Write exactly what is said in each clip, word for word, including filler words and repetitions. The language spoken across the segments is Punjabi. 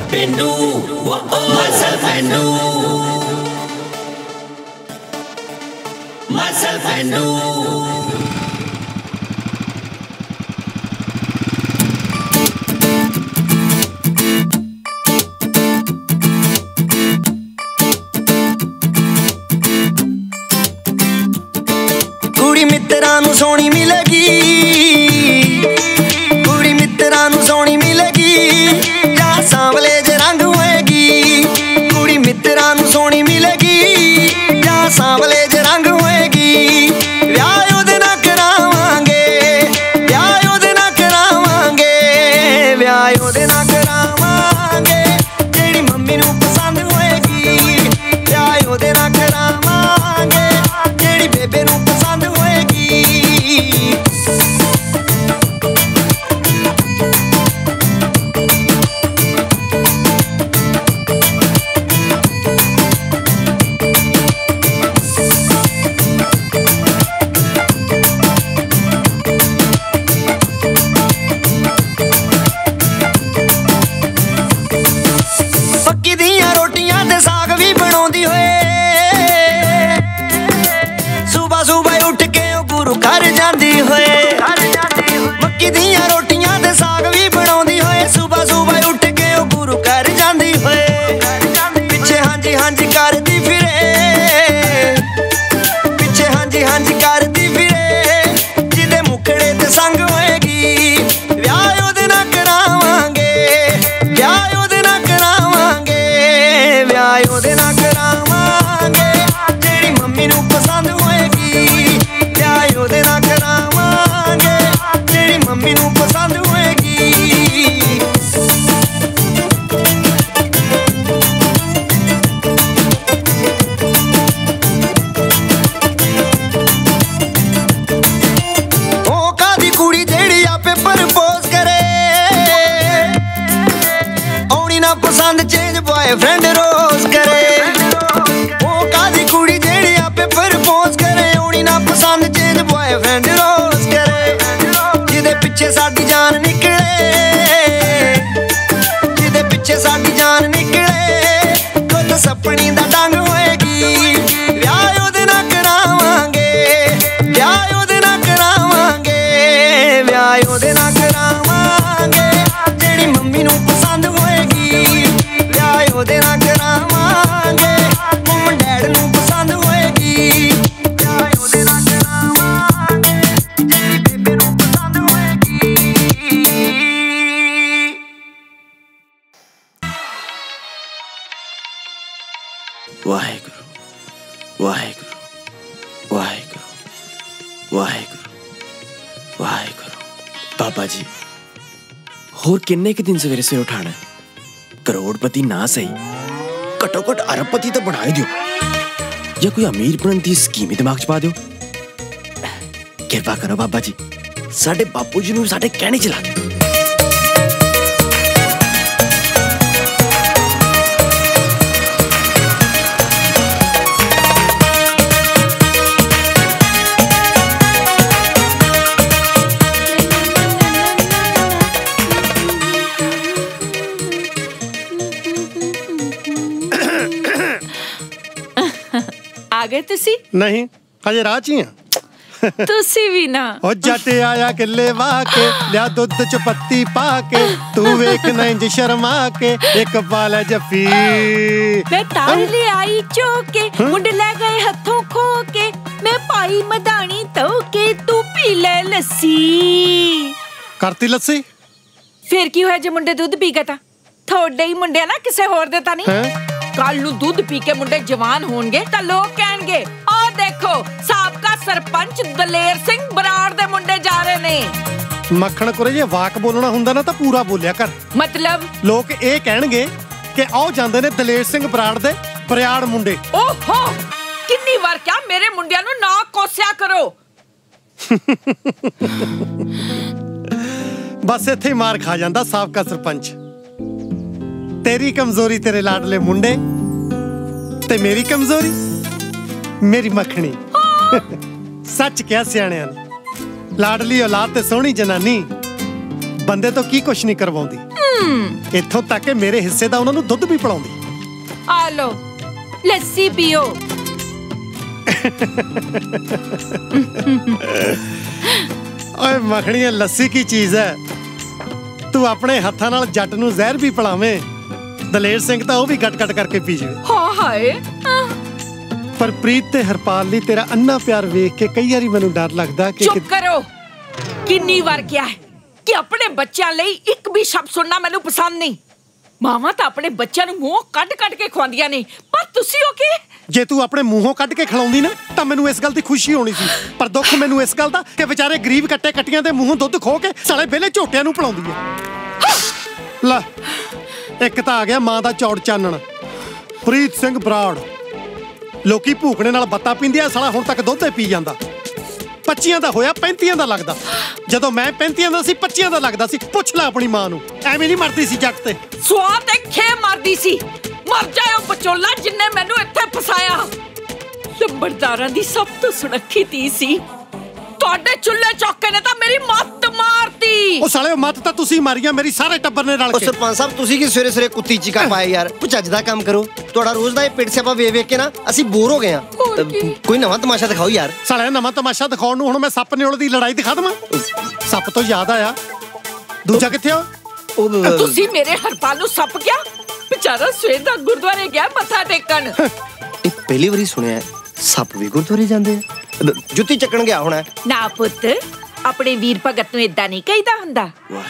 पेंडू मसल पेंडू मसल पेंडू कुड़ी मित्रा नू सोनी मिलेगी, कुड़ी मित्रा नू सोनी मिलेगी, या सांवले जे रंग होएगी। कुड़ी मित्रा नू सोनी मिलेगी, या सांवले जे रंग होएगी। व्याह ओदे नाल करावांगे, व्याह ओदे नाल करावांगे, व्याह ओदे नाल करावांगे, जेड़ी मम्मी नू पसंद होएगी। व्याह ओदे नाल करावांगे, जेड़ी बेबे नू पसंद होएगी। पक्की दियां रोटियां ते साग भी बनाउंदी होए, सुबह सुबह उठ के ओ गुरु घर जांदी होए। मक्की दियां रोटियां ते साग भी बनाउंदी होए, सुबह सुबह उठ के ओ गुरु घर जांदी होए। पिछे हांजी हांजी करदी फिरे, पिछे हांजी हांजी करदी फिरे, जिदे मुखड़े ते संग होएगी। व्याह ओदे नाल करावांगे, व्याह ओदे नाल करावांगे, व्याह ओदे नाल करावांगे, जेड़ी मम्मी नू पसंद होएगी। व्याह ओदे नाल करावांगे, जेड़ी मम्मी नू पसंद होएगी। ओ कादी कुड़ी जेड़ी आपे प्रपोज करे, औनी ना पसंद चेंज बॉयफ्रेंड रोज करे। ओ कादी कुड़ी जेड़ी आपे प्रपोज करे, औनी ना पसंद चेंज बॉयफ्रेंड रोज करे। जिदे पिछे साडी जान निकले, जिदे पिछे साडी जान निकले, खुद सपनी दा डंग होएगी। व्याह ओदे नाल करावांगे, व्याह ओदे नाल करावांगे, व्याह ओदे नाल करावांगे, जेड़ी मम्मी नू पसंद होएगी। व्याह ओदे नाल करावांगे, मम्मी डैड नू पसंद होएगी। व्याह ओदे नाल करावांगे, जेड़ी बेबे नू पसंद होएगी। वाहेगुरु वाहेगुरु वाहेगुरु वाहेगुरु वाहेगुरु। बाबा जी होर किन्ने के दिन सवेरे सवेरे उठाना है? करोड़पति ना सही, घट्टो घट्ट अरबपति तो बना ही दियो, या कोई अमीर बनने दी स्कीम ही दिमाग च पा दियो। किरपा करो बाबा जी, साडे बापू जी नू साडे कहने चला दो। आ गए तुसी? नहीं हजे राह च ही हां। तुसी भी ना ओ जट आया किले वाह के, लिया दुध च पत्ती पा के, तू वेख ना इंज शर्मा के, एक पाला जफी। मैं तार ले आई चौके, मुंडे ले गए हथों खो के, मैं पाई मदानी तो के, तू पी ले लस्सी। करती लस्सी? फिर की होया जे मुंडे दूध पी गए ता? थोड़े ही मुंडे ना किसे होर दे ता नहीं। कल नू दूध पी के मुंडे जवान होंगे ता लोग कहणगे, ओ देखो साबका सरपंच दलेर सिंह बराड़ दे मुंडे जा रहे ने। मक्खण कुरे जे वाक बोलना हुंदा ना तां पूरा बोलिया कर। मतलब लोग ये कहणगे कि आओ जांदे ने दलेर सिंह बराड़ दे बरियाड़ मुंडे। ओहो किन्नी बार क्या मेरे मुंडिया नू ना कोसिया करो। बस इत्थे मार खा जांदा साबका सरपंच। तेरी कमजोरी तेरे लाडले मुंडे, ते मेरी कमजोरी मेरी मक्खनी। सच क्या सियाणियां ने, लाडली औलाद ते सोहनी जनानी बंदे तो की कुछ नहीं करवाउंदी। ਇੱਥੋਂ ਤੱਕ ਕਿ ਮੇਰੇ ਹਿੱਸੇ ਦਾ ਉਹਨਾਂ ਨੂੰ ਦੁੱਧ ਵੀ ਪਿਲਾਉਂਦੀ। आ लो लस्सी पियो। ਓਏ ਮੱਖਣੀਏ, ਲੱਸੀ ਕੀ ਚੀਜ਼ ਹੈ? ਤੂੰ ਆਪਣੇ ਹੱਥਾਂ ਨਾਲ ਜੱਟ ਨੂੰ ਜ਼ਹਿਰ ਵੀ ਪਿਲਾਵੇਂ, ਦਲੇਰ ਸਿੰਘ ਤਾਂ ਉਹ ਵੀ ਗੱਟ ਗੱਟ ਕਰਕੇ ਪੀ ਜਾਵੇ। हाँ हाय ਪਰ ਪ੍ਰੀਤ ਤੇ ਹਰਪਾਲ ਲਈ ਤੇਰਾ ਅੰਨਾ ਪਿਆਰ ਵੇਖ ਕੇ ਕਈ ਵਾਰੀ ਮੈਨੂੰ ਡਰ ਲੱਗਦਾ ਕਿ चुप करो। किन्नी वार क्या है कि अपने बच्चों ਲਈ ਇੱਕ ਵੀ ਸ਼ਬਦ ਸੁਣਨਾ ਮੈਨੂੰ ਪਸੰਦ ਨਹੀਂ। ਮਾਵਾਂ ਤਾਂ ਆਪਣੇ ਬੱਚਿਆਂ ਨੂੰ ਮੂੰਹੋਂ ਕੱਢ ਕੱਢ ਕੇ ਖਵਾਉਂਦੀਆਂ ਨੇ, ਪਰ ਤੁਸੀਂ ਉਹ ਕੀ? ਜੇ ਤੂੰ ਆਪਣੇ ਮੂੰਹੋਂ ਕੱਢ ਕੇ ਖਿਲਾਉਂਦੀ ਨਾ ਤਾਂ ਮੈਨੂੰ ਇਸ ਗੱਲ ਦੀ ਖੁਸ਼ੀ ਹੋਣੀ ਸੀ, ਪਰ ਦੁੱਖ ਮੈਨੂੰ ਇਸ ਗੱਲ ਦਾ ਕਿ ਵਿਚਾਰੇ ਗਰੀਬ ਕੱਟੇ ਕੱਟੀਆਂ ਦੇ ਮੂੰਹੋਂ ਦੁੱਧ ਖੋ ਕੇ ਸਾਲੇ ਵਿਹਲੇ ਝੋਟਿਆਂ ਨੂੰ ਪਿਲਾਉਂਦੀ ਹੈ। ਲੈ, ਇੱਕ ਤਾਂ ਆ ਗਿਆ ਮਾਂ ਦਾ ਚੌੜ ਚਾਨਣ, ਪ੍ਰੀਤ ਸਿੰਘ ਬਰਾੜ। ਲੋਕੀ ਭੂਖਣੇ ਨਾਲ ਬੱਤਾ ਪੀਂਦੇ ਆ, ਸਾਲਾ ਹੁਣ ਤੱਕ ਦੁੱਧ ਹੀ ਪੀ ਜਾਂਦਾ। ਪੱਚੀਆਂ ਦਾ ਹੋਇਆ ਪੈਂਤੀਆਂ ਦਾ ਲੱਗਦਾ। ਜਦੋਂ ਮੈਂ ਪੈਂਤੀਆਂ ਦਾ ਸੀ ਪੱਚੀਆਂ ਦਾ ਲੱਗਦਾ ਸੀ। ਪੁੱਛ ਲੈ ਆਪਣੀ ਮਾਂ ਨੂੰ, ਐਵੇਂ ਨਹੀਂ ਮਰਦੀ ਸੀ ਜੱਟ ਤੇ। ਸਵਾਦ ਤੇ ਖੇ ਮਾਰਦੀ ਸੀ। ਮਰ ਜਾਏ ਉਹ ਬਚੋਲਾ ਜਿੰਨੇ ਮੈਨੂੰ ਇੱਥੇ ਫਸਾਇਆ। ਲੰਬੜਦਾਰਾਂ ਦੀ ਸਭ ਤੋਂ ਸੁਨੱਖੀ ਧੀ ਸੀ। ਤੁਹਾਡੇ ਚੁੱਲ੍ਹੇ ਚੌਕੇ ਨੇ ਤਾਂ ਮੇਰੀ ਮੱਤ ਮਾਰਤੀ। ਉਹ ਸਾਲੇ ਮੱਤ ਤਾਂ ਤੁਸੀਂ ਮਾਰੀਆਂ, ਮੇਰੀ ਸਾਰੇ ਟੱਬਰ ਨੇ ਰਲ ਉਹ ਕੇ। ਸਰਪੰਚ ਸਾਹਿਬ, ਤੁਸੀਂ ਕੀ ਸਵੇਰੇ ਸਵੇਰੇ ਕੁੱਤੀ ਚੀਕਾ ਪਾਏ ਯਾਰ? ਕੁਝ ਚੱਜ ਦਾ ਕੰਮ ਕਰੋ। ਤੁਹਾਡਾ ਰੋਜ਼ ਦਾ ਇਹ ਪਿੱਟ ਸਿਆਪਾ ਵੇਖ ਵੇਖ ਕੇ ਨਾ ਅਸੀਂ ਬੋਰ ਹੋ ਗਏ ਆ। ਕੋਈ ਨਵਾਂ ਤਮਾਸ਼ਾ ਦਿਖਾਓ ਯਾਰ। ਸਾਲੇ ਨਵਾਂ ਤਮਾਸ਼ਾ ਦਿਖਾਉਣ ਨੂੰ ਹੁਣ ਮੈਂ ਸੱਪ ਨਿਓਲ ਦੀ ਲੜਾਈ ਦਿਖਾ ਦਵਾਂ? ਸੱਪ ਤੋਂ ਯਾਦ ਆਇਆ, ਦੂਜਾ ਕਿੱਥੇ ਆ? ਤੁਸੀਂ ਮੇਰੇ ਹਰਪਾਲ ਨੂੰ ਸੱਪ ਕਿਹਾ? ਵਿਚਾਰਾ ਸਵੇਰ ਦਾ ਗੁਰਦੁਆਰੇ ਗਿਆ ਮੱਥਾ ਟੇਕਣ। ਇਹ ਪਹਿਲੀ ਵਾਰੀ ਸੁਣਿਆ ਸੱਪ ਵੀ ਗੁਰਦੁਆਰੇ ਜਾਂਦੇ ਆ। ਜੁੱਤੀ ਚੱਕਣ ਗਿਆ ਹੋਣਾ। ਨਾ ਪੁੱਤ, ਆਪਣੇ ਵੀਰ ਭਗਤ ਨੂੰ ਏਦਾਂ ਨਹੀਂ ਕਹੀਦਾ ਹੁੰਦਾ।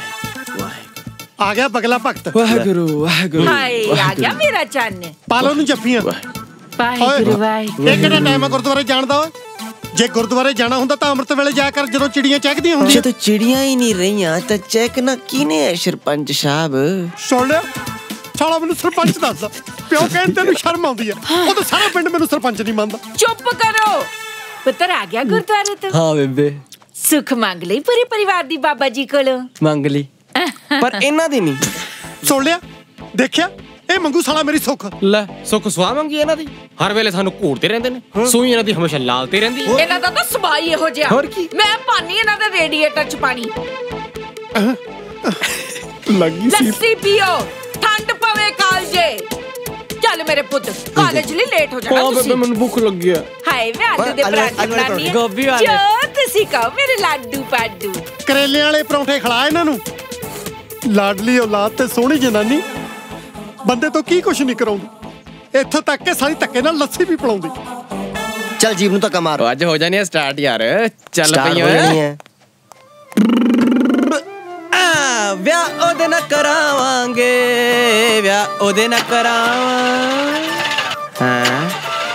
ਆ ਗਿਆ ਬਗਲਾ ਭਗਤ। ਵਾਹਿਗੁਰੂ ਵਾਹਿਗੁਰੂ। ਹਾਏ ਆ ਗਿਆ ਮੇਰਾ ਚੰਨ। ਪਾਲੋ ਨੂੰ ਜੱਫੀਆਂ। ਵਾਹਿਗੁਰੂ ਵਾਹਿਗੁਰੂ। ਇਹ ਕਿਹੜਾ ਟਾਈਮ ਆ ਗੁਰਦੁਆਰੇ ਜਾਣ ਦਾ? ਜੇ ਗੁਰਦੁਆਰੇ ਜਾਣਾ ਹੁੰਦਾ ਤਾਂ ਅੰਮ੍ਰਿਤ ਵੇਲੇ ਜਾ ਕਰ, ਜਦੋਂ ਚਿੜੀਆਂ ਚਹਿਕਦੀਆਂ ਹੁੰਦੀਆਂ। ਜਦੋਂ ਚਿੜੀਆਂ ਹੀ ਨਹੀਂ ਰਹੀਆਂ ਤਾਂ ਚਹਿਕਣਾ ਕਿਹਨੇ ਹੈ ਸਰਪੰਚ ਸਾਹਿਬ? ਸੁਣ ਲਿਆ, ਸਾਲਾ ਮੈਨੂੰ ਸਰਪੰਚ ਦੱਸਦਾ ਪਿਓ ਕਹਿਣ ਤੈਨੂੰ ਸ਼ਰਮ ਆਉਂਦੀ ਆ। ਉਹ ਤਾਂ ਸਾਰਾ ਪਿੰਡ ਮੈਨੂੰ ਸਰਪੰਚ ਨਹੀਂ ਮੰਨਦਾ। ਚੁੱਪ ਕਰੋ। ਪੁੱਤਰ ਆ ਗਿਆ ਗੁਰਦੁਆਰੇ ਤੋਂ? ਹਾਂ ਬੇਬੇ, ਸੁੱਖ ਮੰਗ ਲਈ ਪੂਰੇ ਪਰਿਵਾਰ ਦੀ ਬਾਬਾ ਜੀ ਕੋਲੋਂ। ਮੰਗ ਲਈ, ਪਰ ਇਹਨਾਂ ਦੀ ਨਹੀਂ। ਸੁਣ ਲਿਆ, ਦੇਖਿਆ, ਇਹ ਮੰਗੂ ਸਾਲਾ ਮੇਰੀ ਸੁੱਖ। ਲੈ, ਸੁੱਖ ਸੁਆਹ ਮੰਗੀ ਇਹਨਾਂ ਦੀ। ਹਰ ਵੇਲੇ ਸਾਨੂੰ ਘੂਰਦੇ ਰਹਿੰਦੇ ਨੇ। ਸੂਈ ਇਹਨਾਂ ਦੀ ਹਮੇਸ਼ਾ ਲਾਲ ਤੇ ਰਹਿੰਦੀ ਹੈ। ਇਹਨਾਂ ਦਾ ਤਾਂ ਸੁਭਾਅ ਹੀ ਇਹੋ ਜਿਹਾ। ਹੋਰ ਕੀ? ਮੈਂ ਪਾਣੀ ਇਹਨਾਂ ਦੇ ਰੇਡੀਏਟਰ ਚ ਪਾਣੀ। ਲੱਗੀ ਸੀ। ਲੱਸੀ ਪੀਓ, ਠੰਡ ਪਵੇ ਕਾਲਜੇ। ਚੱਲ ਮੇਰੇ ਪੁੱਤ, ਕਾਲਜ ਲਈ ਲੇਟ ਹੋ ਜਾਣਾ ਤੁਸੀਂ। ਬੇਬੇ ਮੈਨੂੰ ਭੁੱਖ ਲੱਗੀ ਆ। ਹਾਏ ਵੇ ਆਲੂ ਦੇ ਪਰਾਂਠੇ ਬਣਾਨੀ। ਗੋਭੀ ਵਾਲੇ। ਜੋ ਤੁਸੀਂ ਕਹੋ ਮੇਰੇ ਲਾਡੂ ਪਾਡੂ। ਕਰੇਲਿਆਂ ਵਾਲੇ ਪਰੌਂਠੇ ਖਿਲਾ ਇਹਨਾਂ ਨੂੰ। ਲਾਡਲੀ ਔਲਾਦ ਤੇ ਸੋਹਣੀ ਜਨਾਨੀ ਬੰਦੇ ਤੋਂ ਕੀ ਕੁਛ ਨਹੀਂ ਕਰਾਉਂਦੀ। ਇੱਥੋਂ ਤੱਕ ਕਿ ਸਾਰੀ ਧੱਕੇ ਨਾਲ ਲੱਸੀ ਵੀ ਪਿਲਾਉਂਦੀ। ਚੱਲ ਜੀਵ ਨੂੰ ਧੱਕਾ ਮਾਰ। ਅੱਜ ਹੋ ਜਾਣੀ ਹੈ ਸਟਾਰਟ ਯਾਰ। ਚੱਲ Start ਪਈ ਹੋ ਜਾਣੀ ਓਏ। ਹੈ। ਆ ਵਿਆਹ ਉਹਦੇ ਨਾਲ ਕਰਾਵਾਂਗੇ, ਵਿਆਹ ਉਹਦੇ ਨਾਲ ਕਰਾਵਾਂ। ਹਾਂ,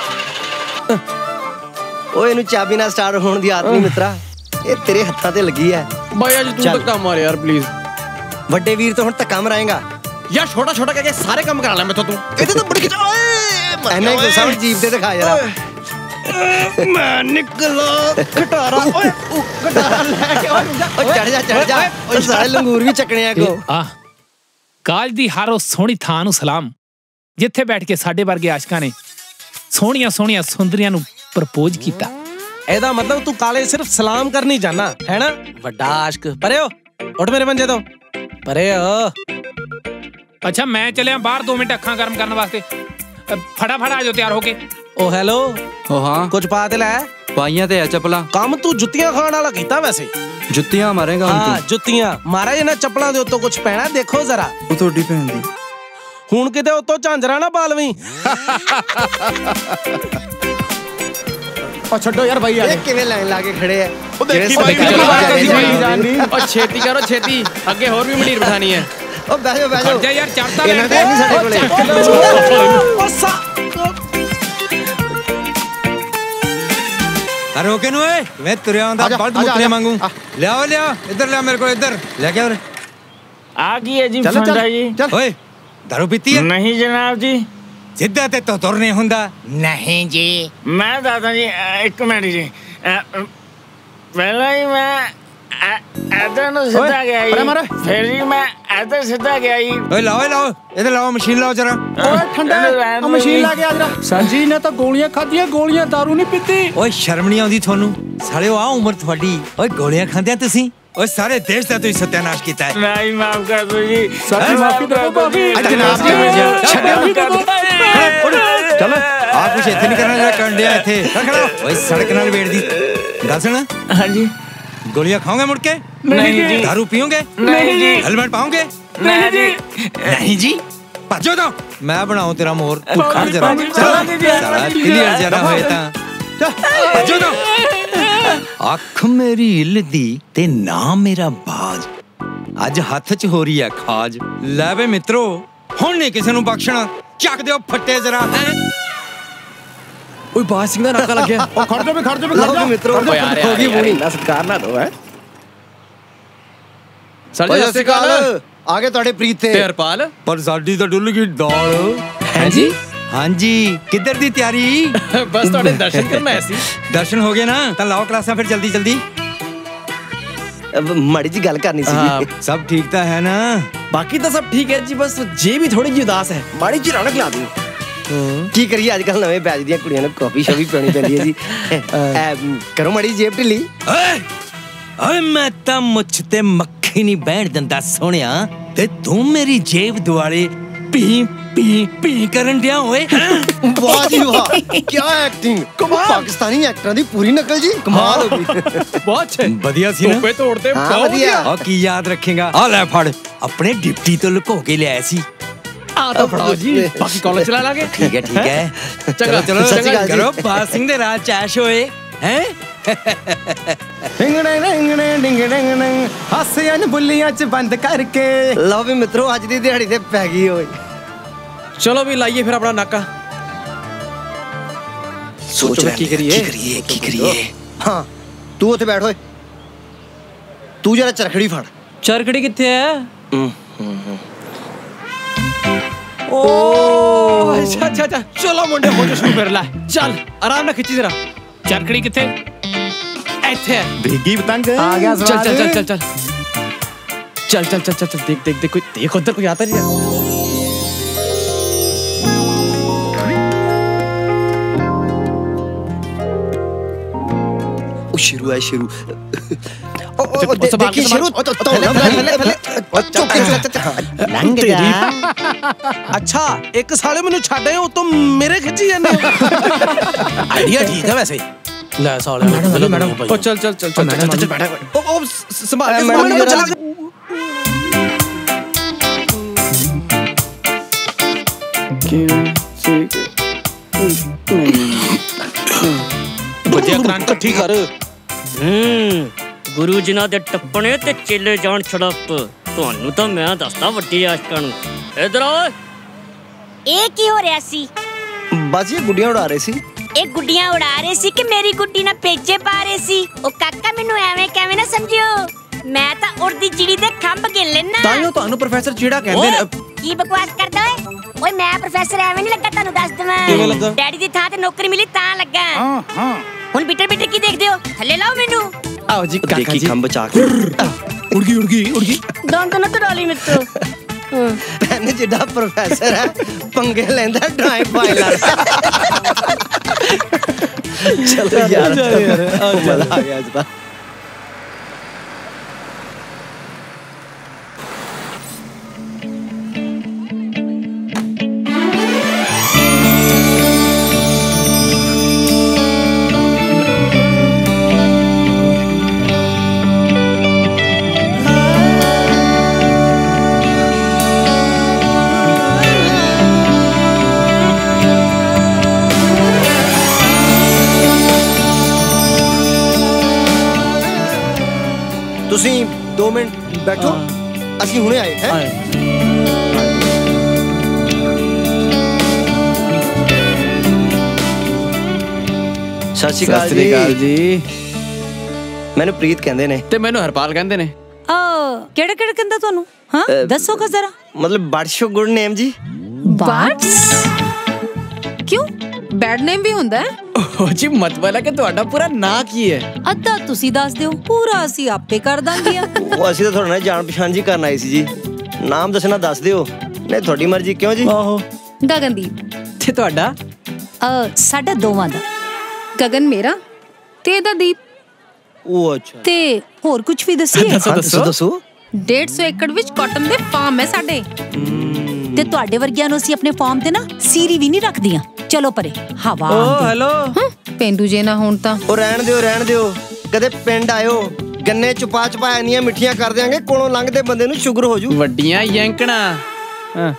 ਓਏ ਇਹਨੂੰ ਚਾਬੀ ਨਾਲ ਸਟਾਰਟ ਹੋਣ ਦੀ ਆਦਤ ਨਹੀਂ ਮਿੱਤਰਾ, ਇਹ ਤੇਰੇ ਹੱਥਾਂ ਤੇ ਲੱਗੀ ਹੈ। ਬਾਈ ਅੱਜ ਤੂੰ ਚੱਲ। ਧੱਕਾ ਮਾਰ ਯਾਰ ਪਲੀਜ਼। ਵੱਡੇ ਵੀਰ ਤੋਂ ਹੁਣ ਧੱਕਾ ਮਰਾਏਗਾ। ਯਾਰ ਛੋਟਾ ਛੋਟਾ ਕਰਕੇ ਸਾਰੇ ਕੰਮ ਕਰਾ ਲੈ ਮੈਥੋਂ ਤੂੰ। ਇਹਦੇ ਤਾਂ ਬੜੀ ਖਿੱਚ। ਓਏ ਐਨੇ ਗੁੱਸਾ ਵੀ ਜੀਭ ਤੇ ਦਿਖਾ ਯਾਰ। ਮੈਂ ਨਿਕਲਾ ਘਟਾਰਾ। ਓਏ ਘਟਾਰਾ ਲੈ ਕੇ ਓ ਚੜ ਜਾ ਚੜ ਜਾ। ਓਏ ਸਾਰੇ ਲੰਗੂਰ ਵੀ ਚੱਕਣੇ ਆ ਕੋ। ਆ ਕਾਲ ਦੀ ਹਰ ਉਹ ਸੋਹਣੀ ਥਾਂ ਨੂੰ ਸਲਾਮ, ਜਿੱਥੇ ਬੈਠ ਕੇ ਸਾਡੇ ਵਰਗੇ ਆਸ਼ਕਾਂ ਨੇ ਸੋਹਣੀਆਂ ਸੋਹਣੀਆਂ ਸੁੰਦਰੀਆਂ ਨੂੰ ਪ੍ਰਪੋਜ਼ ਕੀਤਾ। ਇਹਦਾ ਮਤਲਬ ਤੂੰ ਕਾਲੇ ਸਿਰਫ ਸਲਾਮ ਕਰਨੀ ਜਾਣਾ ਹੈ ਨਾ? ਵੱਡਾ ਆਸ਼ਕ। ਪਰੇ ਹੋ, ਉੱਠ ਮੇਰੇ ਮੰਜੇ ਤੋਂ ਪਰੇ ਹੋ। ਅੱਛਾ ਮੈਂ ਚੱਲਿਆ ਬਾਹਰ ਦੋ ਮਿੰਟ ਅੱਖਾਂ ਗਰਮ ਕਰਨ ਵਾਸਤੇ। ਫਟਾਫਟ ਆ ਜਾਓ ਤਿਆਰ ਹੋ ਕੇ। ਓ ਹੈਲੋ। ਓ ਹਾਂ, ਕੁਝ ਪਾ ਤੇ ਲੈ। ਪਾਈਆਂ ਤੇ ਆ ਚੱਪਲਾਂ। ਕੰਮ ਤੂੰ ਜੁੱਤੀਆਂ ਖਾਣ ਵਾਲਾ ਕੀਤਾ ਵੈਸੇ। ਜੁੱਤੀਆਂ ਮਾਰੇਗਾ ਹੁਣ ਹਾਂ ਤੂੰ? ਜੁੱਤੀਆਂ ਮਾਰਾ। ਇਹਨਾਂ ਚੱਪਲਾਂ ਦੇ ਉੱਤੋਂ ਕੁਝ ਪੈਣਾ ਦੇਖੋ ਜ਼ਰਾ। ਉਹ ਤੁਹਾਡੀ ਭੈਣ ਦੀ। ਹੁਣ ਕਿਤੇ ਉੱਤੋਂ ਝਾਂਜਰਾ ਨਾ ਪਾਲਵੀਂ। ਓ ਛੱਡੋ ਯਾਰ ਬਾਈ। ਇਹ ਕਿਵੇਂ ਲਾਈਨ ਲਾ ਕੇ ਖੜੇ ਆ? ਉਹ ਦੇਖੀ ਬਾਈ ਓ ਛੇਤੀ ਕਰੋ ਛੇਤੀ, ਅੱਗੇ ਹੋਰ ਵੀ ਮੰਡੀਰ ਬਿਠਾਣੀ ਹੈ। ਓ ਬਹਿ ਜਾ ਬਹਿ ਜਾ। ਜਾ ਯਾਰ ਚੜਤਾ ਇਹਨਾਂ ਲੈ। ਦਾ ਸਾਡੇ ਕੋਲੇ। अरे ओके नु ए मैं तुरिया आंदा बल्द मुकने मांगू। ले आओ ले आओ इधर ले आओ मेरे को इधर ले के। आ गई है जी फंडा जी। ओए दारू पीती है? नहीं जनाब जी। सिद्धा ते तो तुर नहीं हुंदा। नहीं जी। मैं दादा जी एक मिनट जी, पहला ही मैं इधर नु सीधा गया जी, फिर जी मैं इधर सीधा गया जी। ओए लाओ लाओ इधर लाओ मशीन लाओ जरा। ओए ठंडा मशीन ला के आ जरा। सर जी ने तो गोलियां खादियां, गोलियां दारू नहीं पीती। ओए शर्म नहीं आउंदी थानू सालिओ? आ उम्र थोड़ी ओए गोलियां खांदे तुसी? ओए सारे देश का तुम सत्यानाश किया है। नहीं माफ कर दो जी, सच माफी दे दो भाभी। जनाब चलो आप कुछ इतने नहीं करना जरा कर दिया इतने खड़ा ओए सड़क नाल वेड़ दी गल सुन। हाँ जी। गोलियां खाओगे मुड़ के? नहीं जी। दारू पियोगे? नहीं जी। हेलमेट पाओगे? नहीं जी। नहीं जी। भजो तो मैं बनाऊं तेरा मोर तू खड़ जरा साला क्लियर जरा होए ता भजो तो। अख मेरी हिलदी ते ना मेरा बाज अज हथ च हो रही है खाज। ले वे मित्रो हुण नहीं किसी नूं बख्शना चक दिओ फट्टे जरा हैं। ओए बाज सिंह दा नाका लग गया। ओ खड़ जा बे खड़ जा बे खड़ जा मित्रो ओ यार यार इन्ना सत्कार ना दो है। सर जी सत्कार काल आगे तोड़े प्रीत थे ते हरपाल पर साडी तो डुल गई दाल। हैं जी? हाँ जी किधर दी तैयारी? बस थोड़े दर्शन करना ऐसी। दर्शन हो गए ना तो लाओ क्लासा फिर जल्दी जल्दी। माड़ी जी गल करनी सी। हाँ, सब ठीक तो है ना? बाकी तो सब ठीक है जी, बस जे भी थोड़ी जी उदास है। माड़ी जी रौनक ला दी। की करिए आजकल नवे बैच दी कुड़ियां नूं कॉफी शॉफी पीनी पैंदी है जी। करो माड़ी जेब ढिली। ओए मैं तो मुझ ते मक्खी नहीं बैठ दंदा सोनिया ते तू मेरी जेब दुआरे पी पी पी करन दिया होए। वाह जी वाह क्या एक्टिंग, पाकिस्तानी एक्टरां दी पूरी नकल जी, कमाल हो गई। बहुत अच्छे बढ़िया सी ना टोपे तोड़ते बहुत बढ़िया। और की याद रखेगा आ ले फड़ अपने डिप्टी तो लुको के ले आया सी। आ तो फड़ाओ जी बाकी कॉलेज चला लागे। ठीक है ठीक है चलो चलो चलो करो बाज सिंह दे राज चैश होए हैं। डिंगड़े डिंगड़े डिंगड़े डिंगड़े हासियां बुल्लियां च बंद करके। लो भी मित्रों अज दी दिहाड़ी ते पै गई होए। चलो भी लाइए फिर अपना नाका। सोच की करिए की करिए की करिए। हाँ तू उत्थे बैठ ओए, तू जरा चरखड़ी फड़। चरखड़ी किथे है? ओ अच्छा अच्छा अच्छा चलो मुंडे हो जो शुरू कर ला। चल आराम ना खिंची जरा। चरखड़ी किथे? ऐथे है भीगी पतंग आ गया। चल चल चल चल चल चल चल चल चल चल देख देख देख कोई देख उधर कोई आता नहीं है। शुरू है शुरू। ओ ओ संभाल के देखिए शुरू तो पहले पहले पहले लंग जा। अच्छा एक साले मैनू छड्ड आए हो तुम मेरे खिंची जाने। आइडिया ठीक है वैसे। ले साले मैडम मैडम ओ चल चल चल चल चल चल बैठ। ओ ओ संभाल के मैडम चला। बजिया क्रांत ठीक कर। हम्म गुरु जिन्हां दे टप्पणे ते चेले जान छड़प ਤੁਹਾਨੂੰ ਤਾਂ ਮੈਂ ਦੱਸਦਾ ਵੱਡੀ ਆਸ਼ਕਾਂ ਨੂੰ। ਇਧਰ ਆ। ਇਹ ਕੀ ਹੋ ਰਿਹਾ ਸੀ? ਬਸ ਇਹ ਗੁੱਡੀਆਂ ਉਡਾ ਰਹੇ ਸੀ। ਇਹ ਗੁੱਡੀਆਂ ਉਡਾ ਰਹੇ ਸੀ ਕਿ ਮੇਰੀ ਗੁੱਡੀ ਨਾਲ ਪੇਚੇ ਪਾ ਰਹੇ ਸੀ? ਉਹ ਕਾਕਾ ਮੈਨੂੰ ਐਵੇਂ ਕਿਵੇਂ ਨਾ ਸਮਝਿਓ, ਮੈਂ ਤਾਂ ਉੜਦੀ ਚਿੜੀ ਦੇ ਖੰਭ ਗਿਣ ਲੈਣਾ। ਤਾਈਓ ਤੁਹਾਨੂੰ ਪ੍ਰੋਫੈਸਰ ਚੀੜਾ ਕਹਿੰਦੇ ਨੇ। ਕੀ ਬਕਵਾਸ ਕਰਦਾ ਓਏ? ਓਏ ਮੈਂ ਪ੍ਰੋਫੈਸਰ ਐਵੇਂ ਨਹੀਂ ਲੱਗਾ, ਤੁਹਾਨੂੰ ਦੱਸ ਦਵਾਂ। ਡੈਡੀ ਦੀ ਥਾਂ ਤੇ ਨੌਕਰੀ ਮਿਲੀ ਤਾਂ ਲੱਗਾ। ਹਾਂ ਹਾਂ ਹੁਣ ਬਿਟਰ ਬਿਟਰ ਕੀ ਦੇਖਦੇ ਹੋ? ਥੱਲੇ ਲਾਓ ਮੈਨੂੰ। आओ जी काका देखी जी खंभ चाक उड़ गई उड़ गई उड़ गई। डोंट ना तो डाली मित्रो। भैन जिड्डा प्रोफेसर है पंगे लेंदा ड्राई फाइल वाला। चलो यार मजा आ गया आज। ਤੁਸੀਂ ਦੋ ਮਿੰਟ ਬੈਠੋ, ਅਸੀਂ ਹੁਣੇ ਆਏ ਹੈ। ਸਤਿ ਸ਼੍ਰੀ ਅਕਾਲ ਜੀ। ਮੈਨੂੰ ਪ੍ਰੀਤ ਕਹਿੰਦੇ ਨੇ ਤੇ ਮੈਨੂੰ ਹਰਪਾਲ ਕਹਿੰਦੇ ਨੇ। ਓ ਕਿਹੜਾ ਕਿਹੜਾ ਕਹਿੰਦਾ ਤੁਹਾਨੂੰ? ਹਾਂ ਦੱਸੋਗਾ ਜ਼ਰਾ। ਮਤਲਬ ਬਟਸ ਗੁੱਡ ਨੇਮ ਜੀ। ਬਟਸ ਕਿਉਂ? ਬੈਡ ਨੇਮ ਵੀ ਹੁੰਦਾ ਹੈ? ਓ ਜੀ ਮਤਲਬ ਹੈ ਕਿ ਤੁਹਾਡਾ ਪੂਰਾ ਨਾਂ ਕੀ ਹੈ? ਅੱਧਾ ਤੁਸੀਂ ਦੱਸ ਦਿਓ, ਪੂਰਾ ਅਸੀਂ ਆਪੇ ਕਰ ਦਾਂਗੇ। ਉਹ ਅਸੀਂ ਤਾਂ ਤੁਹਾਡੇ ਨਾਲ ਜਾਣ ਪਛਾਣ ਜੀ ਕਰਨ ਆਏ ਸੀ ਜੀ। ਨਾਮ ਦੱਸਣਾ ਦੱਸ ਦਿਓ, ਨਹੀਂ ਤੁਹਾਡੀ ਮਰਜ਼ੀ। ਕਿਉਂ ਜੀ? ਆਹੋ ਗਗਨਦੀਪ। ਤੇ ਤੁਹਾਡਾ? ਅ ਸਾਡਾ ਦੋਵਾਂ ਦਾ। ਗਗਨ ਮੇਰਾ ਤੇ ਇਹਦਾ ਦੀਪ। ਉਹ ਅੱਛਾ ਤੇ ਹੋਰ ਕੁਝ ਵੀ ਦੱਸੀਏ? ਦੱਸੋ ਦੱਸੋ ਦੱਸੋ। डेढ़ सौ एकड़ विच कॉटन दे फार्म है साडे ते तुहाडे वर्गियां नु ਅਸੀਂ ਆਪਣੇ ਫਾਰਮ ਤੇ ਨਾ ਸੀਰੀ ਵੀ ਨਹੀਂ ਰੱਖਦੀਆਂ। ਚਲੋ ਪਰੇ ਹਵਾ ਓ ਹੈਲੋ ਪਿੰਡੂ ਜੇ ਨਾ ਹੁਣ ਤਾਂ ਉਹ ਰਹਿਣ ਦਿਓ ਰਹਿਣ ਦਿਓ ਕਦੇ ਪਿੰਡ ਆਇਓ ਗੰਨੇ ਚੁਪਾ ਚੁਪਾ ਇੰਨੀਆਂ ਮਿੱਠੀਆਂ ਕਰ ਦਿਆਂਗੇ ਕੋਲੋਂ ਲੰਘਦੇ ਬੰਦੇ ਨੂੰ ਸ਼ੂਗਰ ਹੋ ਜੂ। ਵੱਡੀਆਂ ਯੈਂਕਣਾ ਹਾਂ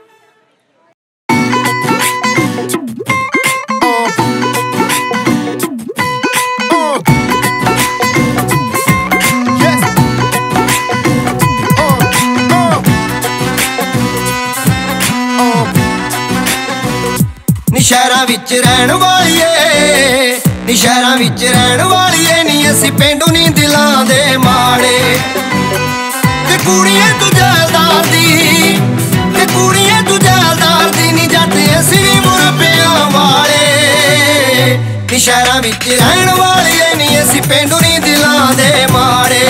ਸ਼ਹਿਰਾਂ ਵਿੱਚ ਰਹਿਣ ਵਾਲੀਏ ਨੀ ਸ਼ਹਿਰਾਂ ਵਿੱਚ ਰਹਿਣ ਵਾਲੀਏ ਨੀ ਅਸੀਂ ਪਿੰਡੂ ਨੀ ਦਿਲਾਂ ਦੇ ਮਾੜੇ ਤੇ ਕੁੜੀਏ ਤੂੰ ਜੈਲਦਾਰ ਦੀ ਤੇ ਕੁੜੀਏ ਤੂੰ ਜੈਲਦਾਰ ਦੀ ਨੀ ਜੱਟ ਅਸੀਂ ਵੀ ਮੁਰੱਬਿਆਂ ਵਾਲੇ ਨੀ ਸ਼ਹਿਰਾਂ ਵਿੱਚ ਰਹਿਣ ਵਾਲੀਏ ਨੀ ਅਸੀਂ ਪਿੰਡੂ ਨੀ ਦਿਲਾਂ ਦੇ ਮਾੜੇ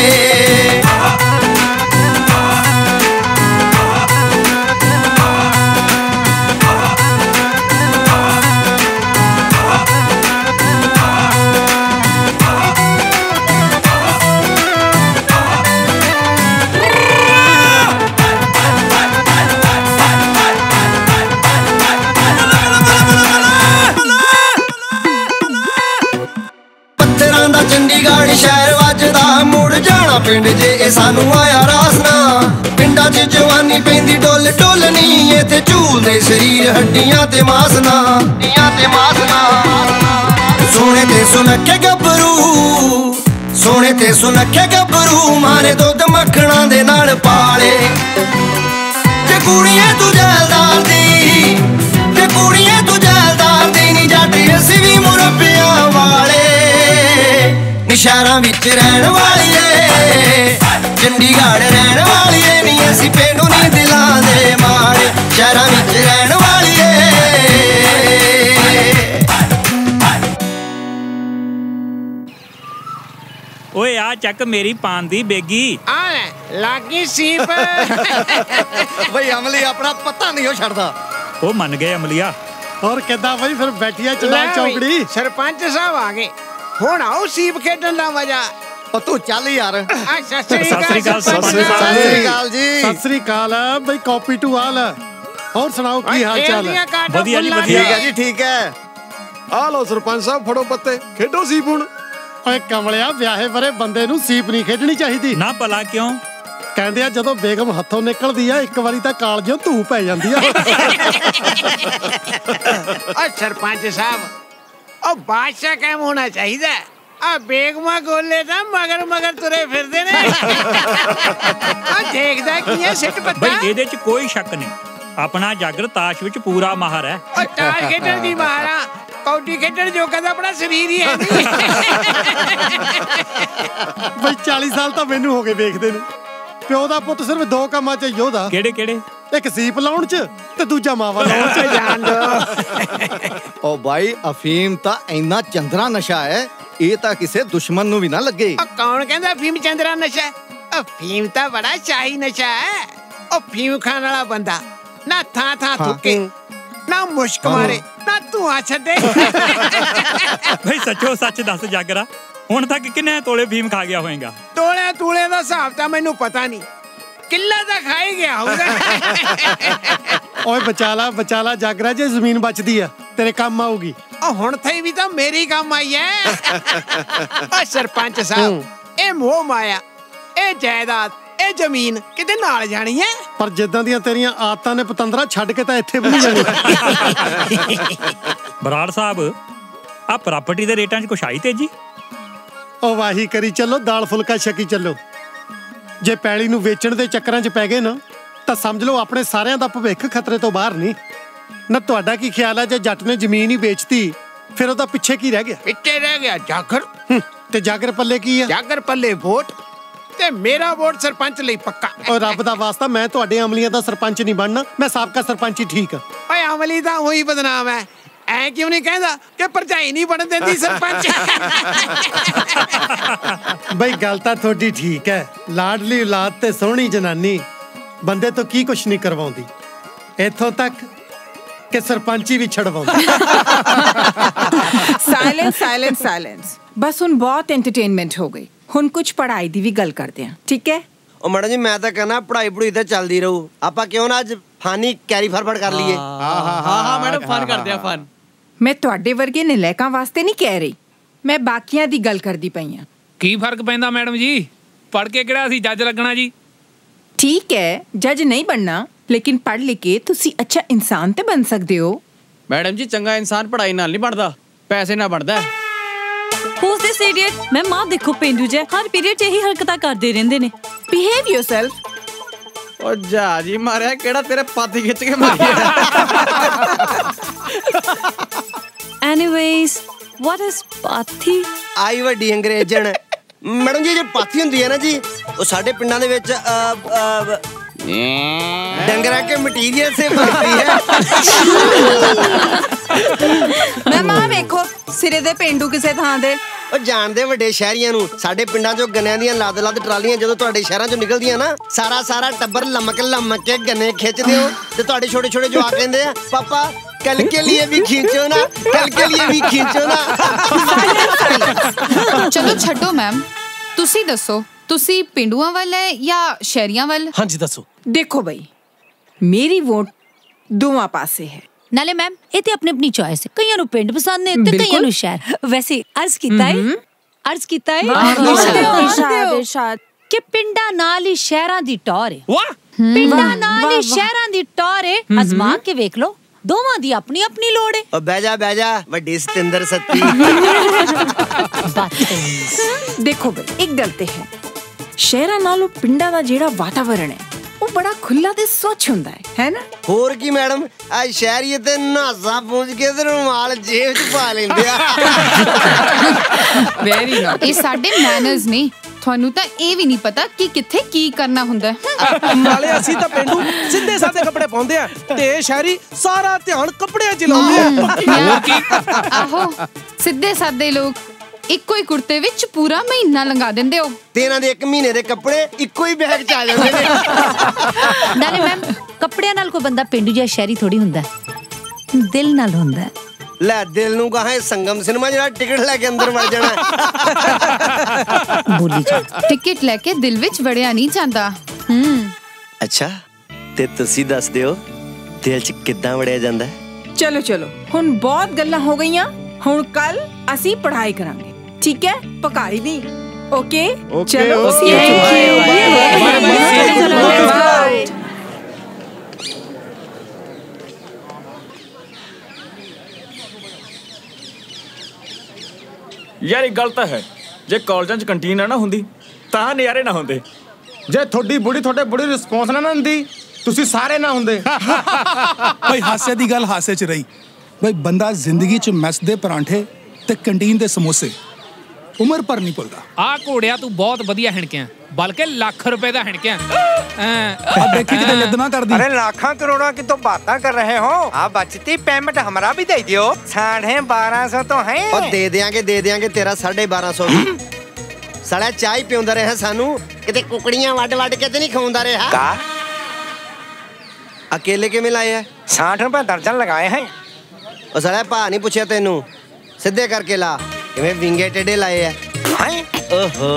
ਚੰਡੀਗੜ੍ਹ ਸ਼ਹਿਰ ਵੱਜਦਾ ਮੁੜ ਜਾਣਾ ਪਿੰਡ ਜੇ ਇਹ ਸਾਨੂੰ ਆਇਆ ਰਾਸਨਾ ਪਿੰਡਾਂ 'ਚ ਜਵਾਨੀ ਪੈਂਦੀ ਡੋਲ ਡੋਲ ਨੀ ਇੱਥੇ ਝੂਲਦੇ ਸਰੀਰ ਹੱਡੀਆਂ ਤੇ ਮਾਸਨਾ ਹੱਡੀਆਂ ਤੇ ਮਾਸਨਾ ਸੋਹਣੇ ਤੇ ਸੁਨੱਖੇ ਗੱਭਰੂ ਸੋਹਣੇ ਤੇ ਸੁਨੱਖੇ ਗੱਭਰੂ ਮਾਰੇ ਦੁੱਧ ਮੱਖਣਾ ਦੇ ਨਾਲ ਪਾਲੇ ਤੇ ਕੁੜੀਏ ਤੂੰ ਜੈਲਦਾਰ ਦੀ ਤੇ ਕੁੜੀਏ ਤੂੰ ਜੈਲਦਾਰ ਦੀ ਨੀ ਜੱਟ ਅਸੀਂ ਵੀ ਮੁਰੱਬਿਆਂ ਵਾਲੇ ਸ਼ਹਿਰਾਂ ਵਿੱਚ ਰਹਿਣ ਵਾਲੀਏ ਚੰਡੀਗੜ੍ਹ ਰਹਿਣ ਵਾਲੀਏ ਨੀ ਅਸੀਂ ਪਿੰਡੂ ਨੀ ਦਿਲਾਂ ਦੇ ਮਾੜੇ ਸ਼ਹਿਰਾਂ ਵਿੱਚ ਰਹਿਣ ਵਾਲੀਏ ਓਏ ਆ ਚੱਕ ਮੇਰੀ ਪਾਨ ਦੀ ਬੇਗੀ ਆ ਲਾਗੀ ਸੀਪ ਬਈ ਅਮਲੀ ਆਪਣਾ ਪਤਾ ਨਹੀਂ ਉਹ ਛੱਡਦਾ ਉਹ ਮੰਨ ਗਏ ਅਮਲੀਆ ਹੋਰ ਕਿੱਦਾਂ ਬਈ ਫਿਰ ਬੈਠੀਆਂ ਚਲਾਕ ਚੌਕੜੀ ਸਰਪੰਚ ਸਾਹਿਬ ਆ ਗਏ ਹੁਣ ਆਓ ਸੀਪ ਖੇਡਣ ਦਾ ਮਜ਼ਾ ਉਹ ਤੂੰ ਚੱਲ ਯਾਰ ਸਤਿ ਸ੍ਰੀ ਅਕਾਲ ਸਤਿ ਸ੍ਰੀ ਅਕਾਲ ਜੀ ਸਤਿ ਸ੍ਰੀ ਅਕਾਲ ਬਈ ਕਾਪੀ ਟੂ ਆਲ ਹੋਰ ਸੁਣਾਓ ਕੀ ਹਾਲ ਚਾਲ ਹੈ ਵਧੀਆ ਜੀ ਵਧੀਆ ਠੀਕ ਹੈ ਜੀ ਠੀਕ ਹੈ ਆ ਲਓ ਸਰਪੰਚ ਸਾਹਿਬ ਫੜੋ ਪੱਤੇ ਖੇਡੋ ਸੀਪ ਹੁਣ ਓਏ ਕਮਲਿਆ ਵਿਆਹੇ ਬਰੇ ਬੰਦੇ ਨੂੰ ਸੀਪ ਨਹੀਂ ਖੇਡਣੀ ਚਾਹੀਦੀ ਨਾ ਭਲਾ ਕਿਉਂ ਕਹਿੰਦੇ ਆ ਜਦੋਂ ਬੇਗਮ ਹੱਥੋਂ ਨਿਕਲਦੀ ਆ ਇੱਕ ਵਾਰੀ ਤਾਂ ਕਾਲਜੋਂ ਧੂ ਪੈ ਜਾਂਦੀ ਆ ਓ ਸਰਪੰਚ ਸਾਹਿਬ ਉਹ ਬਾਦਸ਼ਾਹ ਕਾਇਮ ਹੋਣਾ ਚਾਹੀਦਾ ਆ ਬੇਗਮਾ ਗੋਲੇ ਦਾ ਮਗਰ ਮਗਰ ਤੁਰੇ ਫਿਰਦੇ ਨੇ ਆ ਦੇਖਦਾ ਕੀ ਹੈ ਸਿੱਟ ਪੱਤਾ ਬਈ ਇਹਦੇ ਚ ਕੋਈ ਸ਼ੱਕ ਨਹੀਂ ਆਪਣਾ ਜਾਗਰ ਤਾਸ਼ ਵਿੱਚ ਪੂਰਾ ਮਾਹਰ ਹੈ ਓ ਤਾਸ਼ ਖੇਡਣ ਦੀ ਮਾਹਰਾ ਕੌਡੀ ਖੇਡਣ ਜੋਗਾ ਤਾਂ ਆਪਣਾ ਸਰੀਰ ਹੀ ਹੈ ਨਹੀਂ ਬਈ ਚਾਲੀ ਸਾਲ ਤਾਂ ਮੈਨੂੰ ਹੋ ਗਏ ਵੇਖਦੇ ਨੂੰ ਪਿਓ ਦਾ ਪੁੱਤ ਸਿਰਫ ਦੋ ਕੰਮਾਂ 'ਚ ਯੋਧਾ ਕਿਹੜੇ ਕਿਹੜੇ ਇੱਕ ਸੀਪ ਲਾਉਣ 'ਚ ਤੇ ਦੂਜਾ ਮਾਵਾ ਲਾਉਣ 'ਚ ਜਾਣ ਦੋ ਓ ਬਾਈ ਅਫੀਮ ਤਾਂ ਇੰਨਾ ਚੰਦਰਾ ਨਸ਼ਾ ਹੈ ਇਹ ਤਾਂ ਕਿਸੇ ਦੁਸ਼ਮਣ ਨੂੰ ਵੀ ਨਾ ਲੱਗੇ ਓ ਕੌਣ ਕਹਿੰਦਾ ਅਫੀਮ ਚੰਦਰਾ ਨਸ਼ਾ ਅਫੀਮ ਤਾਂ ਬੜਾ ਸ਼ਾਹੀ ਨਸ਼ਾ ਹੈ ਓ ਫੀਮ ਖਾਣ ਵਾਲਾ ਬੰਦਾ ਨਾ ਥਾਂ ਥਾਂ ਥੁੱਕੇ ਨਾ ਮੁਸ਼ਕ ਮਾਰੇ ਨਾ ਧੂਆਂ ਛੱਡੇ ਬਈ ਸੱਚੋ ਸੱਚ ਦੱਸ ਜਾਗਰਾ ਹੁਣ ਤੱਕ ਕਿੰਨੇ ਤੋਲੇ ਫੀਮ ਖਾ ਗਿਆ ਹੋਏਗਾ ਤੋਲੇ ਤੂਲੇ ਦਾ ਹਿਸਾਬ ਤਾਂ ਮੈਨੂੰ ਪਤਾ ਨਹੀਂ ਕਿੱਲਾ ਤਾਂ ਖਾ ਹੀ ਗਿਆ ਹੋਊਗਾ ਓਏ ਬਚਾ ਲਾ ਬਚਾ ਲਾ ਜਾਗਰਾ ਜੇ ਜ਼ਮੀਨ ਬਚਦੀ ਆ ਤੇਰੇ ਕੰਮ ਆਊਗੀ ਓ ਹੁਣ ਥਈ ਵੀ ਤਾਂ ਮੇਰੀ ਕੰਮ ਆਈ ਐ ਓ ਸਰਪੰਚ ਸਾਹਿਬ ਇਹ ਮੋਹ ਮਾਇਆ ਇਹ ਜਾਇਦਾਦ ਇਹ ਜ਼ਮੀਨ ਕਿਤੇ ਨਾਲ ਜਾਣੀ ਐ ਪਰ ਜਿੱਦਾਂ ਦੀਆਂ ਤੇਰੀਆਂ ਆਦਤਾਂ ਨੇ ਪਤੰਦਰਾ ਛੱਡ ਕੇ ਤਾਂ ਇੱਥੇ ਵੀ ਨਹੀਂ ਜਾਣੀ ਬਰਾੜ ਸਾਹਿਬ ਆ ਪ੍ਰਾਪਰਟੀ ਦੇ ਰੇਟਾਂ 'ਚ ਕੁਛ ਆਈ ਤੇਜੀ ਉਹ ਵਾਹੀ ਕਰੀ ਚੱਲੋ ਦਾਲ ਫੁਲਕਾ ਛਕੀ ਚੱਲੋ ਜੇ ਪੈਲੀ ਨੂੰ ਵੇਚਣ ਦੇ ਚੱਕਰਾਂ 'ਚ ਪੈ ਗਏ ਨਾ ਤਾਂ ਸਮਝ ਲਓ ਆਪਣੇ ਸਾਰਿਆਂ ਦਾ ਭਵਿੱਖ ਖਤਰੇ ਤੋਂ ਬਾਹਰ ਨਹੀਂ ਨਾ ਤੁਹਾਡਾ ਕੀ ਖਿਆਲ ਹੈ ਜੇ ਜੱਟ ਨੇ ਜ਼ਮੀਨ ਹੀ ਵੇਚਤੀ ਫਿਰ ਉਹਦਾ ਪਿੱਛੇ ਕੀ ਰਹਿ ਗਿਆ ਪਿੱਛੇ ਰਹਿ ਗਿਆ ਜਾਗਰ ਤੇ ਜਾਗਰ ਪੱਲੇ ਕੀ ਆ ਜਾਗਰ ਪੱਲੇ ਵੋਟ ਤੇ ਮੇਰਾ ਵੋਟ ਸਰਪੰਚ ਲਈ ਪੱਕਾ ਓਏ ਰੱਬ ਦਾ ਵਾਸਤਾ ਮੈਂ ਤੁਹਾਡੇ ਅਮਲੀਆਂ ਦਾ ਸਰਪੰਚ ਨਹੀਂ ਬਣਨਾ ਮੈਂ ਸਾਬਕਾ ਸਰਪੰਚ ਹੀ ਠੀਕ ਆ ਓਏ ਅਮਲੀ ਤਾਂ ਉਹੀ ਬਦਨਾਮ ਹੈ ਐ ਕਿਉਂ ਨਹੀਂ ਕਹਿੰਦਾ ਕਿ ਭਰਜਾਈ ਨਹੀਂ ਬਣ ਦਿੰਦੀ ਸਰਪੰਚ ਬਈ ਗੱਲ ਤਾਂ ਤੁਹਾਡੀ ਠੀਕ ਹੈ ਲਾਡਲੀ ਔਲਾਦ ਤੇ ਸੋਹਣੀ ਜਨਾਨੀ ਬੰਦੇ ਤੋਂ ਕੀ ਕੁਛ ਨਹੀਂ ਕਰਵਾਉਂਦੀ ਇੱਥੋਂ ਤੱਕ कि सरपंची भी छड़वाउंदा। साइलेंस साइलेंस साइलेंस बस हुन बहुत एंटरटेनमेंट हो गई। हुन कुछ पढ़ाई दी भी गल करते हैं, ठीक है? ओ मैडम जी मैं तो कहना पढ़ाई पढ़ाई तो चलती रहू, आपा क्यों ना अज फानी कैरी फॉरवर्ड कर लीए। हाँ हाँ मैडम फन करते हैं फन। मैं तुहाडे वर्गे नलैकां वास्ते नहीं कह रही, मैं बाकियां दी गल करदी पई हां। की फर्क पैंदा मैडम जी, पढ़ के किहड़ा असीं जज लगना जी। ठीक है जज नहीं बनना, लेकिन पढ़ लिख के तुसी अच्छा इंसान ते बन सकदे हो। मैडम जी चंगा इंसान पढ़ाई नाल नहीं बनदा, पैसे ना बनदा। Who's this idiot? मैं मां देखो पेंडू जे हर पीरियड यही हरकतां करदे रहंदे ने। Behave yourself. ओ जा जी मारिया केड़ा तेरे पाती खिच के मारिया। Anyways, what is पाथी? आई वड्डी अंग्रेजन। मैडम जी जो पाथी हुंदी है ना जी, वो साडे पिंडां दे विच डंगरा के मटीरियल से बनती है। मैं मां वेखो सिरे दे पेंडू किसे थां दे। ਉਹ ਜਾਣਦੇ ਵੱਡੇ ਸ਼ਹਿਰੀਆਂ ਨੂੰ ਸਾਡੇ ਪਿੰਡਾਂ ਚੋਂ ਗੰਨਿਆਂ ਦੀਆਂ ਲੱਦ ਲੱਦ ਟਰਾਲੀਆਂ ਜਦੋਂ ਤੁਹਾਡੇ ਸ਼ਹਿਰਾਂ ਚੋਂ ਨਿਕਲਦੀਆਂ ਨਾ ਸਾਰਾ ਸਾਰਾ ਟੱਬਰ ਲਮਕ ਲਮਕ ਕੇ ਗੰਨੇ ਖਿੱਚਦੇ ਹੋ ਤੇ ਤੁਹਾਡੇ ਛੋਟੇ ਛੋਟੇ ਜਵਾਕ ਕਹਿੰਦੇ ਆ ਪਾਪਾ ਕੱਲ ਕੇ ਲਈ ਵੀ ਖਿੱਚੋ ਨਾ ਕੱਲ ਕੇ ਲਈ ਵੀ ਖਿੱਚੋ ਨਾ। ਚਲੋ ਛੱਡੋ ਮੈਮ, ਤੁਸੀਂ ਦੱਸੋ ਤੁਸੀਂ ਪਿੰਡੂਆਂ ਵੱਲ ਹੈ ਜਾਂ ਸ਼ਹਿਰੀਆਂ ਵੱਲ? ਹਾਂਜੀ ਦੱਸੋ। देखो भाई मेरी वोट दोवां पासे है। नाले मैम ये ते अपनी अपनी चॉइस है, कईयां नु पिंड पसंद ने ते कईयां नु शहर। वैसे अर्ज कीता है अर्ज कीता है इरशाद कि पिंडा नाल ही शहरां दी टौर है। वाह पिंडा नाल ही शहरां दी टौर है, आजमा के वेख लो दोवां दी अपनी अपनी लोड़ है। ओ बैजा बैजा वड्डी सतिंदर सत्ती। देखो भाई एक गल ते है, शहरां नालों पिंडा दा जेड़ा वातावरण है वो बड़ा खुला ते स्वच्छ हुंदा है, है ना? ਹੋਰ ਕੀ ਮੈਡਮ ਆ ਸ਼ਹਿਰੀਏ ਤੇ ਨਾਸਾ ਪਹੁੰਚ ਕੇ ਤੇ ਰੁਮਾਲ ਜੇਬ 'ਚ ਪਾ ਲੈਂਦੇ ਆ। Very naughty. ਇਹ ਸਾਡੇ ਮੈਨਰਸ ਨੇ, ਤੁਹਾਨੂੰ ਤਾਂ ਇਹ ਵੀ ਨਹੀਂ ਪਤਾ ਕਿ ਕਿੱਥੇ ਕੀ ਕਰਨਾ ਹੁੰਦਾ ਹੈ। ਨਾਲੇ ਅਸੀਂ ਤਾਂ ਪਿੰਡੂ ਸਿੱਧੇ ਸਾਦੇ ਕੱਪੜੇ ਪਾਉਂਦੇ ਆ ਤੇ ਸ਼ਹਿਰੀ ਸਾਰਾ ਧਿਆਨ ਕੱਪੜਿਆਂ 'ਚ ਲਾਉਂਦੇ ਆ। ਆਹੋ ਸਿੱਧੇ ਸਾਦੇ ਲੋਕ ਇੱਕੋ ਹੀ ਕੁੜਤੇ ਵਿੱਚ ਪੂਰਾ ਮਹੀਨਾ ਲੰਘਾ ਦਿੰਦੇ ਹੋ ਤੇ ਇਹਨਾਂ ਦੇ ਇੱਕ ਮਹੀਨੇ ਦੇ ਕੱਪੜੇ ਇੱਕੋ ਹੀ ਬੈਗ 'ਚ ਆ ਜਾਂਦੇ ਨੇ। ਨਾਲੇ ਮੈਮ ਕੱਪੜਿਆਂ ਨਾਲ ਕੋਈ ਬੰਦਾ ਪਿੰਡੂ ਜਾਂ ਸ਼ਹਿਰੀ ਥੋੜੀ ਹੁੰਦਾ, ਦਿਲ ਨਾਲ ਹੁੰਦਾ। ਲੈ ਦਿਲ ਨੂੰ ਕਹਾਂ ਸੰਗਮ ਸਿਨੇਮਾ ਜਿਹੜਾ ਟਿਕਟ ਲੈ ਕੇ ਅੰਦਰ ਵੜ ਜਾਣਾ। ਬੋਲੀ ਜਾ ਟਿਕਟ ਲੈ ਕੇ ਦਿਲ ਵਿੱਚ ਵੜਿਆ ਨਹੀਂ ਜਾਂਦਾ। ਹੂੰ ਅੱਛਾ ਤੇ ਤੁਸੀਂ ਦੱਸ ਦਿਓ ਦਿਲ 'ਚ ਕਿੱਦਾਂ ਵੜਿਆ ਜਾਂਦਾ? चलो चलो हुन बहुत गल्लां हो गईयां, हुन कल असी पढ़ाई करांगे, ठीक है? पकाई दी ओके? चलो बाय। ਯਾਰ ਇਹ ਗੱਲ ਤਾਂ ਹੈ, ਜੇ ਕਾਲਜਾਂ 'ਚ ਕੰਟੀਨ ਨਾ ਹੁੰਦੀ ਤਾਂ ਨਜ਼ਾਰੇ ਨਾ ਹੁੰਦੇ। ਜੇ ਤੁਹਾਡੀ ਬੁੜੀ ਤੁਹਾਡੇ ਬੁੜੀ ਰਿਸਪੌਂਸ ਨਾ ਦਿੰਦੀ ਤੁਸੀਂ ਸਾਰੇ ਨਾ ਹੁੰਦੇ। ਭਾਈ ਹਾਸੇ ਦੀ ਗੱਲ ਹਾਸੇ 'ਚ ਰਹੀ। ਭਾਈ ਬੰਦਾ ਜ਼ਿੰਦਗੀ 'ਚ ਮੈਸ ਦੇ ਪਰਾਂਠੇ ਤੇ ਕੰਟੀਨ ਦੇ ਸਮੋਸੇ ਉਮਰ ਭਰ ਨਹੀਂ ਭੁੱਲਦਾ। ਆ ਘੋੜਿਆ ਤੂੰ ਬਹੁਤ ਵਧੀਆ ਹਿਣਕਿਆ, ਬਲਕਿ ਲੱਖ ਰੁਪਏ ਦਾ ਹਿਣਕਿਆ। अब देखी कितने यत्न कर दी। अरे लाखों करोड़ों की तो बातें कर रहे हो, आप बचती पेमेंट हमारा भी दे दियो। साढ़े बारह सौ तो है और दे देंगे दे देंगे तेरा साढ़े बारह सौ भी। साला चाय पियोंदा रहा सानू किते कुकड़ियां वड वड के ते नहीं खवांदा रहा। का अकेले किवें लाए है? साठ रुपए दर्जन लगाए हैं। और साला भा नहीं पूछया तेनू, सीधे करके ला किवें विंगे टेढ़े लाए है। ओहो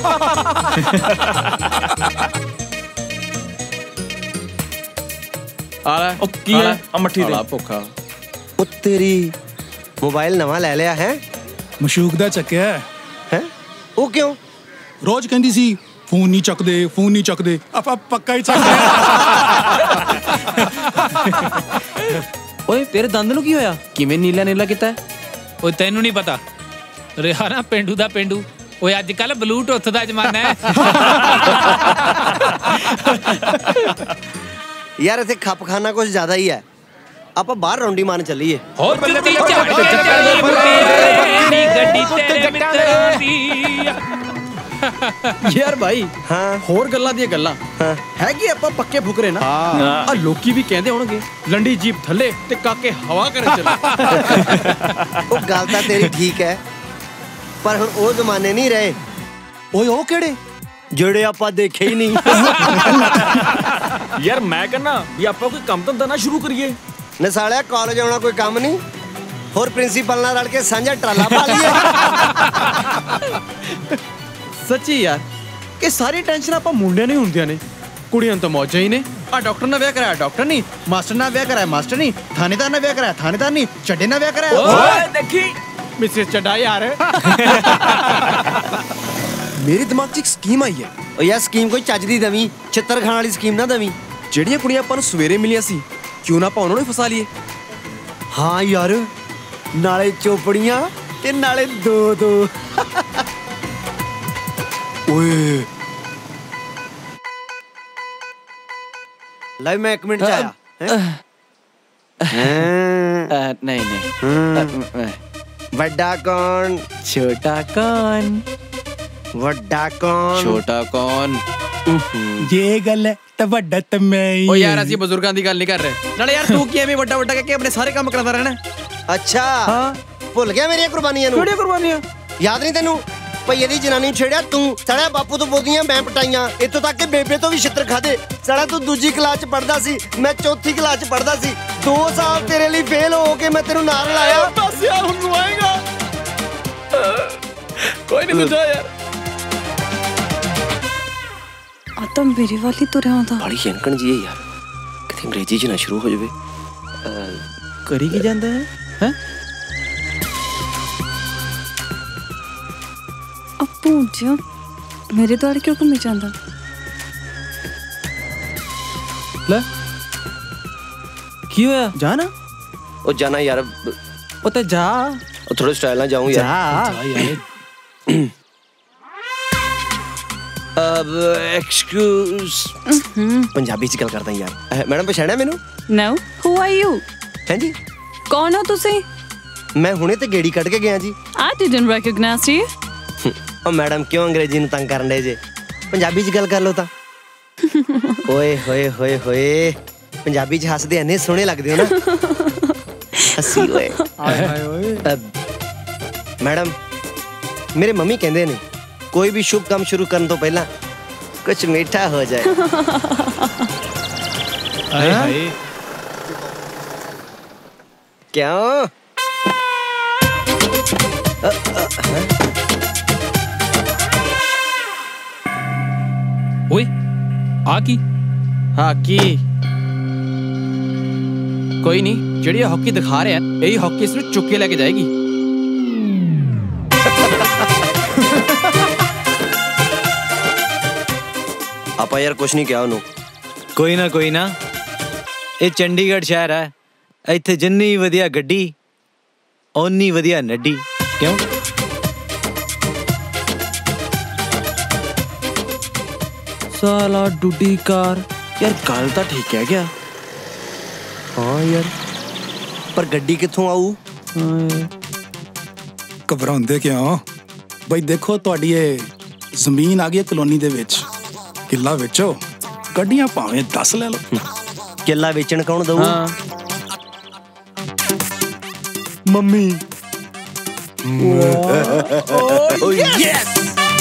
आला ओ की है आ मट्ठी दे भुखा ओ तेरी मोबाइल नवा ले लिया है? मशूक दा चक्या है। ओ क्यों? रोज कहंदी सी फोन नहीं चकदे फोन नहीं चकदे, आप पक्का ही चक लिया। ओए तेरे दंद नू की होया? किवें नीला नीला कीता? ओए तैनू नहीं पता ਰਿਹਾ ਨਾ ਪਿੰਡੂ ਦਾ ਪਿੰਡੂ। ਓਏ ਅੱਜ ਕੱਲ ਬਲੂਟੁੱਥ ਦਾ ਜ਼ਮਾਨਾ ਹੈ। यार इथे खपखाना कुछ ज्यादा ही है, आप बाहर रौंडी मारन चलिए। यार भाई हाँ होर गल्लां दी गल्लां है कि ਆਪਾਂ ਪੱਕੇ ਫੁਕਰੇ ਨਾ ਆ ਲੋਕੀ ਵੀ ਕਹਿੰਦੇ ਹੋਣਗੇ ਲੰਡੀ ਜੀਪ ਥੱਲੇ ਤੇ ਕਾਕੇ ਹਵਾ ਕਰਨ ਚੱਲੇ। ਉਹ ਗੱਲ ਤਾਂ ਤੇਰੀ ਠੀਕ ਹੈ, ਪਰ ਹੁਣ ਉਹ ਜ਼ਮਾਨੇ ਨਹੀਂ ਰਹੇ। ਓਏ ਉਹ ਕਿਹੜੇ ਜਿਹੜੇ ਆਪਾਂ ਦੇਖੇ ਹੀ ਨਹੀਂ। ਯਾਰ ਮੈਂ ਕਹਿੰਦਾ ਵੀ ਆਪਾਂ ਕੋਈ ਕੰਮ ਧੰਦਾ ਨਾ ਸ਼ੁਰੂ ਕਰੀਏ, न सालिया कॉलेज आना कोई काम नहीं होर प्रिंसीपल नाल रल के सांझा ट्राला पा लिया। सच्ची यार कि सारी टेंशन आपा मुंडियां नहीं हुंदियां ने कुड़ियां तो मौजा ही ने। आ डॉक्टर ने ब्याह कराया डॉक्टर नहीं, मास्टर ने ब्याह कराया मास्टर नहीं, थानेदार ने ब्याह कराया थानेदार नहीं, चड्डे ने ब्याह कराया। ओए देखी मिसेस चड्डा यार। मेरे दिमाग च एक स्कीम आई है। ओ यार स्कीम कोई चज दी दवी, छित्तर खाण वाली स्कीम ना दवी। ਜਿਹੜੀਆਂ ਕੁੜੀਆਂ ਆਪਾਂ ਨੂੰ ਸਵੇਰੇ ਮਿਲੀਆਂ ਸੀ ਕਿਉਂ ਨਾ ਆਪਾਂ ਉਹਨਾਂ ਨੂੰ ਫਸਾ ਲਈਏ। ਹਾਂ ਯਾਰ ਨਾਲੇ ਚੋਪੜੀਆਂ ਤੇ ਨਾਲੇ ਦੋ ਦੋ। ਓਏ ਲੈ ਮੈਂ ਇੱਕ ਮਿੰਟ ਚ ਆਇਆ। नहीं नहीं ਵੱਡਾ ਕੌਣ छोटा कौन ਵੱਡਾ ਕੌਣ छोटा कौन ये गल है तो ਵੱਡਾ ਤਾਂ ਮੈਂ ਹੀ। ओ यार ਅਸੀਂ ਬਜ਼ੁਰਗਾਂ ਦੀ ਗੱਲ ਨਹੀਂ ਕਰ ਰਹੇ ਨਾਲੇ ਯਾਰ ਤੂੰ ਕੀ ਐਵੇਂ ਵੱਡਾ ਵੱਡਾ ਕਹਿ ਕੇ ਆਪਣੇ ਸਾਰੇ ਕੰਮ ਕਰਾਉਂਦਾ ਰਹਿਣਾ। ਅੱਛਾ ਹਾਂ ਭੁੱਲ ਗਿਆ ਮੇਰੀਆਂ ਕੁਰਬਾਨੀਆਂ ਨੂੰ। ਕਿਹੜੀਆਂ ਕੁਰਬਾਨੀਆਂ ਯਾਦ ਨਹੀਂ ਤੈਨੂੰ ਭਈਏ ਦੀ ਜਨਾਨੀ ਛੇੜਿਆ ਤੂੰ ਸਾਲਾ ਬਾਪੂ ਤੋਂ ਬੋਦੀਆਂ ਮੈਂ ਪਟਾਈਆਂ ਇੱਥੋਂ ਤੱਕ ਕਿ ਬੇਬੇ ਤੋਂ ਵੀ ਛਿੱਤਰ ਖਾਦੇ। ਸਾਲਾ ਤੂੰ ਦੂਜੀ ਕਲਾਸ ਚ ਪੜਦਾ ਸੀ ਮੈਂ ਚੌਥੀ ਕਲਾਸ ਚ ਪੜਦਾ ਸੀ ਦੋ ਸਾਲ ਤੇਰੇ ਲਈ ਫੇਲ ਹੋ ਕੇ ਮੈਂ ਤੈਨੂੰ ਨਾਲ ਲਾਇਆ। ਬਸ ਯਾਰ ਹੁਣ ਰੋਏਗਾ ਕੋਈ ਨਹੀਂ ਤੂੰ ਜਾ ਯਾਰ। ਆ ਤਾਂ ਮੇਰੇ ਵਾਲੀ ਤੁਰਿਆ ਆਉਂਦਾ ਬੜੀ ਸ਼ੰਕਣ ਜੀ ਹੈ ਯਾਰ ਕਿਤੇ ਅੰਗਰੇਜ਼ੀ ਚ ਨਾ ਸ਼ੁਰੂ ਹੋ ਜਾਵੇ। ਕਰੀ ਕੀ ਜਾਂਦਾ ਹੈ ਹੈ ਪੂੰਜਿਆ ਮੇਰੇ ਦੁਆਲੇ ਕਿਉਂ ਘੁੰਮੀ ਜਾਂਦਾ। ਲੈ ਕੀ ਹੋਇਆ ਜਾ ਨਾ ਉਹ ਜਾਣਾ ਯਾਰ ਉਹ ਤਾਂ ਜਾ ਉਹ ਥੋੜੇ ਸਟਾਈਲ ਨਾਲ ਜਾਊਂ ਯਾਰ। ਜਾ ਯਾਰ ਅਬ ਐਕਸਕਿਊਜ਼ ਪੰਜਾਬੀ ਚ ਗੱਲ ਕਰਦਾ ਯਾਰ। ਮੈਡਮ ਪਛਾਣਿਆ ਮੈਨੂੰ? No who are you? ਹਾਂਜੀ ਕੌਣ ਹੋ ਤੁਸੀਂ? ਮੈਂ ਹੁਣੇ ਤੇ ਗੇੜੀ ਕੱਢ ਕੇ ਗਿਆ ਜੀ। I didn't recognize you. ਉਹ ਮੈਡਮ ਕਿਉਂ ਅੰਗਰੇਜ਼ੀ ਨੂੰ ਤੰਗ ਕਰਨ ਦੇ ਜੇ ਪੰਜਾਬੀ ਚ ਗੱਲ ਕਰ ਲਓ ਤਾਂ। ਓਏ ਹੋਏ ਹੋਏ ਹੋਏ ਪੰਜਾਬੀ ਚ ਹੱਸਦੇ ਐਨੇ ਸੋਹਣੇ ਲੱਗਦੇ ਹੋ ਨਾ। ਹੱਸੀ ਓਏ ਹਾਏ ਹਾਏ ਓਏ। ਮੈਡਮ ਮੇਰੇ ਮੰਮੀ ਕਹਿੰਦੇ ਨੇ ਕੋਈ ਵੀ ਸ਼ੁਭ ਕੰਮ ਸ਼ੁਰੂ ਕਰਨ ਤੋਂ ਪਹਿਲਾਂ ਕੁਝ ਮਿੱਠਾ ਹੋ ਜਾਏ। ਹਾਏ ਹਾਏ ਕਿਉਂ? ਓਏ ਆ ਕੀ ਹਾਕੀ ਕੋਈ ਨਹੀਂ ਜਿਹੜੀ ਹਾਕੀ ਦਿਖਾ ਰਿਹਾ ਇਹੀ ਹਾਕੀ ਇਸ ਨੂੰ ਚੁੱਕ ਕੇ ਲੈ ਕੇ ਜਾਏਗੀ। ਆਪਾਂ ਯਾਰ ਕੁਛ ਨਹੀਂ ਕਿਹਾ ਉਹਨੂੰ। ਕੋਈ ਨਾ ਕੋਈ ਨਾ ਇਹ ਚੰਡੀਗੜ੍ਹ ਸ਼ਹਿਰ ਹੈ ਇੱਥੇ ਜਿੰਨੀ ਵਧੀਆ ਗੱਡੀ ਓਨੀ ਵਧੀਆ ਨੱਡੀ ਕਿਉਂ? ਸਾਲਾ ਡੁੱਡੀ ਕਾਰ ਯਾਰ ਗੱਲ ਤਾਂ ਠੀਕ ਕਹਿ ਗਿਆ। ਹਾਂ ਯਾਰ ਪਰ ਗੱਡੀ ਕਿੱਥੋਂ ਆਊ? ਘਬਰਾਉਂਦੇ ਕਿਉਂ ਬਈ? ਦੇਖੋ ਤੁਹਾਡੀ ਇਹ ਜ਼ਮੀਨ ਆ ਗਈ ਕਲੋਨੀ ਦੇ ਵਿੱਚ ਕਿੱਲਾ ਵੇਚੋ ਗੱਡੀਆਂ ਭਾਵੇਂ ਦਸ ਲੈ ਲਓ। ਕਿੱਲਾ ਵੇਚਣ ਕੌਣ ਦਊ? ਮੰਮੀ। ਓ ਯੈਸ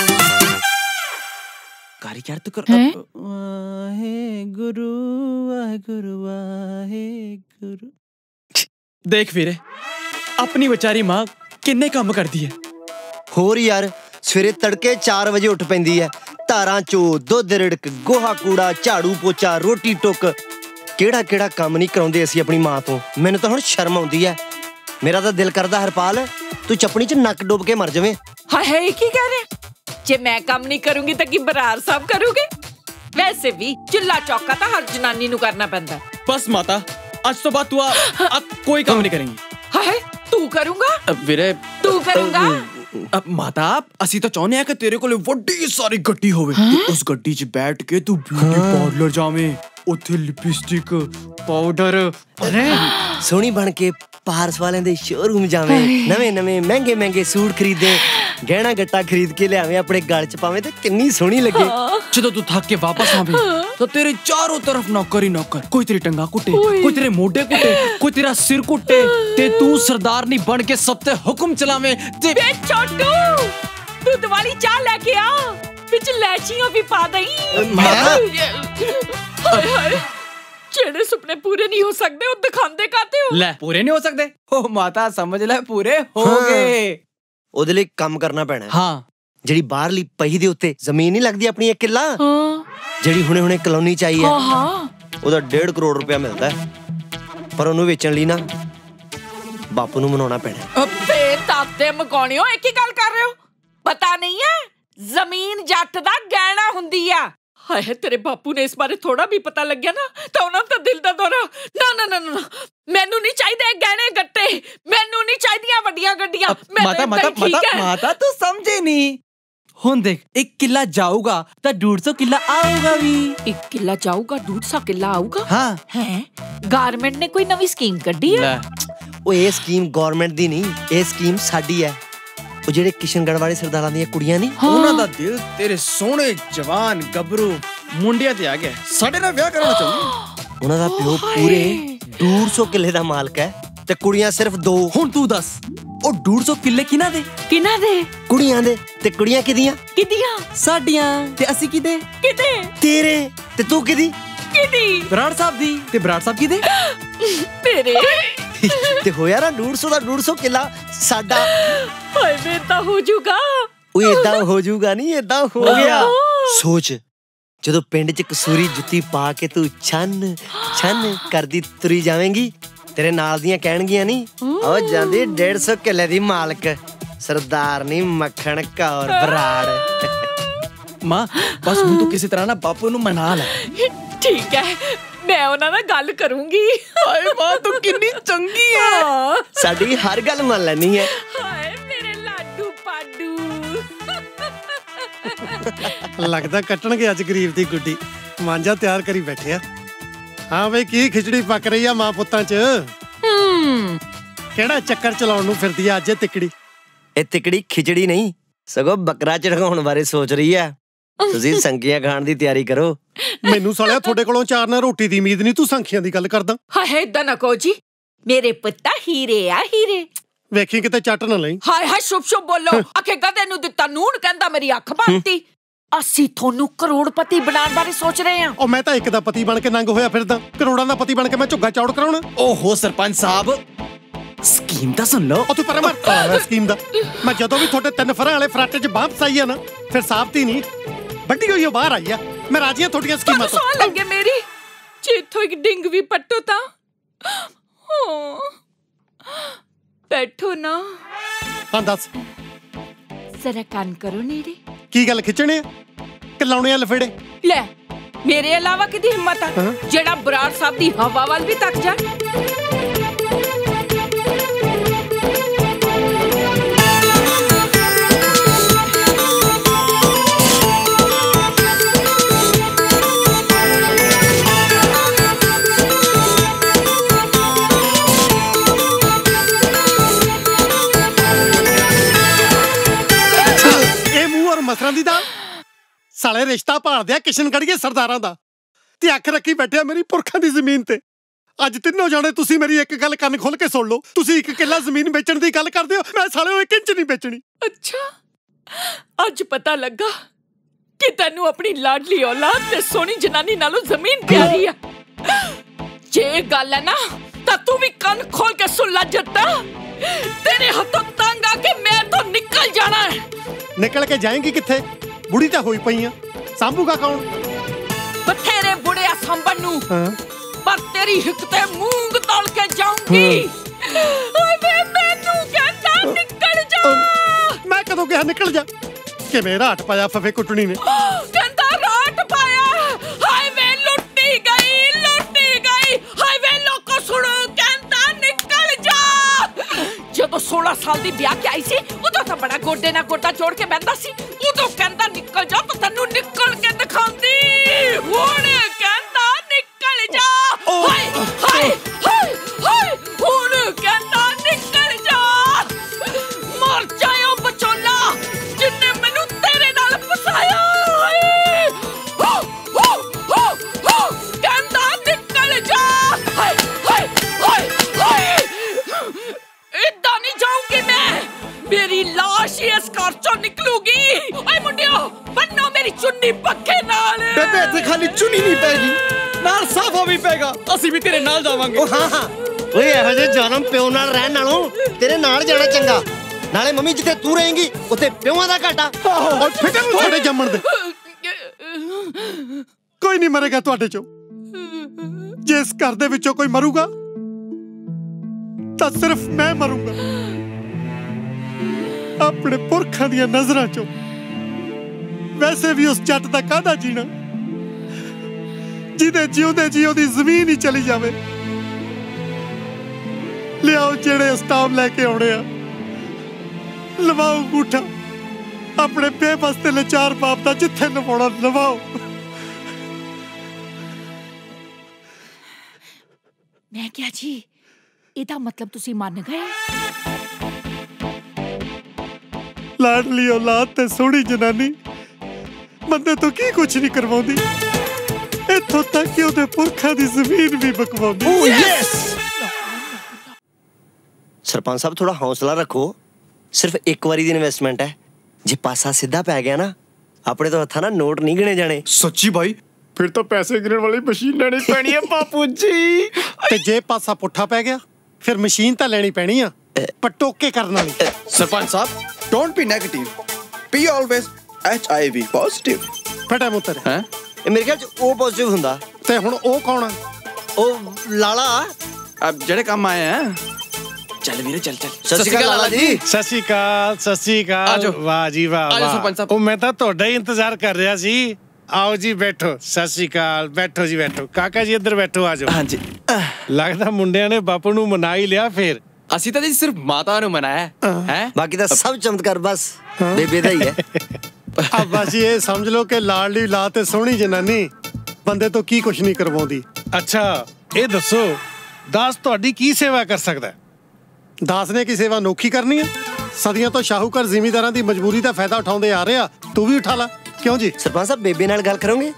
ਕਾਰੀ ਯਾਰ ਤੂੰ ਕਰ। ਵਾਹੇ ਗੁਰੂ ਵਾਹੇ ਗੁਰੂ ਵਾਹੇ ਗੁਰੂ। ਦੇਖ ਵੀਰੇ ਆਪਣੀ ਵਿਚਾਰੀ ਮਾਂ ਕਿੰਨੇ ਕੰਮ ਕਰਦੀ ਹੈ। ਹੋਰ ਯਾਰ ਸਵੇਰੇ ਤੜਕੇ ਚਾਰ ਵਜੇ ਉੱਠ ਪੈਂਦੀ ਹੈ ਧਾਰਾਂ ਚੋ ਦੁੱਧ ਰਿੜਕ ਗੋਹਾ ਕੂੜਾ ਝਾੜੂ ਪੋਚਾ ਰੋਟੀ ਟੁੱਕ ਕਿਹੜਾ ਕਿਹੜਾ ਕੰਮ ਨਹੀਂ ਕਰਾਉਂਦੇ ਅਸੀਂ ਆਪਣੀ ਮਾਂ ਤੋਂ। ਮੈਨੂੰ ਤਾਂ ਹੁਣ ਸ਼ਰਮ ਆਉਂਦੀ ਹੈ। ਮੇਰਾ ਤਾਂ ਦਿਲ ਕਰਦਾ ਹਰਪਾਲ ਤੂੰ ਚੱਪਣੀ ਚ ਨੱਕ ਡੁੱਬ ਕੇ ਮਰ ਜਾਵੇਂ। ਹਾਏ ਹਾਏ ਕੀ ਕਹਿ ਰਹੇ? ਜੇ ਮੈਂ ਕੰਮ ਨਹੀਂ ਕਰੂੰਗੀ ਤਾਂ ਕੀ ਬਰਾਰ ਸਾਹਿਬ ਕਰੂਗੇ? ਵੈਸੇ ਵੀ ਚੁੱਲਾ ਚੌਕਾ ਤਾਂ ਹਰ ਜਨਾਨੀ ਨੂੰ ਕਰਨਾ ਪੈਂਦਾ। ਬਸ ਮਾਤਾ ਅੱਜ ਤੋਂ ਬਾਅਦ ਤੂੰ ਆ ਕੋਈ ਕੰਮ ਨਹੀਂ ਕਰੇਂਗੀ। ਹਾਏ ਤੂੰ ਕਰੂੰਗਾ? ਵੀਰੇ ਤੂੰ ਕਰੂੰਗਾ? ਮਾਤਾ ਅਸੀਂ ਤਾਂ ਚਾਹੁੰਦੇ ਆ ਕਿ ਤੇਰੇ ਕੋਲ ਵੱਡੀ ਸਾਰੀ ਗੱਡੀ ਹੋਵੇ ਤੇ ਉਸ ਗੱਡੀ 'ਚ ਬੈਠ ਕੇ ਤੂੰ ਬਿਊਟੀ ਪਾਰਲਰ ਜਾਵੇਂ ਉੱਥੇ ਲਿਪਸਟਿਕ ਪਾਊਡਰ ਅਰੇ ਸੋਹਣੀ ਬਣ ਕੇ ਪਾਰਸ ਵਾਲਿਆਂ ਦੇ ਸ਼ੋਰੂਮ ਜਾਵੇਂ ਨਵੇਂ ਨਵੇਂ ਮਹਿੰਗੇ ਮਹਿੰਗੇ ਸੂਟ ਖਰੀਦੇ ਗਹਿਣਾ ਗੱਟਾ ਖਰੀਦ ਕੇ ਲਿਆਵੇਂ ਆਪਣੇ ਗਲ 'ਚ ਪਾਵੇਂ ਤੇ ਕਿੰਨੀ ਸੋਹਣੀ ਲੱਗੇ। ਜਦੋਂ ਤੂੰ ਥੱਕ ਕੇ ਵਾਪਸ ਆਵੇਂ ਤਾਂ ਤੇਰੇ ਚਾਰੋਂ ਤਰਫ ਨੌਕਰ ਹੀ ਨੌਕਰ ਕੋਈ ਤੇਰੀ ਟੰਗਾ ਕੁੱਟੇ ਕੋਈ ਤੇਰੇ ਮੋਢੇ ਕੁੱਟੇ ਕੋਈ ਤੇਰਾ ਸਿਰ ਕੁੱਟੇ ਤੇ ਤੂੰ ਸਰਦਾਰਨੀ ਬਣ ਕੇ ਸਭ ਤੇ ਹੁਕਮ ਚਲਾਵੇਂ ਤੇ ਬੇ ਛੋਟੂ ਦੁੱਧ ਵਾਲੀ ਚਾਹ ਲੈ ਕੇ ਆ ਵਿੱਚ ਲੈਚੀਆਂ ਵੀ ਪਾ ਦਈ। ਹਾਏ ਹਾਏ ਚਿੜ ਜਿਹੜੇ ਸੁਪਨੇ ਪੂਰੇ ਨਹੀਂ ਹੋ ਸਕਦੇ ਉਹ ਦਿਖਾਉਂਦੇ ਕਾਤੇ ਹੋ? ਲੈ ਪੂਰੇ ਨਹੀਂ ਹੋ ਸਕਦੇ? ਉਹ ਮਾਤਾ ਸਮਝ ਲੈ ਪੂਰੇ ਹੋ ਗਏ। ਉਹਦੇ ਲਈ ਕੰਮ ਕਰਨਾ ਪੈਣਾ। ਹਾਂ ਜਿਹੜੀ ਬਾਹਰਲੀ ਪਹੀ ਦੇ ਉੱਤੇ ਜ਼ਮੀਨ ਨਹੀਂ ਲੱਗਦੀ ਆਪਣੀ ਇੱਕ ਕਿੱਲਾ, ਜਿਹੜੀ ਹੁਣੇ ਹੁਣੇ ਕਲੋਨੀ ਚ ਆਈ ਹੈ, ਉਹਦਾ ਡੇਢ ਕਰੋੜ ਰੁਪਇਆ ਮਿਲਦਾ, ਪਰ ਉਹਨੂੰ ਵੇਚਣ ਲਈ ਨਾ ਬਾਪੂ ਨੂੰ ਮਨਾਉਣਾ ਪੈਣਾ। ਅੱਬੇ ਤਾਤੇ ਮਕਾਉਣਿਓ ਇੱਕ ਹੀ ਗੱਲ ਕਰ ਰਹੇ ਹੋ? ਪਤਾ ਨਹੀਂ ਹੈ ਜ਼ਮੀਨ ਜੱਟ ਦਾ ਗਹਿਣਾ ਹੁੰਦੀ ਆ। ਹਾਏ ਤੇਰੇ ਬਾਪੂ ਨੇ ਇਸ ਬਾਰੇ ਥੋੜਾ ਵੀ ਪਤਾ ਲੱਗਿਆ ਨਾ ਤਾਂ ਉਹਨਾਂ ਦਾ ਦਿਲ ਦਾ ਦੌਰਾ। ਨਾ ਨਾ ਨਾ ਨਾ ਮੈਨੂੰ ਨਹੀਂ ਚਾਹੀਦੇ ਗਹਿਣੇ ਗੱਟੇ, ਮੈਨੂੰ ਨਹੀਂ ਚਾਹੀਦੀਆਂ ਵੱਡੀਆਂ ਗੱਡੀਆਂ। ਮਾਤਾ ਮਾਤਾ ਮਾਤਾ ਮਾਤਾ ਤੂੰ ਸਮਝੇ ਨਹੀਂ। ਹੁਣ ਦੇਖ ਇੱਕ ਕਿੱਲਾ ਜਾਊਗਾ ਤਾਂ ਡੇਢ ਸੌ ਕਿੱਲਾ ਆਊਗਾ ਵੀ। ਇੱਕ ਕਿੱਲਾ ਜਾਊਗਾ ਡੇਢ ਸੌ ਕਿੱਲਾ ਆਊਗਾ? ਹਾਂ ਹੈ ਗਵਰਨਮੈਂਟ ਨੇ ਕੋਈ ਨਵੀਂ ਸਕੀਮ ਕੱਢੀ ਹੈ? ਉਹ ਇਹ ਸਕੀਮ ਗਵਰਨਮੈਂਟ ਦੀ ਨਹੀਂ, ਇਹ ਸਕੀਮ ਸਾਡੀ ਹੈ। ਉਹ ਜਿਹੜੇ ਕਿਸ਼ਨਗੜ੍ਹ ਵਾਲੇ ਸਰਦਾਰਾਂ ਦੀਆਂ ਕੁੜੀਆਂ ਨਹੀਂ, ਉਹਨਾਂ ਦਾ ਦਿਲ ਤੇਰੇ ਸੋਹਣੇ ਜਵਾਨ ਗੱਭਰੂ ਮੁੰਡਿਆਂ ਤੇ ਆ ਗਿਆ, ਸਾਡੇ ਨਾਲ ਵਿਆਹ ਕਰਾਉਣਾ ਚਾਹੁੰਦੇ। ਉਹਨਾਂ ਦਾ ਪਿਓ ਪੂਰੇ ਡੇਢ ਸੌ ਕਿੱਲੇ ਦਾ ਮਾਲਕ ਹੈ ਤੇ ਕੁੜੀਆਂ ਸਿਰਫ ਦੋ। ਹੁਣ ਤੂੰ ਦੱਸ ਉਹ ਡੇਢ ਸੌ ਕਿੱਲੇ ਕਿਹਨਾਂ ਦੇ? ਕਿਹਨਾਂ ਦੇ? ਕੁੜੀਆਂ ਦੇ। ਤੇ ਕੁੜੀਆਂ ਕਿਹਦੀਆਂ? ਕਿਹਦੀਆਂ? ਸਾਡੀਆਂ। ਤੇ ਅਸੀਂ ਕਿਹਦੇ? ਕਿਹਦੇ? ਤੇਰੇ। ਤੇ ਤੂੰ ਕਿਹਦੀ? ਕਿਹਦੀ? ਬਰਾੜ ਸਾਹਿਬ ਦੀ। ਤੇ ਬਰਾੜ ਸਾਹਿਬ ਕਿਹਦੇ? ਤੇਰੇ। ਤੇ ਹੋਇਆ ਨਾ ਡੇਢ ਸੌ ਦਾ ਡੇਢ ਸੌ ਕਿੱਲਾ ਸਾਡਾ। ਹਾਏ ਵੇ ਤਾਂ ਹੋ ਜਾਊਗਾ। ਉਹ ਏਦਾਂ ਹੋ ਜਾਊਗਾ ਨਹੀਂ, ਏਦਾਂ ਹੋ ਗਿਆ। ਸੋਚ ਜਦੋਂ ਪਿੰਡ 'ਚ ਕਸੂਰੀ ਜੁੱਤੀ ਪਾ ਕੇ ਤੂੰ ਛੰਨ ਛੰਨ ਕਰਦੀ ਤੁਰੀ ਜਾਵੇਂਗੀ, ਤੇਰੇ ਨਾਲ ਦੀਆਂ ਕਹਿਣਗੀਆਂ ਨਹੀਂ ਉਹ ਜਾਂਦੀ ਡੇਢ ਸੌ ਕਿੱਲੇ ਦੀ ਮਾਲਕ ਸਰਦਾਰਨੀ ਮੱਖਣ ਕੌਰ ਬਰਾੜ। ਮਾਂ ਬਸ ਹੁਣ ਤੂੰ ਕਿਸੇ ਤਰ੍ਹਾਂ ਨਾ ਬਾਪੂ ਨੂੰ ਮਨਾ ਲੈ। ਠੀਕ ਹੈ ਮੈਂ ਉਹਨਾਂ ਨਾਲ ਗੱਲ ਕਰੂੰਗੀ। ਹਾਏ ਮਾਂ ਤੂੰ ਕਿੰਨੀ ਚੰਗੀ ਹੈ। ਸਾਡੀ ਹਰ ਗੱਲ ਮੰਨ ਲੈਣੀ ਹੈ। ਹਾਏ ਮੇਰੇ ਲਾਡੂ ਪਾਡੂ। ਲੱਗਦਾ ਕੱਟਣਗੇ ਅੱਜ ਗਰੀਬ ਦੀ ਗੁੱਡੀ। ਮਾਂਜਾ ਤਿਆਰ ਕਰੀ ਬੈਠੇ ਆ। ਹਾਂ ਬਈ ਕੀ ਖਿਚੜੀ ਪੱਕ ਰਹੀ ਆ ਮਾਂ ਪੁੱਤਾਂ 'ਚ? ਹੂੰ ਕਿਹੜਾ ਚੱਕਰ ਚਲਾਉਣ ਨੂੰ ਫਿਰਦੀ ਆ ਅੱਜ ਇਹ ਤਿਕੜੀ? ਇਹ ਤਿਕੜੀ ਖਿਚੜੀ ਨਹੀਂ ਸਗੋਂ ਬੱਕਰਾ ਝੜਕਾਉਣ ਬਾਰੇ ਸੋਚ ਰਹੀ ਆ। ਤੁਸੀਂ ਸੰਖੀਆਂ ਖਾਣ ਦੀ ਤਿਆਰੀ ਕਰੋ। ਮੈਨੂੰ ਸਾਲਿਆ ਤੁਹਾਡੇ ਕੋਲੋਂ ਚਾਰ ਨਾਲ ਰੋਟੀ ਦੀ ਉਮੀਦ ਨਹੀਂ, ਤੂੰ ਸੰਖੀਆਂ ਦੀ ਗੱਲ ਕਰਦਾ। ਹਾਏ ਏਦਾਂ ਨਾ ਕਹੋ ਜੀ, ਮੇਰੇ ਪੁੱਤਾ ਹੀਰੇ ਆ ਹੀਰੇ। ਵੇਖੀ ਕਿਤੇ ਚੱਟ ਨਾ ਲਈ। ਹਾਏ ਹਾਏ ਸ਼ੁਭ ਸ਼ੁਭ ਬੋਲੋ। ਆਖੇ ਗਧੇ ਨੂੰ ਦਿੱਤਾ ਨੂਣ ਕਹਿੰਦਾ ਮੇਰੀ ਅੱਖ ਬੰਨਤੀ। ਅਸੀਂ ਤੁਹਾਨੂੰ ਕਰੋੜਪਤੀ ਬਣਾਉਣ ਬਾਰੇ ਸੋਚ ਰਹੇ ਹਾਂ। ਉਹ ਮੈਂ ਤਾਂ ਇੱਕ ਦਾ ਪਤੀ ਬਣ ਕੇ ਨੰਗ ਹੋਇਆ ਫਿਰਦਾ, ਕਰੋੜਾਂ ਦਾ ਪਤੀ ਬਣ ਕੇ ਮੈਂ ਝੁੱਗਾ ਚੌੜ ਕਰਾਉਣਾ। ਓਹੋ ਸਰਪੰਚ ਸਾਹਿਬ ਸਕੀਮ ਤਾਂ ਸੁਣ ਲਓ। ਉਹ ਤੂੰ ਪਰ ਮਰ ਸਕੀਮ ਦਾ। ਮੈਂ ਜਦੋਂ ਵੀ ਤੁਹਾਡੇ ਤਿੰਨ ਫਰਾਂ ਵਾਲੇ ਫਰਾਟੇ 'ਚ ਵਾਪਸ ਆਈ ਆ ਨਾ, ਫਿਰ ਸਾਬਤੀ ਨਹੀਂ ਵੱਡੀ ਹੋਈ ਬਾਹਰ ਆਈ ਆ। ਮੈਂ ਰਾਜੀ ਆ ਤੁਹਾਡੀਆਂ ਸਕੀਮਾਂ ਤੋਂ। ਸੌਣ ਲੱਗੇ ਮੇਰੀ ਜੇ ਇੱਥੋਂ ਇੱਕ ਡਿੰਗ ਵੀ ਪੱਟੋ ਤਾਂ। ਬੈਠੋ ਨਾ। ਹਾਂ ਦੱਸ ਜ਼ਰਾ ਕੰਨ ਕਰੋ ਨੇੜੇ। ਕੀ ਗੱਲ ਖਿੱਚਣੇ ਆ ਕਿ ਲਾਉਣੇ ਆ ਲਫੇੜੇ? ਲੈ ਮੇਰੇ ਇਲਾਵਾ ਕਿਹਦੀ ਹਿੰਮਤ ਆ ਜਿਹੜਾ ਬਰਾੜ ਸਾਹਿਬ ਦੀ ਹਵਾ ਵੱਲ ਵੀ ਤੱਕ ਜਾ? ਮਸਰਾਂ ਦੀ ਦਾਲ ਸਾਲੇ ਰਿਸ਼ਤਾ ਭਾਲਦੇ ਆ ਕਿਸ਼ਨਗੜ੍ਹੀਏ ਸਰਦਾਰਾਂ ਦਾ, ਤੇ ਅੱਖ ਰੱਖੀ ਬੈਠਿਆ ਮੇਰੀ ਪੁਰਖਾਂ ਦੀ ਜ਼ਮੀਨ ਤੇ। ਅੱਜ ਤਿੰਨੋਂ ਜਾਣੇ ਤੁਸੀਂ ਮੇਰੀ ਇੱਕ ਗੱਲ ਕੰਨ ਖੋਲ ਕੇ ਸੁਣ ਲਓ। ਤੁਸੀਂ ਇੱਕ ਕਿੱਲਾ ਜ਼ਮੀਨ ਵੇਚਣ ਦੀ ਗੱਲ ਕਰਦੇ ਹੋ, ਮੈਂ ਸਾਲਿਓ ਇੱਕ ਇੰਚ ਨਹੀਂ ਵੇਚਣੀ। ਅੱਛਾ ਅੱਜ ਪਤਾ ਲੱਗਾ ਕਿ ਤੈਨੂੰ ਆਪਣੀ ਲਾਡਲੀ ਔਲਾਦ ਤੇ ਸੋਹਣੀ ਜਨਾਨੀ ਨਾਲੋਂ ਜ਼ਮੀਨ ਪਿਆਰੀ ਆ। ਜੇ ਗੱਲ ਹੈ ਨਾ ਤਾਂ ਤੂੰ ਵੀ ਕੰਨ ਖੋਲ ਕੇ ਸੁਣ ਲੈ ਜੱਟਾ। ਤੇਰੇ ਹੱਥੋਂ ਤੰਗ ਆ ਕੇ ਮੈਂ ਤੋਂ ਨਿਕਲ ਜਾਣਾ ਹੈ। ਨਿਕਲ ਕੇ ਜਾਏਂਗੀ ਕਿੱਥੇ? ਬੁੜੀ ਤਾਂ ਹੋਈ ਪਈ ਆ, ਸਾਂਭੂਗਾ ਕੌਣ? ਬਥੇਰੇ ਬੁੜਿਆ ਸਾਂਭਣ ਨੂੰ, ਪਰ ਤੇਰੀ ਹਿੱਕ ਤੇ ਮੂੰਗ ਤਲ ਕੇ ਜਾਊਂਗੀ। ਓਏ ਵੇ ਮੈਨੂੰ ਕਹਿੰਦਾ ਨਿਕਲ ਜਾ। ਮੈਂ ਕਦੋਂ ਕਿਹਾ ਨਿਕਲ ਜਾ? ਕਿਵੇਂ ਰਾਟ ਪਾਇਆ ਫਫੇ ਕੁੱਟਣੀ ਨੇ? ਕਹਿੰਦਾ ਰਾਟ ਪਾਇਆ। ਹਾਏ ਵੇ ਲੁੱਟੀ ਗਈ ਲੁੱਟੀ ਗਈ। ਹਾਏ ਵੇ ਲੋਕੋ ਸੁਣੋ ਕਹਿੰਦਾ ਨਿਕਲ ਜਾ। ਜਦੋਂ ਸੋਲਾਂ ਸਾਲ ਦੀ ਵਿਆਹ ਕੇ ਆਈ ਸੀ ਉਦੋਂ ਤਾਂ ਬੜਾ ਗੋਡੇ ਨਾਲ ਗੋਡਾ ਜੋੜ ਕੇ ਬੈਠਦਾ ਸੀ। ਉਦੋਂ ਕਹਿੰਦਾ ਨਿਕਲ ਜਾ ਤਾਂ ਤੈਨੂੰ ਨਿਕਲ ਕੇ ਦਿਖਾਉਂਦੀ। ਹੁਣ ਕਹਿੰਦਾ ਨਿਕਲ ਜਾ। ਹਾਏ ਹਾਏ ਹਾਏ ਹਾਏ ਹੁਣ ਕਹਿੰਦਾ ਨਿਕਲ ਜਾ। ਮਰ ਜਾਇਓ ਬਚੋਲਾ ਜਿੰਨੇ ਮੈਨੂੰ ਤੇਰੇ ਨਾਲ ਫਸਾਇਆ। ਹੋ ਹੋ ਹੋ ਹੋ ਕਹਿੰਦਾ ਨਿਕਲ ਜਾ। ਹਾਏ ਹਾਏ ਹਾਏ ਹਾਏ ਇੱਦਾਂ ਨਹੀਂ ਜਾਊਂਗੀ ਮੈਂ। ਮੇਰੀ ਲਾਸ਼ ਹੀ ਇਸ ਘਰ ਚੋਂ ਨਿਕਲੂਗੀ। ਓਏ ਮੁੰਡਿਓ ਬੰਨੋ ਮੇਰੀ ਚੁੰਨੀ ਪੱਖੇ ਨਾਲ। ਬੇਬੇ ਇੱਥੇ ਖਾਲੀ ਚੁੰਨੀ ਨਹੀਂ ਪੈਗੀ, नाल साफा भी पेगा ਅਸੀਂ ਵੀ ਤੇਰੇ ਨਾਲ ਜਾਵਾਂਗੇ। ਓ ਹਾਂ ਹਾਂ ਓਏ ਇਹੋ ਜਿਹੇ ਜਨਮ ਪਿਓ ਨਾਲ ਰਹਿਣ ਨਾਲੋਂ ਤੇਰੇ ਨਾਲ ਜਾਣਾ ਚੰਗਾ। ਨਾਲੇ ਮੰਮੀ ਜਿੱਥੇ ਤੂੰ ਰਹੇਂਗੀ ਉੱਥੇ ਪਿਓਾਂ ਦਾ ਘਾਟਾ। ਓ ਫਿੱਟੇ ਨੂੰ ਤੁਹਾਡੇ ਜੰਮਣ ਦੇ ਕੋਈ ਨਹੀਂ ਮਰੇਗਾ ਤੁਹਾਡੇ ਚੋਂ। ਜੇ ਇਸ ਘਰ ਦੇ ਵਿੱਚੋਂ ਕੋਈ ਮਰੂਗਾ ਤਾਂ ਸਿਰਫ ਮੈਂ ਮਰੂੰਗਾ ਆਪਣੇ ਪੁਰਖਾਂ ਦੀਆਂ ਨਜ਼ਰਾਂ ਚੋਂ। ਵੈਸੇ ਵੀ ਉਸ ਜੱਟ ਦਾ ਕਾਹਦਾ ਜੀਣਾ ਜਿਹਦੇ ਜਿਉਂਦੇ ਜੀ ਉਹਦੀ ਜ਼ਮੀਨ ਹੀ ਚਲੀ ਜਾਵੇ। ਲਿਆਓ ਜਿਹੜੇ ਸਟਾਮ ਲੈ ਕੇ ਆਉਣੇ ਆ ਲਵਾਓ ਅੰਗੂਠਾ ਆਪਣੇ ਬੇਬਸ ਤੇ ਲਾਚਾਰ ਬਾਪ ਦਾ ਜਿੱਥੇ ਲਵਾਉਣਾ ਲਵਾਓ। ਮੈਂ ਕਿਹਾ ਜੀ ਇਹਦਾ ਮਤਲਬ ਤੁਸੀਂ ਮੰਨ ਗਏ? ਲਾਡਲੀ ਔਲਾਦ ਤੇ ਸੋਹਣੀ ਜਨਾਨੀ ਬੰਦੇ ਤੋਂ ਕੀ ਕੁਛ ਨਹੀਂ ਕਰਵਾਉਂਦੀ ਇੱਥੋਂ ਤੱਕ ਕਿ ਉਹਦੇ ਪੁਰਖਾਂ ਦੀ ਜ਼ਮੀਨ ਵੀ ਬਕਵਾਉਂਦੀ। ਓ ਯੈਸ ਸਰਪੰਚ ਸਾਹਿਬ ਥੋੜਾ ਹੌਸਲਾ ਰੱਖੋ। ਸਿਰਫ ਇੱਕ ਵਾਰੀ ਦੀ ਇਨਵੈਸਟਮੈਂਟ ਹੈ। ਜੇ ਪਾਸਾ ਸਿੱਧਾ ਪੈ ਗਿਆ ਨਾ ਆਪਣੇ ਤੋਂ ਹੱਥਾਂ ਨਾਲ ਨੋਟ ਨਹੀਂ ਗਿਣੇ ਜਾਣੇ। ਸੱਚੀ ਭਾਈ ਫਿਰ ਤਾਂ ਪੈਸੇ ਗਿਣਨ ਵਾਲੀ ਮਸ਼ੀਨ ਲੈਣੀ ਪੈਣੀ ਹੈ ਬਾਪੂ ਜੀ। ਤੇ ਜੇ ਪਾਸਾ ਪੁੱਠਾ ਪੈ ਗਿਆ ਫਿਰ ਮਸ਼ੀਨ ਤਾਂ ਲੈਣੀ ਪੈਣੀ ਆ ਪਟੋਕੇ ਕਰਨ ਵਾਲੀ। ਸਰਪੰਚ ਸਾਹਿਬ don't be negative be always H I V positive. ਫਟਾ ਮੁੱਤਰ ਹੈ ਇਹ ਮੇਰੇ ਖਿਆਲ ਚ ਉਹ ਪੋਜ਼ਿਟਿਵ ਹੁੰਦਾ। ਤੇ ਹੁਣ ਉਹ ਕੌਣ ਆ? ਉਹ ਲਾਲਾ ਜਿਹੜੇ ਕੰਮ ਆਏ ਆ। ਚੱਲ ਵੀਰੇ ਚੱਲ ਚੱਲ। ਸਤਿ ਸ਼੍ਰੀ ਅਕਾਲ ਲਾਲਾ ਜੀ। ਸਤਿ ਸ਼੍ਰੀ ਅਕਾਲ ਸਤਿ ਸ਼੍ਰੀ ਅਕਾਲ। ਵਾਹ ਜੀ ਵਾਹ ਵਾਹ। ਉਹ ਮੈਂ ਤਾਂ ਤੁਹਾਡਾ ਹੀ ਇੰਤਜ਼ਾਰ ਕਰ ਰਿਹਾ ਸੀ। ਆਓ ਜੀ ਬੈਠੋ। ਸਤਿ ਸ਼੍ਰੀ ਅਕਾਲ ਬੈਠੋ ਜੀ ਬੈਠੋ। ਕਾਕਾ ਜੀ ਇੱਧਰ ਬੈਠੋ ਆ ਜਾਓ। ਹਾਂਜੀ ਲੱਗਦਾ ਮੁੰਡਿਆਂ ਨੇ ਬਾਪੂ ਨੂੰ ਮਨਾ ਹੀ ਲਿਆ ਫੇਰ। ਅਸੀਂ ਤਾਂ ਜੀ ਸਿਰਫ ਮਾਤਾ ਨੂੰ ਮਨਾਇਆ ਹੈ ਬਾਕੀ ਤਾਂ ਸਭ ਚਮਤਕਾਰ ਬਸ ਬੇਬੇ ਦਾ ਹੀ ਹੈ। ਆ ਬਸ ਇਹ ਸਮਝ ਲਓ ਕਿ ਲਾਡਲੀ ਲਾ ਤੇ ਸੋਹਣੀ ਜਨਾਨੀ ਬੰਦੇ ਤੋਂ ਕੀ ਕੁਛ ਨਹੀਂ ਕਰਵਾਉਂਦੀ। ਅੱਛਾ ਇਹ ਦੱਸੋ ਦਾਸ ਤੁਹਾਡੀ ਕੀ ਸੇਵਾ ਕਰ ਸਕਦਾ? ਦਾਸ ਨੇ ਕੀ ਸੇਵਾ ਨੋਖੀ ਕਰਨੀ ਹੈ? ਸਦੀਆਂ ਤੋਂ ਸ਼ਾਹੂਕਾਰ ਜ਼ਿਮੀਂਦਾਰਾਂ ਦੀ ਮਜਬੂਰੀ ਦਾ ਫਾਇਦਾ ਉਠਾਉਂਦੇ ਆ ਰਹੇ ਆ। ਤੂੰ ਵੀ ਉਠਾ ਲਾ। ਕਿਉਂ ਜੀ? ਸਰਪੰਚ ਸਾਹਿਬ ਬੇਬੇ ਨਾਲ ਗੱਲ ਕਰੋਗੇ?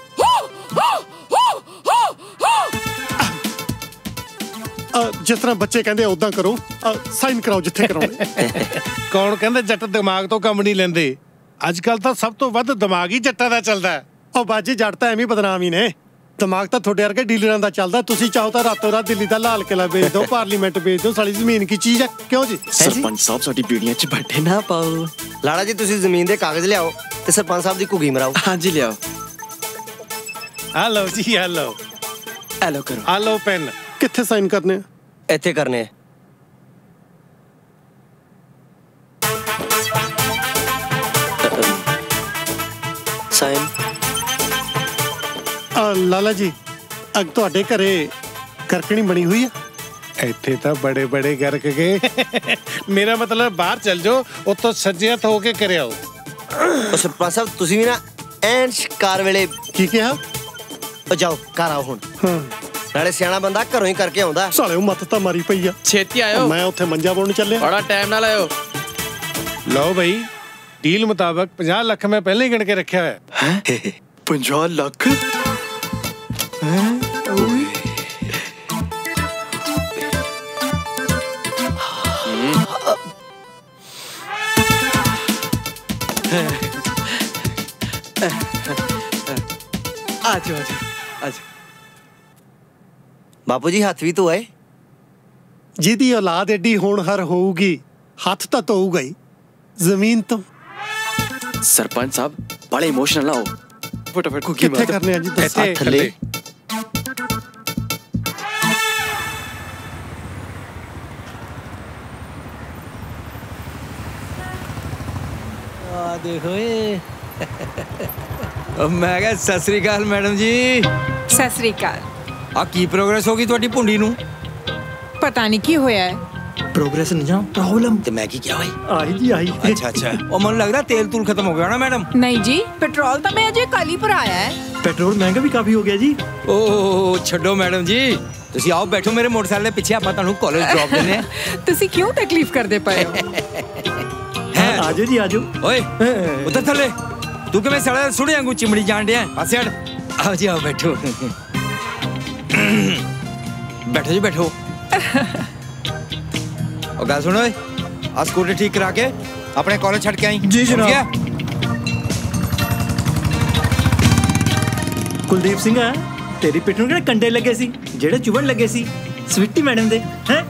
ਜਿਸ ਤਰ੍ਹਾਂ ਬੱਚੇ ਕਹਿੰਦੇ ਉਦਾਂ ਕਰੋ। ਸਾਈਨ ਕਰਾਓ ਜਿੱਥੇ ਕਰਾਉਣੇ। ਕੌਣ ਕਹਿੰਦੇ ਜੱਟ ਦਿਮਾਗ ਤੋਂ ਕੰਮ ਨਹੀਂ ਲੈਂਦੇ? ਅੱਜ ਕੱਲ ਤਾਂ ਸਭ ਤੋਂ ਵੱਧ ਦਿਮਾਗ ਹੀ ਜੱਟਾਂ ਦਾ ਚੱਲਦਾ। ਉਹ ਬਾਜੀ ਜੱਟ ਤਾਂ ਐਵੇਂ ਬਦਨਾਮ ਹੀ ਨੇ। ਦਿਮਾਗ ਤਾਂ ਤੁਹਾਡੇ ਵਰਗੇ ਡੀਲਰਾਂ ਦਾ ਚੱਲਦਾ। ਤੁਸੀਂ ਚਾਹੋ ਤਾਂ ਰਾਤੋਂ ਰਾਤ ਦਿੱਲੀ ਦਾ ਲਾਲ ਕਿਲਾ ਵੇਚ ਦਿਓ ਪਾਰਲੀਮੈਂਟ ਵੇਚ ਦਿਓ। ਸਾਲੀ ਜ਼ਮੀਨ ਕੀ ਚੀਜ਼ ਹੈ? ਕਿਉਂ ਜੀ? ਸਰਪੰਚ ਸਾਹਿਬ ਸਾਡੀ ਬੀੜੀਆਂ 'ਚ ਬੈਠੇ ਨਾ ਪਾਓ। ਲਾੜਾ ਜੀ ਤੁਸੀਂ ਜ਼ਮੀਨ ਦੇ ਕਾਗਜ਼ ਲਿਆਓ ਤੇ ਸਰਪੰਚ ਸਾਹਿਬ ਦੀ ਘੁੱਗੀ ਮਰਾਓ। ਹਾਂਜੀ ਲਿਆਓ। ਆ ਲਓ ਜੀ ਆ ਲਓ। ਆ ਲਓ ਕਰੋ। ਆ ਲਓ ਪੈਨ। ਕਿੱਥੇ ਸਾਈਨ ਕਰਨੇ ਆ? ਇੱਥੇ ਕਰਨੇ ਆ। ਸਾਈਨ। ਆ ਲਾਲਾ ਜੀ ਅਗ ਤੁਹਾਡੇ ਘਰੇ ਕਰਕਣੀ ਬਣੀ ਹੋਈ ਆ? ਇੱਥੇ ਤਾਂ ਬੜੇ ਬੜੇ ਗਰਕ ਗਏ। ਮੇਰਾ ਮਤਲਬ ਬਾਹਰ ਚੱਲ ਜਾਓ ਉੱਥੋਂ ਸੱਜੇ ਹੱਥ ਹੋ ਕੇ ਕਰਿਆਓ। ਉਹ ਸਰਪੰਚ ਸਾਹਿਬ ਤੁਸੀਂ ਵੀ ਨਾ ਐਨ ਸ਼ਿਕਾਰ ਵੇਲੇ ਕੀ ਕਿਹਾ? ਉਹ ਜਾਓ ਘਰ ਆਓ ਹੁਣ। ਨਾਲੇ ਸਿਆਣਾ ਬੰਦਾ ਘਰੋਂ ਹੀ ਕਰਕੇ ਆਉਂਦਾ। ਸਾਲੇ ਉਹ ਮੱਤ ਤਾਂ ਮਾਰੀ ਪਈ ਆ। ਛੇਤੀ ਆਇਓ। ਮੈਂ ਉੱਥੇ ਮੰਜਾ ਬੋਣ ਚੱਲਿਆ। ਬੜਾ ਟਾਈਮ ਨਾਲ ਆਇਓ। ਲਓ ਬਈ ਡੀਲ ਮੁਤਾਬਕ ਪੰਜਾਹ ਲੱਖ ਮੈਂ ਪਹਿਲਾਂ ਹੀ ਗਿਣ ਕੇ ਰੱਖਿਆ ਹੋਇਆ। ਪੰਜਾਹ ਲੱਖ? ਆਜੋ ਆਜੋ ਆਜੋ। ਬਾਪੂ ਜੀ ਹੱਥ ਵੀ ਧੋਏ। ਜਿਹਦੀ ਔਲਾਦ ਏਡੀ ਹੋਣਹਾਰ ਹੋਊਗੀ ਹੱਥ ਤਾਂ ਧੋਊਗਾ ਹੀ ਜ਼ਮੀਨ ਤੋਂ। ਸਰਪੰਚ ਸਾਹਿਬ ਬੜੇ ਇਮੋਸ਼ਨਲ ਨਾ ਹੋ। ਫਟਾਫਟ ਕੁਕੀ ਕਿੱਥੇ ਕਰਨੇ ਆ ਜੀ? ਇੱਥੇ ਥੱਲੇ। ਆ ਦੇਖੋ ਏ। ਮੈਂ ਕਿਹਾ ਸਤਿ ਸ੍ਰੀ ਅਕਾਲ ਮੈਡਮ ਜੀ। ਸਤਿ ਸ੍ਰੀ ਅਕਾਲ। ਆ ਕੀ ਪ੍ਰੋਗਰੈਸ ਹੋ ਗਈ ਤੁਹਾਡੀ ਭੁੰਡੀ ਨੂੰ? ਪਤਾ ਨਹੀਂ ਕੀ ਹੋਇਆ ਹੈ। ਪ੍ਰੋਗਰੈਸ ਨਹੀਂ ਜਾਂ ਪ੍ਰੋਬਲਮ ਤੇ ਮੈਂ ਕੀ ਕਿਹਾ ਭਾਈ? ਆਈ ਜੀ ਆਈ। ਅੱਛਾ ਅੱਛਾ ਉਹ ਮੈਨੂੰ ਲੱਗਦਾ ਤੇਲ ਤੂਲ ਖਤਮ ਹੋ ਗਿਆ ਨਾ ਮੈਡਮ? ਨਹੀਂ ਜੀ ਪੈਟਰੋਲ ਤਾਂ ਮੈਂ ਅਜੇ ਕੱਲ ਹੀ ਭਰਾਇਆ ਹੈ। ਪੈਟਰੋਲ ਮਹਿੰਗਾ ਵੀ ਕਾਫੀ ਹੋ ਗਿਆ ਜੀ। ਓ ਛੱਡੋ ਮੈਡਮ ਜੀ ਤੁਸੀਂ ਆਓ ਬੈਠੋ ਮੇਰੇ ਮੋਟਰਸਾਈਕਲ ਦੇ ਪਿੱਛੇ ਆਪਾਂ ਤੁਹਾਨੂੰ ਕਾਲਜ ਡ੍ਰੌਪ ਦਿੰਦੇ ਆ। ਤੁਸੀਂ ਕਿਉਂ ਤਕਲੀਫ ਕਰਦੇ ਪਏ ਹੋ? ਆਜੋ ਜੀ ਆਜੋ। ਓਏ ਉੱਤਰ ਥੱਲੇ। ਤੂੰ ਕਿਵੇਂ ਸੜਾ ਸੁਣੇ ਵਾਂਗੂ ਚਿਮੜੀ ਜਾਣ ਡਿਆ? ਪਾਸੇ ਹਟ। ਆਓ ਜੀ ਆਓ ਬੈਠੋ। ਬੈਠੋ ਜੀ ਬੈਠੋ। ਉਹ ਗੱਲ ਸੁਣੋ ਓਏ ਆ ਸਕੂਟਰ ਠੀਕ ਕਰਾ ਕੇ ਆਪਣੇ ਕਾਲਜ ਛੱਡ ਕੇ ਆਈ। ਜੀ ਜਨਾਬ। ਕੁਲਦੀਪ ਸਿੰਘ ਹੈ? तेरी पिठ नूं कंडे लगे सी जेड़े चुभन लगे सी स्वीटी मैडम दे हैं।